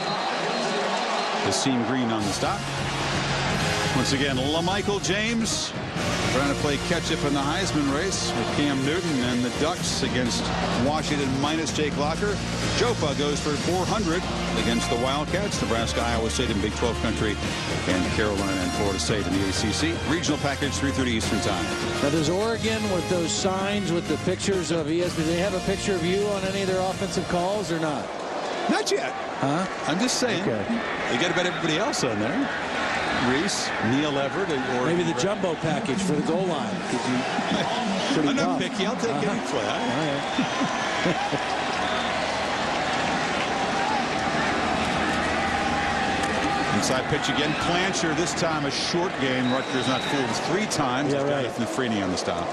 Hasim Green on the stop. Once again, LaMichael James trying to play catch-up in the Heisman race with Cam Newton and the Ducks against Washington minus Jake Locker. Jopa goes for 400 against the Wildcats. Nebraska, Iowa State in Big 12 country, and Carolina and Florida State in the ACC. Regional package, 3:30 Eastern time. Now, does Oregon, with those signs with the pictures of ESPN, do they have a picture of you on any of their offensive calls or not? Not yet. Huh? I'm just saying. Okay. They got about everybody else on there. Reese, Neil Everett, or maybe the jumbo package for the goal line. I'm not picky. I'll take any play. Inside pitch again. Plancher this time a short game. Rutgers not fooled 3 times. Yeah, right. Jonathan Freeney on the stop.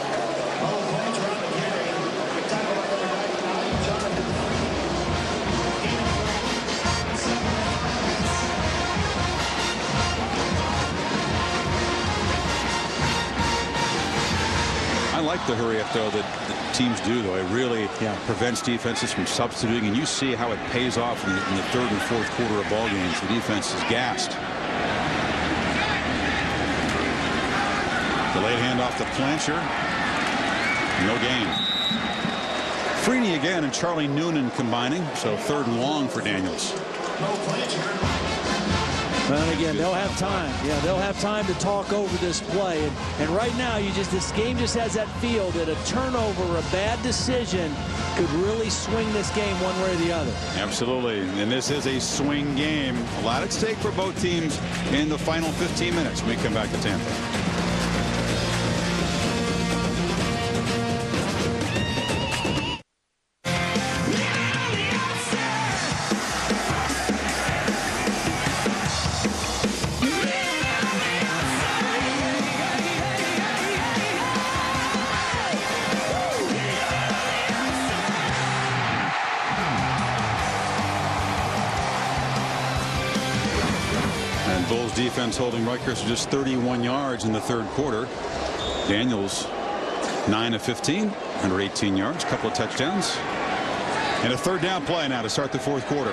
I like the hurry up, though, that teams do, though. It really prevents defenses from substituting, and you see how it pays off in the third and fourth quarter of ball games. The defense is gassed. Delayed handoff to Plancher. No gain. Freeney again and Charlie Noonan combining, so 3rd and long for Daniels. And again, they'll have time. Yeah, they'll have time to talk over this play. And right now, this game just has that feel that a turnover, a bad decision could really swing this game one way or the other. Absolutely. And this is a swing game. A lot at stake for both teams in the final 15 minutes when we come back to Tampa. Bulls defense holding Rutgers to just 31 yards in the 3rd quarter. Daniels 9 of 15, 118 yards, a couple of touchdowns, and a 3rd down play now to start the 4th quarter.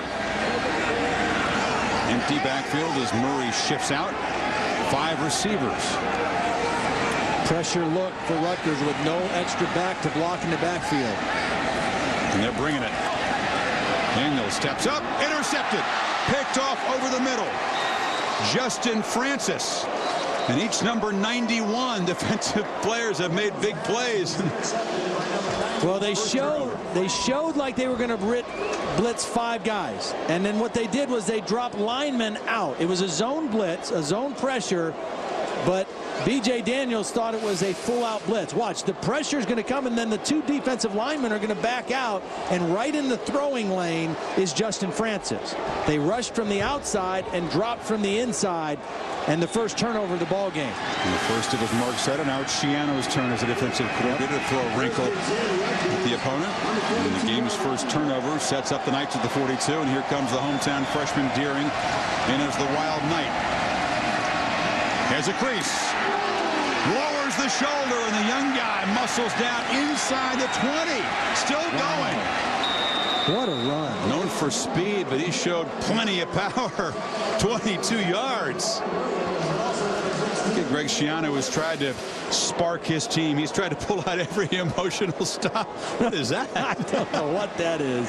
Empty backfield as Murray shifts out. 5 receivers. Pressure look for Rutgers with no extra back to block in the backfield. And they're bringing it. Daniels steps up, intercepted, picked off over the middle. Justin Francis, and each number 91 defensive players have made big plays. Well, they showed like they were going to blitz 5 guys, and then what they did was they dropped linemen out. It was a zone blitz, a zone pressure, but B.J. Daniels thought it was a full-out blitz. Watch, the pressure is going to come, and then the 2 defensive linemen are going to back out, and right in the throwing lane is Justin Francis. They rushed from the outside and dropped from the inside, and the first turnover of the ball game. And the first it was Mark Setta. Now it's Schiano's turn as a defensive coordinator to throw a wrinkle at the opponent. And the game's first turnover sets up the Knights at the 42, and here comes the hometown freshman Deering in as the Wild Knight. Has a crease. Lowers the shoulder, and the young guy muscles down inside the 20. Still going. What a run. Known for speed, but he showed plenty of power. 22 yards. Look at Greg Schiano has tried to spark his team. He's tried to pull out every emotional stop. What is that? I don't know what that is.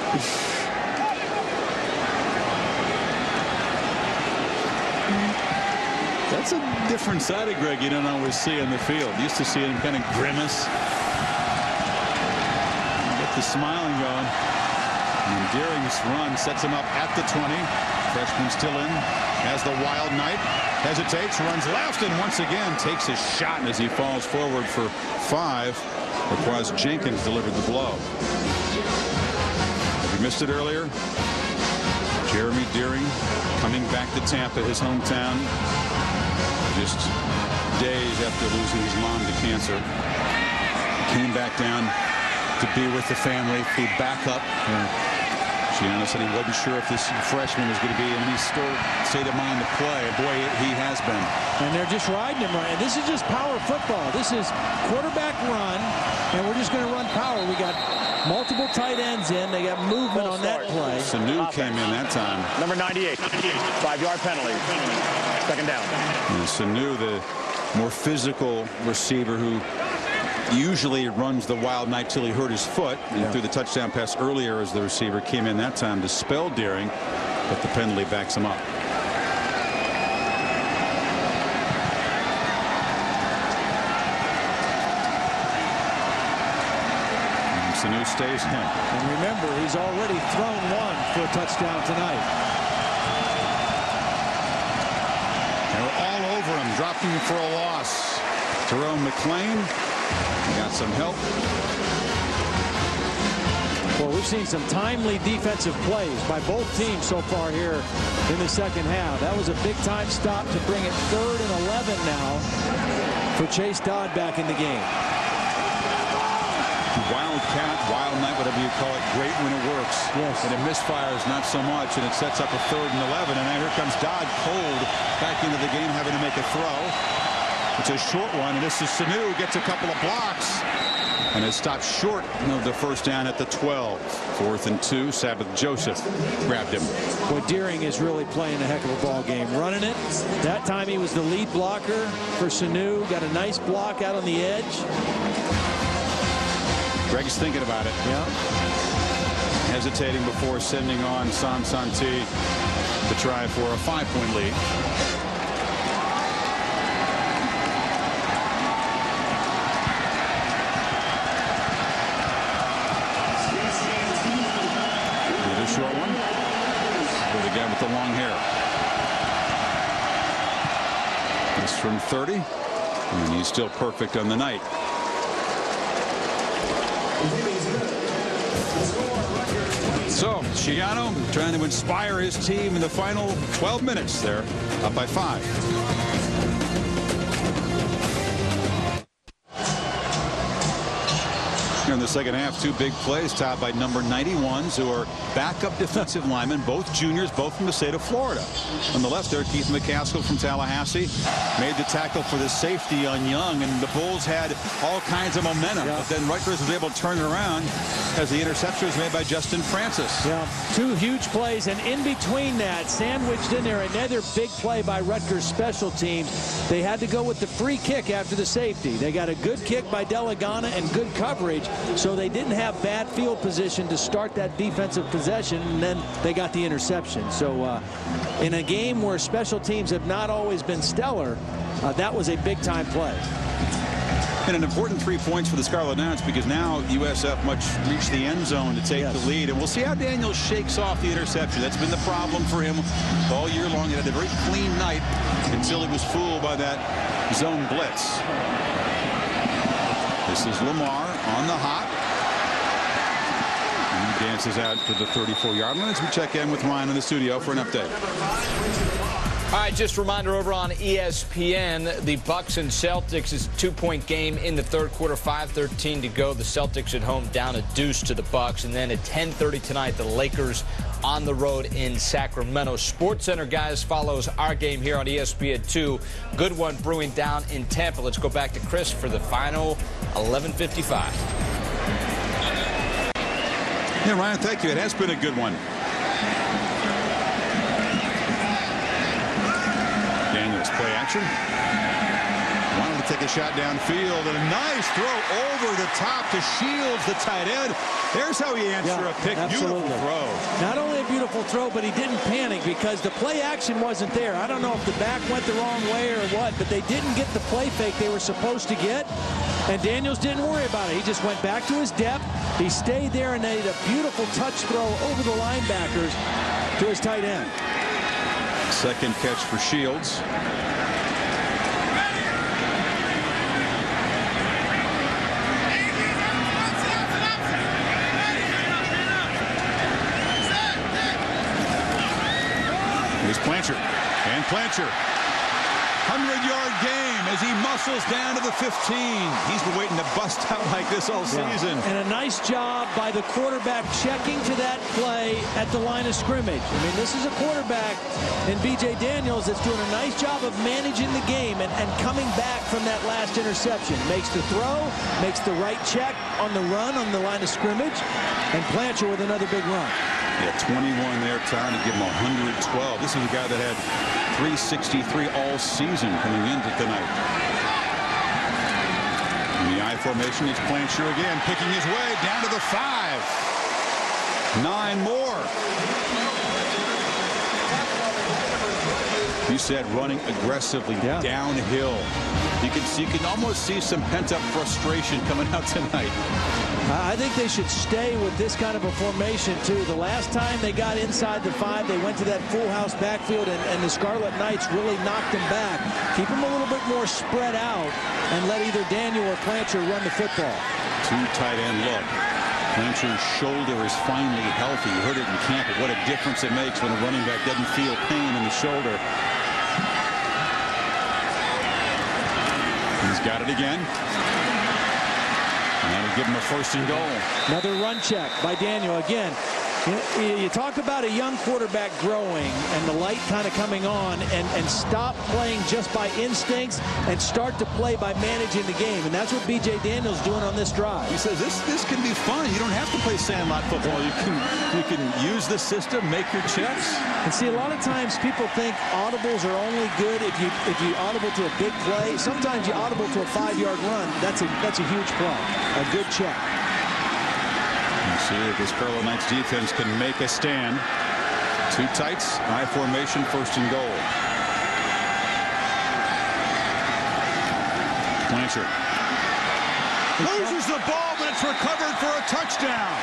That's a different side of Greg you don't always see on the field. Used to see him kind of grimace. Get the smiling going. And Deering's run sets him up at the 20. Freshman still in as the wild knight. Hesitates, runs left, and once again takes his shot as he falls forward for 5. Requires Jenkins delivered the blow. If you missed it earlier, Jeremy Deering coming back to Tampa, his hometown, just days after losing his mom to cancer. Came back down to be with the family, flew back up. Schiano said he wasn't sure if this freshman was going to be in any state of mind to play. Boy, he has been. And they're just riding him right. And this is just power football. This is quarterback run, and we're just going to run power. We got multiple tight ends in. They got movement on that play. Sanu came in that time. Number 98, 5-yard penalty. Second down. And Sanu, the more physical receiver who usually runs the wild knight till he hurt his foot, and threw the touchdown pass earlier as the receiver, came in that time to spell Deering, but the penalty backs him up. And Sanu stays in. And remember, he's already thrown one for a touchdown tonight. They were all over him, dropping him for a loss. Jerome McClain got some help. Well, we've seen some timely defensive plays by both teams so far here in the second half. That was a big-time stop to bring it 3rd and 11 now for Chase Dodd back in the game. Wildcat, wild knight, whatever you call it, great when it works. Yes. And it misfires not so much, and it sets up a 3rd and 11. And now here comes Dodd cold back into the game, having to make a throw. It's a short one, and this is Sanu, gets a couple of blocks. And is stopped short of the first down at the 12. 4th and 2. Sabbath Joseph grabbed him. Boy, Deering is really playing a heck of a ball game. Running it. That time he was the lead blocker for Sanu. Got a nice block out on the edge. Greg's thinking about it. Yeah. Hesitating before sending on San Santi to try for a 5-point lead. Short one for the guy with the long hair. This from 30, and he's still perfect on the night. So Schiano trying to inspire his team in the final 12 minutes. There, up by 5. In the second half, 2 big plays topped by number 91s, who are backup defensive linemen, both juniors, both from the state of Florida. On the left there, Keith McCaskill from Tallahassee made the tackle for the safety on Young, and the Bulls had all kinds of momentum. But then Rutgers was able to turn it around as the interception was made by Justin Francis. Yeah, 2 huge plays, and in between that, sandwiched in there, another big play by Rutgers special teams. They had to go with the free kick after the safety. They got a good kick by Delegana and good coverage, so they didn't have bad field position to start that defensive possession, and then they got the interception. So in a game where special teams have not always been stellar, that was a big-time play. And an important 3 points for the Scarlet Knights, because now USF must reach the end zone to take the lead. And we'll see how Daniels shakes off the interception. That's been the problem for him all year long. He had a very clean night until he was fooled by that zone blitz. This is Lamar on the hop. And he dances out to the 34-yard line as we check in with Ryan in the studio for an update. All right, just a reminder over on ESPN, the Bucks and Celtics is a 2-point game in the 3rd quarter, 5:13 to go. The Celtics at home down a deuce to the Bucks. And then at 10:30 tonight, the Lakers on the road in Sacramento. SportsCenter, guys, follows our game here on ESPN2. Good one brewing down in Tampa. Let's go back to Chris for the final 11:55. Yeah, Ryan, thank you. It has been a good one. Daniels play action. Wanted to to take a shot downfield, and a nice throw over the top to Shields, the tight end. There's how you answer a pick. Absolutely. Beautiful throw. Not only a beautiful throw, but he didn't panic because the play action wasn't there. I don't know if the back went the wrong way or what, but they didn't get the play fake they were supposed to get, and Daniels didn't worry about it. He just went back to his depth. He stayed there and made a beautiful touch throw over the linebackers to his tight end. Second catch for Shields. Here's Blanchard. And Blanchard. 100-yard game as he muscles down to the 15. He's been waiting to bust out like this all season. And a nice job by the quarterback checking to that play at the line of scrimmage. I mean, this is a quarterback in B.J. Daniels that's doing a nice job of managing the game and coming back from that last interception. Makes the throw, makes the right check on the run on the line of scrimmage, and Blanchard with another big run. Yeah, 21 there, trying to give him 112. This is a guy that had 363 all season coming into tonight. In the I formation, it's Blanchard again, picking his way down to the 5. 9 more. You said running aggressively downhill. You can almost see some pent-up frustration coming out tonight. I think they should stay with this kind of a formation, too. The last time they got inside the 5, they went to that full house backfield, and the Scarlet Knights really knocked them back. Keep them a little bit more spread out and let either Daniel or Blanchard run the football. 2 tight end look. Blanchard's shoulder is finally healthy. You heard it in camp, but what a difference it makes when a running back doesn't feel pain in the shoulder. He's got it again. And that'll give him a 1st and goal. Another run check by Daniel again. You talk about a young quarterback growing and the light kind of coming on and stop playing just by instincts and start to play by managing the game. And that's what B.J. Daniels doing on this drive. He says this can be fun. You don't have to play sandlot football. You can use the system, make your checks. And see, a lot of times people think audibles are only good if you audible to a big play. Sometimes you audible to a 5-yard run. That's a huge play. A good check. See if this Scarlet Knights defense can make a stand. 2 tights, I formation, 1st and goal. Blanchard loses the ball, but it's recovered for a touchdown.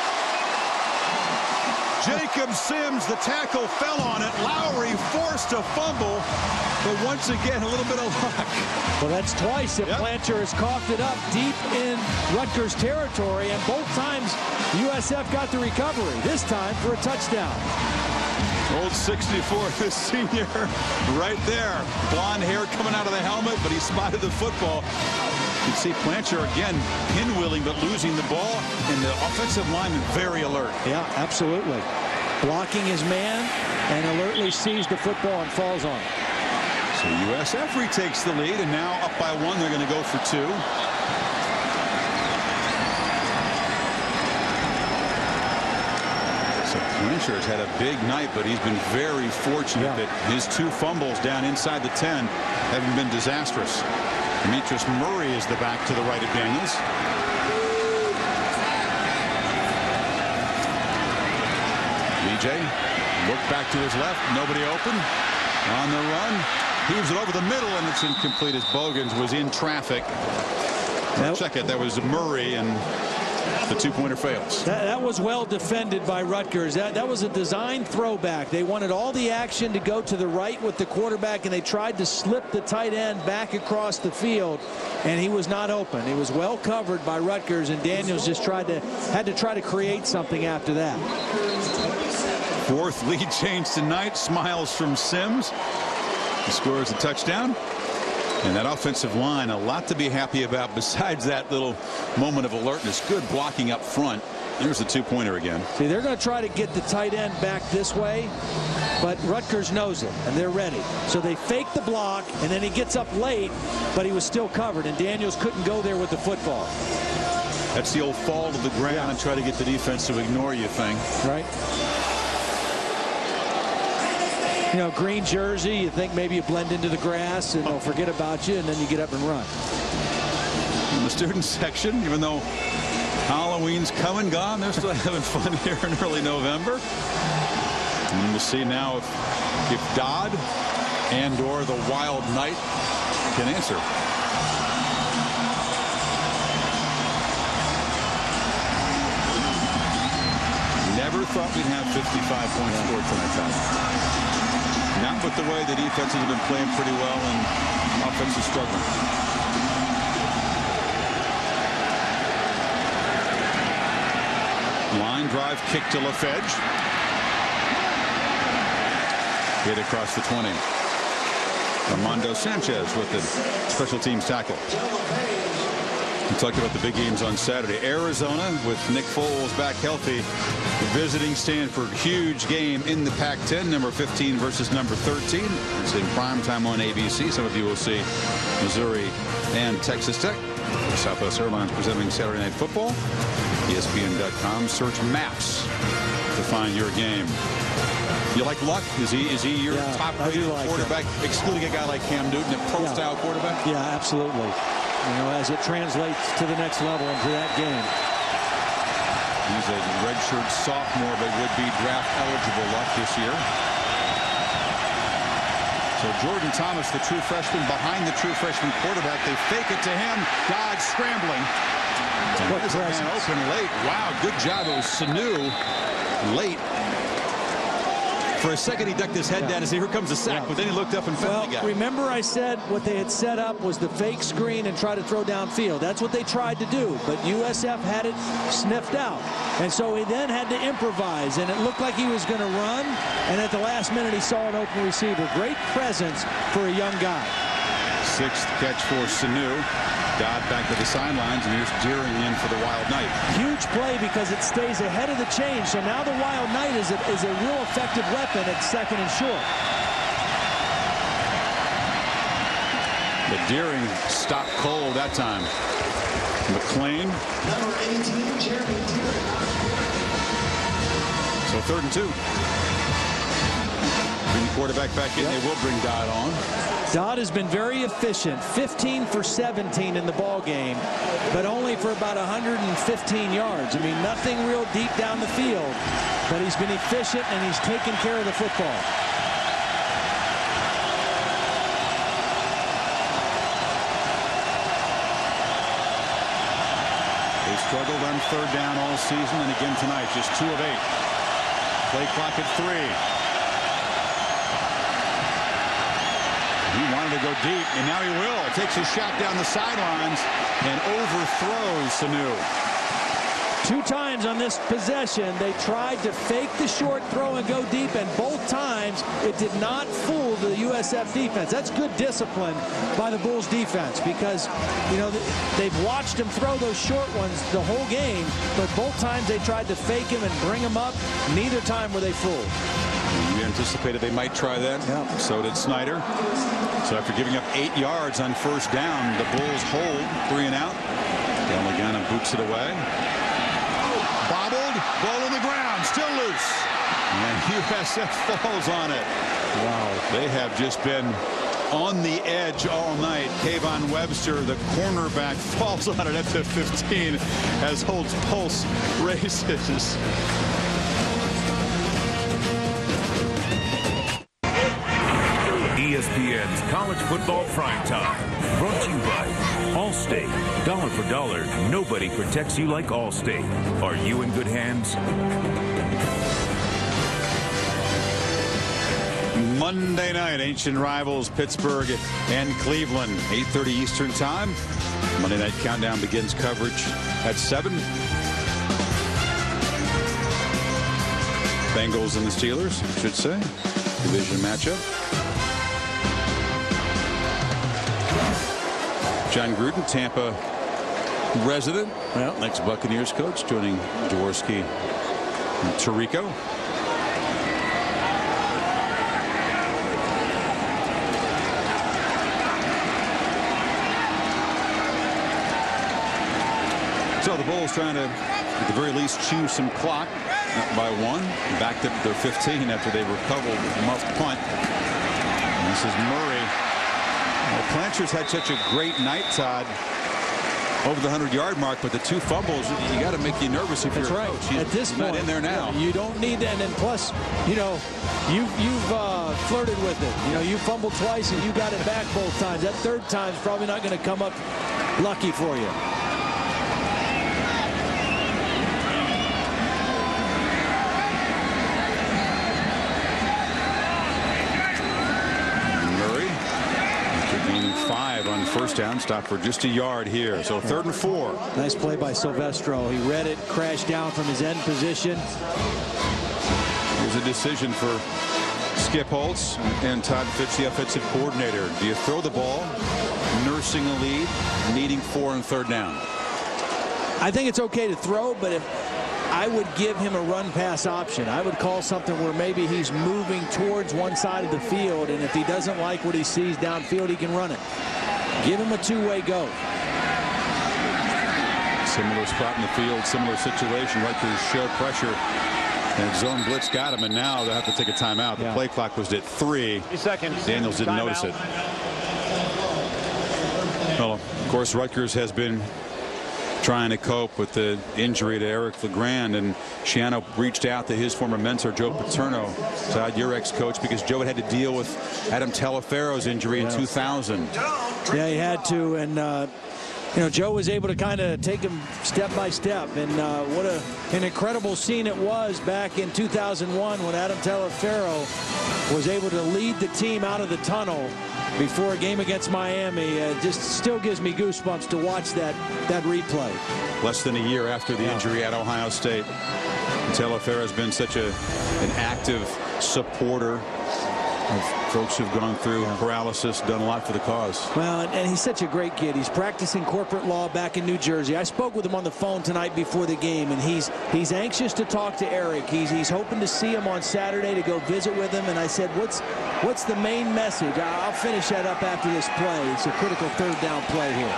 Jacob Sims, the tackle, fell on it. Lowry forced a fumble, but once again, a little bit of luck. Well, that's twice that Blanchard has coughed it up deep in Rutgers territory, and both times USF got the recovery, this time for a touchdown. Old 64, this senior, right there. Blonde hair coming out of the helmet, but he spotted the football. You can see Blanchard again pinwheeling but losing the ball, and the offensive lineman very alert. Yeah, absolutely. Blocking his man and alertly sees the football and falls on it. So USF retakes the lead, and now up by 1, they're going to go for 2. So Blanchard's had a big night, but he's been very fortunate that his 2 fumbles down inside the 10 haven't been disastrous. Demetrius Murray is the back to the right of Daniels. BJ look back to his left, nobody open. On the run, heaves it over the middle, and it's incomplete as Bogans was in traffic. Check it, that was Murray, and the 2-pointer fails. That was well defended by Rutgers. That was a design throwback. They wanted all the action to go to the right with the quarterback, and they tried to slip the tight end back across the field, and he was not open. He was well covered by Rutgers, and Daniels just had to try to create something after that. 4th lead change tonight. Smiles from Sims. He scores a touchdown. And that offensive line, a lot to be happy about besides that little moment of alertness. Good blocking up front. There's the 2-pointer again. See, they're going to try to get the tight end back this way, but Rutgers knows it, and they're ready. So they fake the block, and then he gets up late, but he was still covered, and Daniels couldn't go there with the football. That's the old fall to the ground and try to get the defense to ignore you thing. Right. You know, green jersey, you think maybe you blend into the grass and they'll forget about you, and then you get up and run. In the student section, even though Halloween's come and gone, they're still having fun here in early November. And we'll see now if Dodd and or the Wild Knight can answer. Never thought we'd have 55 points scored tonight, Todd. Not with the way the defenses have been playing pretty well and offense is struggling. Line drive kick to LaFedge. Hit across the 20. Armando Sanchez with the special teams tackle. We talked about the big games on Saturday. Arizona with Nick Foles back healthy, visiting Stanford. Huge game in the Pac-10. Number 15 versus number 13. It's in primetime on ABC. Some of you will see Missouri and Texas Tech. Southwest Airlines presenting Saturday Night Football. ESPN.com. Search maps to find your game. You like Luck? Is he your top rated quarterback, excluding a guy like Cam Newton, a pro-style quarterback? Yeah, absolutely. You know, as it translates to the next level into that game. He's a redshirt sophomore, but would be draft eligible Luck this year. So Jordan Thomas, the true freshman, behind the true freshman quarterback. They fake it to him. Dodge scrambling. There's a man open late. Wow, good job. It was Sanu late. For a second, he ducked his head down and said, here comes a sack, but then he looked up and found the guy. Remember I said what they had set up was the fake screen and try to throw downfield. That's what they tried to do, but USF had it sniffed out. And so he then had to improvise, and it looked like he was going to run, and at the last minute he saw an open receiver. Great presence for a young guy. Sixth catch for Sanu. Dodd back to the sidelines, and here's Deering in for the Wild Knight. Huge play because it stays ahead of the chain. So now the Wild Knight is a real effective weapon at second and short. But Deering stopped cold that time. McLean. Number 18, Jeremy Deering. So 3rd and 2. Bring the quarterback back in. They will bring Dodd on. Dodd has been very efficient, 15 for 17 in the ball game, but only for about 115 yards. I mean, nothing real deep down the field, but he's been efficient and he's taken care of the football. They struggled on 3rd down all season, and again tonight, just 2 of 8. Play clock at 3. He wanted to go deep, and now he will. Takes a shot down the sidelines and overthrows Sanu. 2 times on this possession, they tried to fake the short throw and go deep, and both times it did not fool the USF defense. That's good discipline by the Bulls defense because, you know, they've watched him throw those short ones the whole game, but both times they tried to fake him and bring him up. Neither time were they fooled. We anticipated they might try that. Yeah. So did Snyder. So after giving up 8 yards on 1st down, the Bulls hold 3 and out. Delegana boots it away. Bobbled, ball on the ground, still loose. And USF falls on it. Wow. They have just been on the edge all night. Kayvon Webster, the cornerback, falls on it at the 15 as Holtz pulse races. ESPN's College Football Primetime. Brought to you by Allstate. Dollar for dollar, nobody protects you like Allstate. Are you in good hands? Monday night, ancient rivals Pittsburgh and Cleveland, 8:30 Eastern Time. Monday Night Countdown begins coverage at 7. Bengals and the Steelers, I should say. Division matchup. John Gruden, Tampa resident, ex-Buccaneers coach, joining Jaworski and Tirico. So the Bulls trying to, at the very least, chew some clock by one. Backed up to their 15 after they recovered a muffed punt. And this is Murray. Well, Plancher's had such a great night, Todd, over the 100-yard mark, but the 2 fumbles, you got to make you nervous if you're a coach. At this point, not in there now. You don't need that. And then plus, you know, you've flirted with it. You know, you fumbled twice and you got it back both times. That third time's probably not going to come up lucky for you. On first down, stop for just a yard here. So 3rd and 4. Nice play by Silvestro. He read it, crashed down from his end position. Here's a decision for Skip Holtz and Todd Fitch, the offensive coordinator. Do you throw the ball, nursing a lead, needing 4 and 3rd down? I think it's okay to throw, but if I would give him a run pass option. I would call something where maybe he's moving towards one side of the field, and if he doesn't like what he sees downfield, he can run it. Give him a 2-way go. Similar spot in the field, similar situation. Rutgers showed pressure, and zone blitz got him, and now they'll have to take a timeout. The play clock was at 3. Daniels didn't notice it. Well, of course, Rutgers has been trying to cope with the injury to Eric LeGrand, and Schiano reached out to his former mentor Joe Paterno, Todd, your ex-coach, because Joe had to deal with Adam Talafero's injury in 2000. Yeah, he had to, and you know, Joe was able to kind of take him step by step, and what an incredible scene it was back in 2001 when Adam Talafero was able to lead the team out of the tunnel before a game against Miami. Just still gives me goosebumps to watch that replay. Less than a year after the injury at Ohio State. Talafero has been such an active supporter of folks who've gone through paralysis, done a lot for the cause. Well, and he's such a great kid. He's practicing corporate law back in New Jersey. I spoke with him on the phone tonight before the game, and he's anxious to talk to Eric. He's hoping to see him on Saturday to go visit with him. And I said, what's the main message? I'll finish that up after this play. It's a critical 3rd down play here.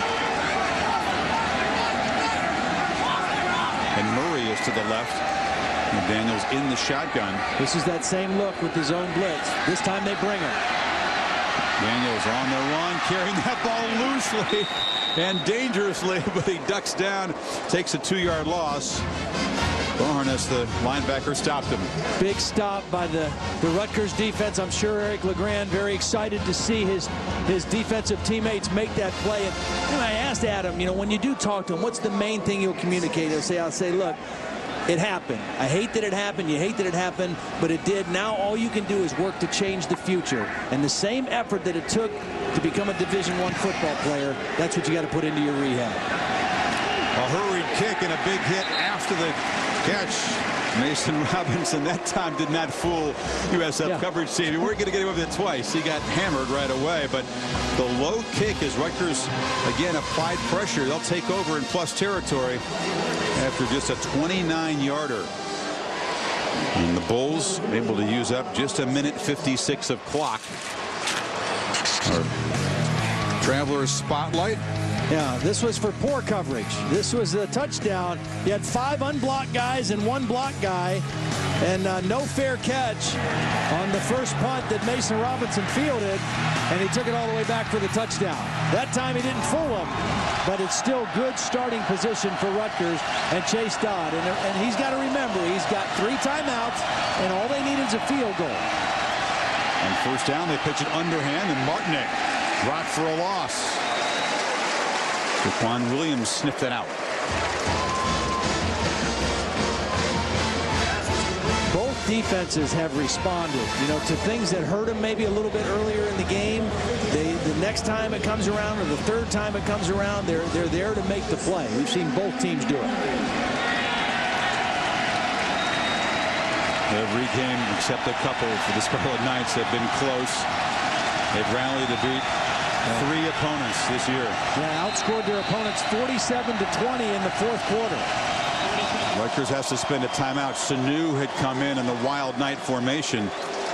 And Murray is to the left. And Daniels in the shotgun. This is that same look with the zone blitz. This time they bring him. Daniels on the run, carrying that ball loosely and dangerously, but he ducks down, takes a 2-yard loss. Barnes, the linebacker, stopped him. Big stop by the Rutgers defense. I'm sure Eric LeGrand very excited to see his defensive teammates make that play. And I asked Adam, you know, when you do talk to him, what's the main thing you'll communicate? I'll say, look, it happened. I hate that it happened. You hate that it happened, but it did. Now all you can do is work to change the future. And the same effort that it took to become a Division I football player, that's what you got to put into your rehab. A hurried kick and a big hit after the catch. Mason Robinson that time did not fool USF coverage team. You weren't going to get away with it twice. He got hammered right away, but the low kick as Rutgers again applied pressure. They'll take over in plus territory after just a 29-yarder. And the Bulls able to use up just 1:56 of clock. Our Travelers spotlight. Yeah, this was for poor coverage. This was a touchdown. You had 5 unblocked guys and 1 blocked guy, and no fair catch on the first punt that Mason Robinson fielded, and he took it all the way back for the touchdown. That time he didn't fool him, but it's still good starting position for Rutgers and Chase Dodd. And he's got to remember, he's got 3 timeouts, and all they need is a field goal. On first down, they pitch it underhand, and Martinek dropped for a loss. Jaquan Williams sniffed that out. Both defenses have responded, you know, to things that hurt them maybe a little bit earlier in the game. The next time it comes around, or the 3rd time it comes around, they're there to make the play. We've seen both teams do it. Every game except a couple for the Scarlet Knights have been close. They've rallied to beat 3 opponents this year. Yeah, outscored their opponents 47-20 in the 4th quarter. Rutgers has to spend a timeout. Sanu had come in the Wild Knight formation.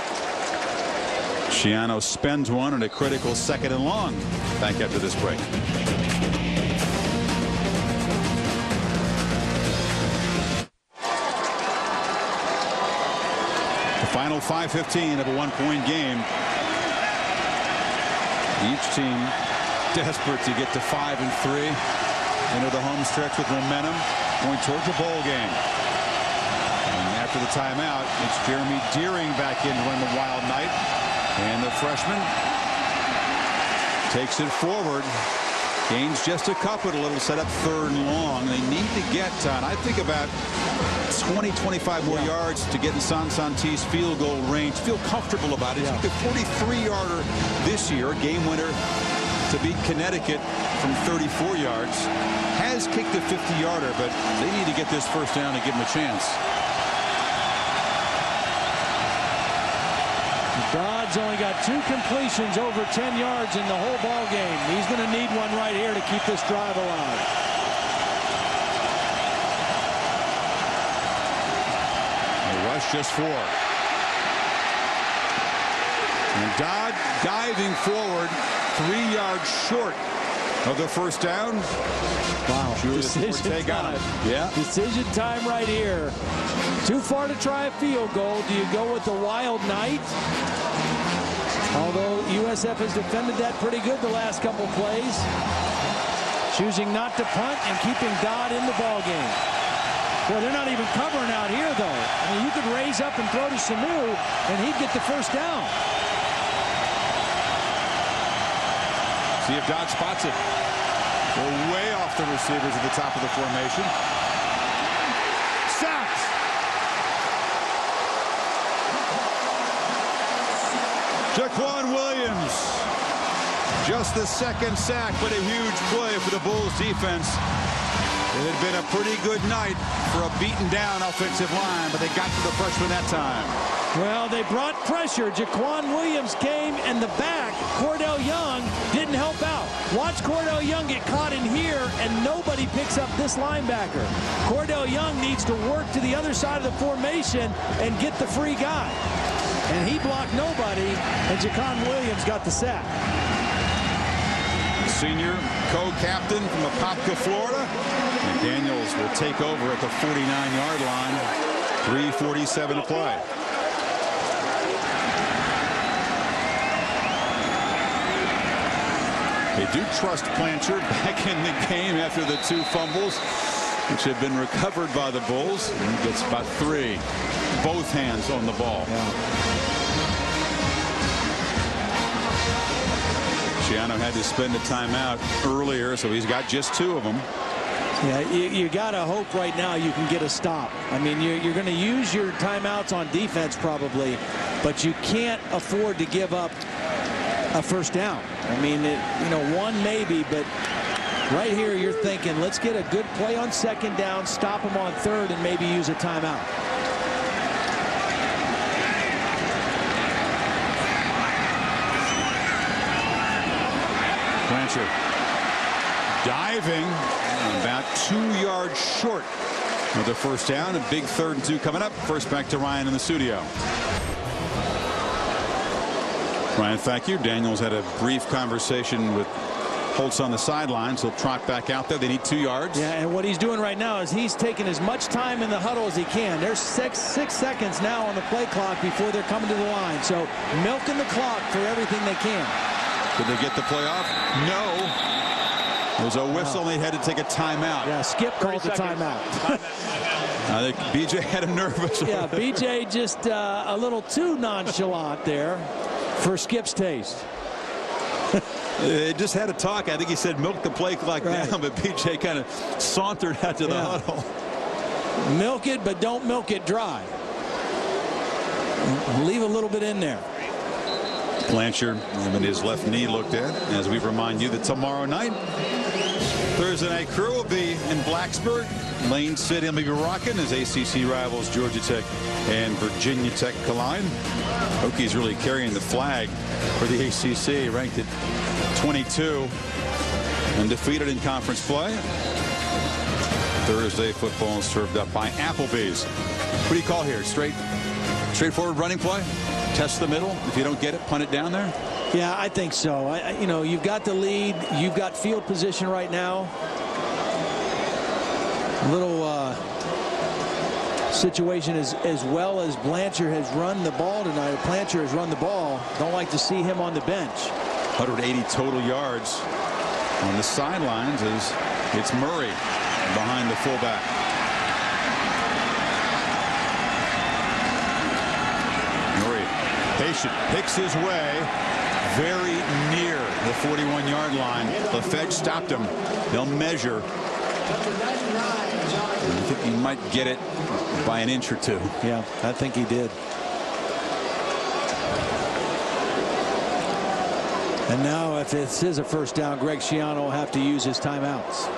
Schiano spends one at a critical 2nd and long. Back after this break. The final 5:15 of a one-point game. Each team desperate to get to 5-3. Into the home stretch with momentum, going towards a bowl game. And after the timeout, it's Jeremy Deering back in to run the Wild Knight. And the freshman takes it forward. Gains just a couple. It'll set up 3rd and long. They need to get, I think, about 20, 25 more yards to get in Sansanti's field goal range. Feel comfortable about it. He took a 43-yarder this year, game winner to beat Connecticut from 34 yards. Has kicked a 50-yarder, but they need to get this first down to give him a chance. Dodd's only got 2 completions over 10 yards in the whole ball game. He's going to need one right here to keep this drive alive. They rush just 4. And Dodd diving forward 3 yards short of the first down. Wow. Decision time. Yeah. Decision time right here. Too far to try a field goal. Do you go with the Wild Knight? Although USF has defended that pretty good the last couple plays. Choosing not to punt and keeping Dodd in the ball game. Well, they're not even covering out here, though. I mean, you could raise up and throw to Sanu, and he'd get the first down. See if Dodd spots it. They're way off the receivers at the top of the formation. Sacked. Jaquan Williams. Just the 2nd sack, but a huge play for the Bulls defense. It had been a pretty good night for a beaten down offensive line, but they got to the freshman that time. Well, they brought pressure. Jaquan Williams came, and the back, Cordell Young, didn't help out. Watch Cordell Young get caught in here, and nobody picks up this linebacker. Cordell Young needs to work to the other side of the formation and get the free guy. And he blocked nobody, and Jaquan Williams got the sack. Senior co-captain from Apopka, Florida. McDaniels will take over at the 49-yard line. 3:47 to play. They do trust Blanchard back in the game after the 2 fumbles, which have been recovered by the Bulls. And he gets about 3. Both hands on the ball. Schiano had to spend a timeout earlier, so he's got just 2 of them. Yeah, you got to hope right now you can get a stop. I mean, you're going to use your timeouts on defense probably, but you can't afford to give up a first down. I mean, one maybe, but right here you're thinking, let's get a good play on 2nd down, stop them on 3rd, and maybe use a timeout. Blanchard diving about 2 yards short of the first down. A big 3rd and 2 coming up. First back to Ryan in the studio. Ryan, thank you. Daniels had a brief conversation with Holtz on the sidelines. He'll trot back out there. They need 2 yards. Yeah, and what he's doing right now is he's taking as much time in the huddle as he can. There's 6 seconds now on the play clock before they're coming to the line. So milking the clock for everything they can. Did they get the play off? No. There's a whistle, and they had to take a timeout. Yeah, Skip called the timeout. I think BJ had him nervous. Yeah, BJ just a little too nonchalant there for Skip's taste. They just had a talk. I think he said milk the play clock down, but BJ kind of sauntered out to the huddle. Milk it, but don't milk it dry. Leave a little bit in there. Blanchard having his left knee looked at, as we remind you that tomorrow night, Thursday night crew will be in Blacksburg. Lane City will be rocking as ACC rivals Georgia Tech and Virginia Tech collide. Hokies really carrying the flag for the ACC, ranked at 22, undefeated in conference play. Thursday football is served up by Applebee's. What do you call here? Straightforward running play? Test the middle. If you don't get it, punt it down there? Yeah, I think so. You've got the lead. You've got field position right now. A little situation as well as Blanchard has run the ball tonight. Blanchard has run the ball. Don't like to see him on the bench. 180 total yards on the sidelines as it's Murray behind the fullback. Murray, patient, picks his way very near the 41-yard line. LaFedge stopped him. They'll measure. I think he might get it by an inch or two. Yeah, I think he did. And now if this is a first down, Greg Schiano will have to use his timeouts.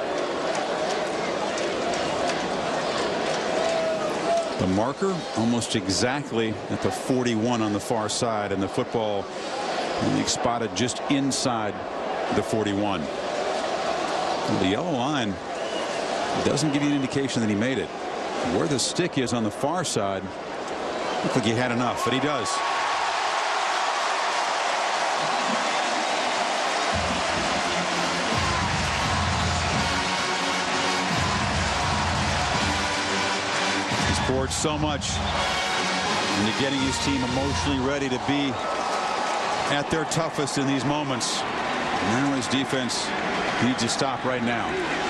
The marker almost exactly at the 41 on the far side, and the football spotted just inside the 41. The yellow line doesn't give you an indication that he made it. Where the stick is on the far side, looks like he had enough, but he does. He's poured so much into getting his team emotionally ready to be at their toughest in these moments. Now his defense needs to stop right now.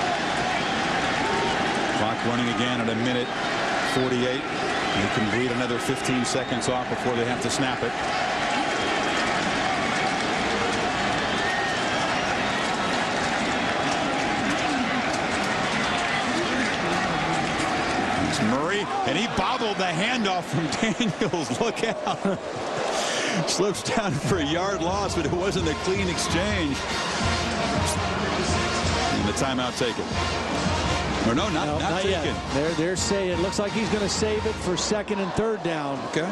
Clock running again at a minute 48. You can bleed another 15 seconds off before they have to snap it. It's Murray, and he bobbled the handoff from Daniels. Look out. Slips down for a yard loss, but it wasn't a clean exchange. And the timeout taken. Or no, not taken. Yet. They're saying it looks like he's going to save it for second and third down. Okay.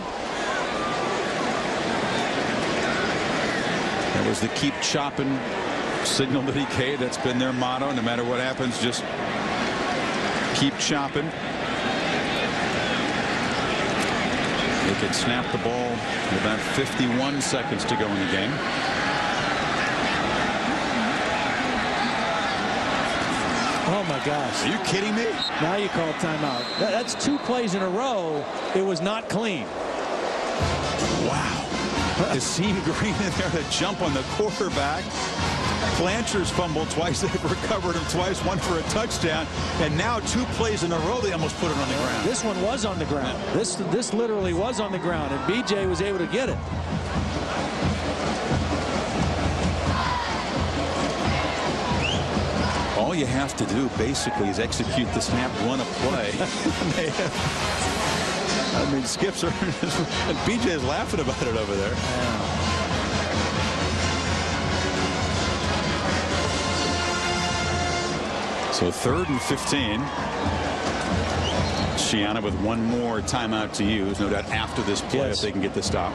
That was the keep chopping signal that he gave. That's been their motto. No matter what happens, just keep chopping. They could snap the ball with about 51 seconds to go in the game. Oh my gosh. Are you kidding me? Now you call timeout. That's 2 plays in a row. It was not clean. Wow. Hasim Green in there to jump on the quarterback. Blanchard's fumbled twice. They've recovered him twice, one for a touchdown. And now 2 plays in a row, they almost put it on the ground. This one was on the ground. This literally was on the ground, and BJ was able to get it. All you have to do basically is execute the snap, run a play. I mean, Skip's and BJ is laughing about it over there. Yeah. So 3rd and 15. Schiano with one more timeout to use, no doubt after this play, if they can get the stop.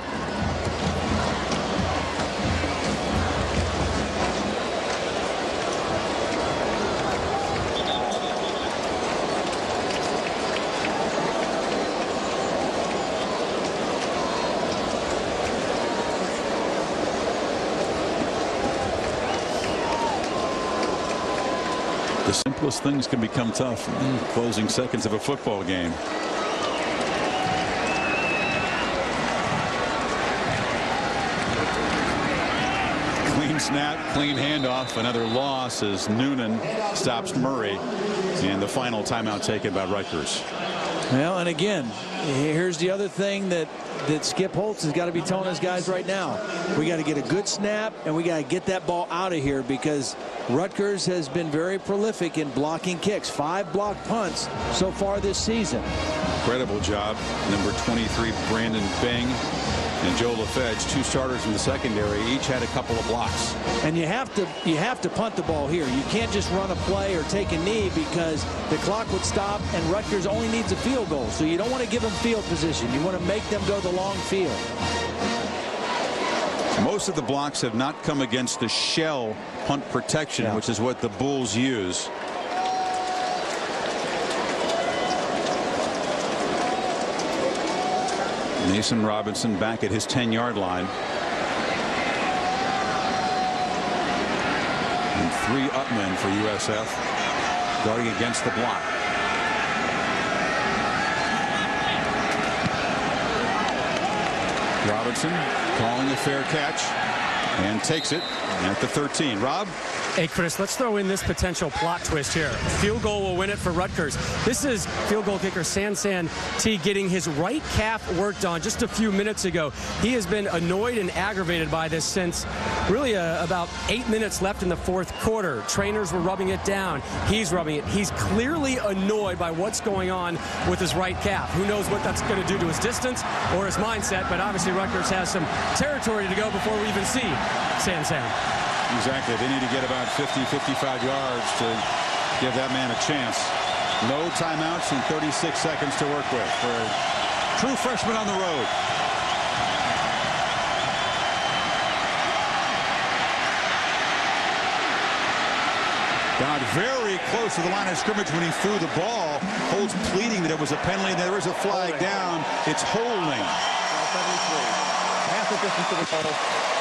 The simplest things can become tough in the closing seconds of a football game. Clean snap, clean handoff. Another loss as Noonan stops Murray. And the final timeout taken by Rutgers. Well, and again, here's the other thing that Skip Holtz has got to be telling his guys right now. We got to get a good snap, and we got to get that ball out of here, because Rutgers has been very prolific in blocking kicks. 5 blocked punts so far this season. Incredible job. Number 23, Brandon Bing, and Joe LaFedge, 2 starters in the secondary, each had a couple of blocks. And you have to punt the ball here. You can't just run a play or take a knee, because the clock would stop, and Rutgers only needs a field goal. So you don't want to give them field position. You want to make them go the long field. Most of the blocks have not come against the shell punt protection, which is what the Bulls use. Mason Robinson back at his 10-yard line. And 3 up men for USF guarding against the block. Robertson calling a fair catch and takes it at the 13. Rob? Hey, Chris, let's throw in this potential plot twist here. Field goal will win it for Rutgers. This is field goal kicker Sansan T getting his right calf worked on just a few minutes ago. He has been annoyed and aggravated by this since really about 8 minutes left in the fourth quarter. Trainers were rubbing it down. He's rubbing it. He's clearly annoyed by what's going on with his right calf. Who knows what that's going to do to his distance or his mindset, but obviously Rutgers has some territory to go before we even see Sansan. Exactly. They need to get about 50, 55 yards to give that man a chance. No timeouts and 36 seconds to work with for a true freshman on the road. Got very close to the line of scrimmage when he threw the ball. Holtz pleading that it was a penalty. There is a flag down. It's holding. Half the distance to the total.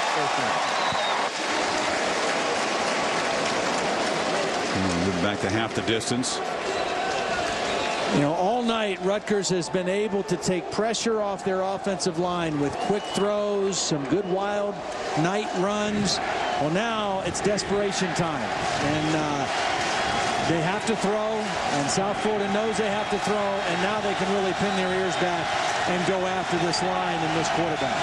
Back to half the distance. You know, all night Rutgers has been able to take pressure off their offensive line with quick throws, some good wild night runs. Well, now it's desperation time, and they have to throw, and South Florida knows they have to throw, and now they can really pin their ears back and go after this line and this quarterback.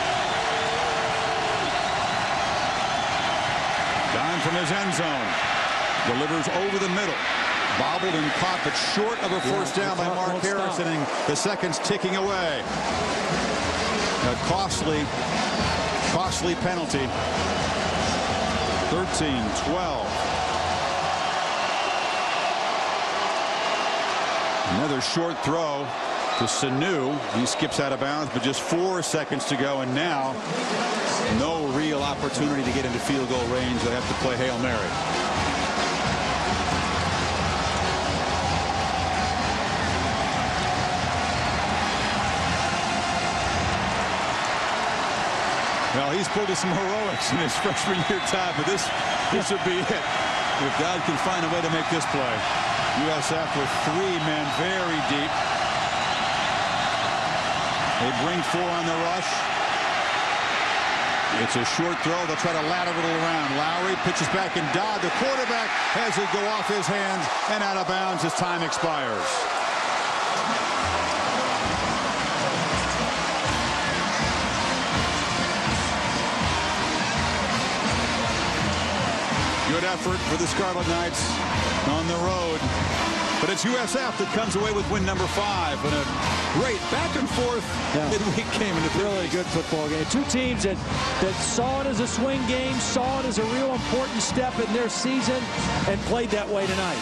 Down from his end zone. Delivers over the middle. Bobbled and caught, but short of a first down by Mark Harrison, and the seconds ticking away. A costly penalty. 13-12. Another short throw to Sanu. He skips out of bounds, but just 4 seconds to go, and now no real opportunity to get into field goal range. They have to play Hail Mary. Well, he's pulled some heroics in his freshman year time, but this would be it. If God can find a way to make this play. USF with 3 men very deep. They bring 4 on the rush. It's a short throw. They'll try to lateral it around. Lowry pitches back, and Dodd, the quarterback, has it go off his hands and out of bounds as time expires. Good effort for the Scarlet Knights on the road. But it's USF that comes away with win number 5. And a great back and forth midweek game. In the really good football game. Two teams that saw it as a swing game, saw it as a real important step in their season, and played that way tonight.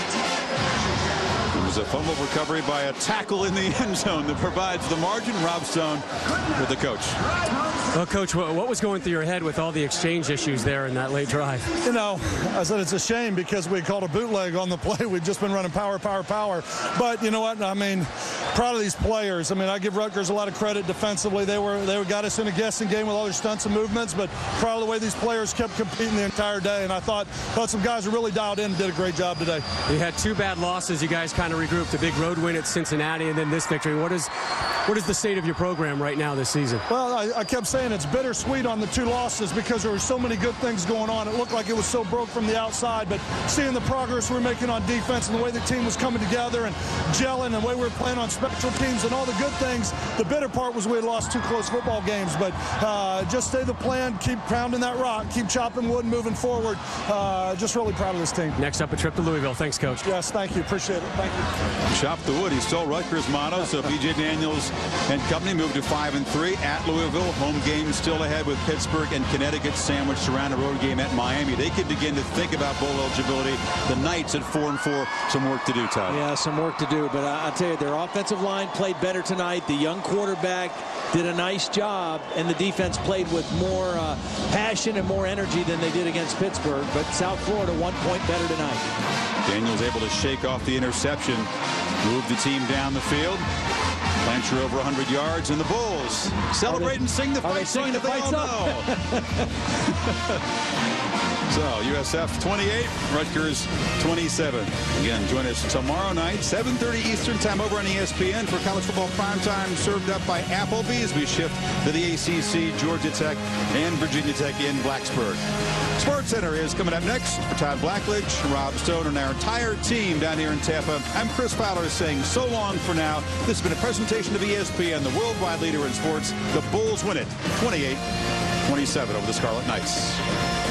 It was a fumble recovery by a tackle in the end zone that provides the margin. Rob Stone with the coach. Well, Coach, what was going through your head with all the exchange issues there in that late drive? You know, I said it's a shame because we called a bootleg on the play. We've just been running power. But you know what? I mean, proud of these players. I mean, I give Rutgers a lot of credit defensively. They got us in a guessing game with all their stunts and movements, but proud of the way these players kept competing the entire day. And I thought some guys are really dialed in and did a great job today. You had 2 bad losses. You guys kind of regrouped. A big road win at Cincinnati and then this victory. What is the state of your program right now this season? Well, I kept saying it's bittersweet on the 2 losses because there were so many good things going on. It looked like it was so broke from the outside, but seeing the progress we're making on defense and the way the team was coming together and gelling and the way we were playing on special teams and all the good things, the bitter part was we had lost 2 close football games. But just stay the plan, keep pounding that rock, keep chopping wood, moving forward. Just really proud of this team. Next up, a trip to Louisville. Thanks, Coach. Yes, thank you. Appreciate it. Thank you. Chop the wood. He stole Rutgers' motto. So B.J. Daniels and company moved to 5-3 at Louisville. Home game still ahead with Pittsburgh and Connecticut sandwiched around a road game at Miami. They could begin to think about bowl eligibility. The Knights at 4-4. Some work to do, Todd. Yeah, some work to do. But I'll tell you, their offensive line played better tonight. The young quarterback did a nice job, and the defense played with more passion and more energy than they did against Pittsburgh. But South Florida 1 point better tonight. Daniels able to shake off the interception, move the team down the field. Blanchard over 100 yards, and the Bulls celebrate and sing the fight song that they all know. So USF 28, Rutgers 27. Again, join us tomorrow night, 7:30 Eastern time over on ESPN for college football primetime, served up by Applebee's. We shift to the ACC, Georgia Tech, and Virginia Tech in Blacksburg. Sports Center is coming up next. For Todd Blackledge, Rob Stone, and our entire team down here in Tampa, I'm Chris Fowler saying so long for now. This has been a presentation of ESPN, the worldwide leader in sports. The Bulls win it 28-27 over the Scarlet Knights.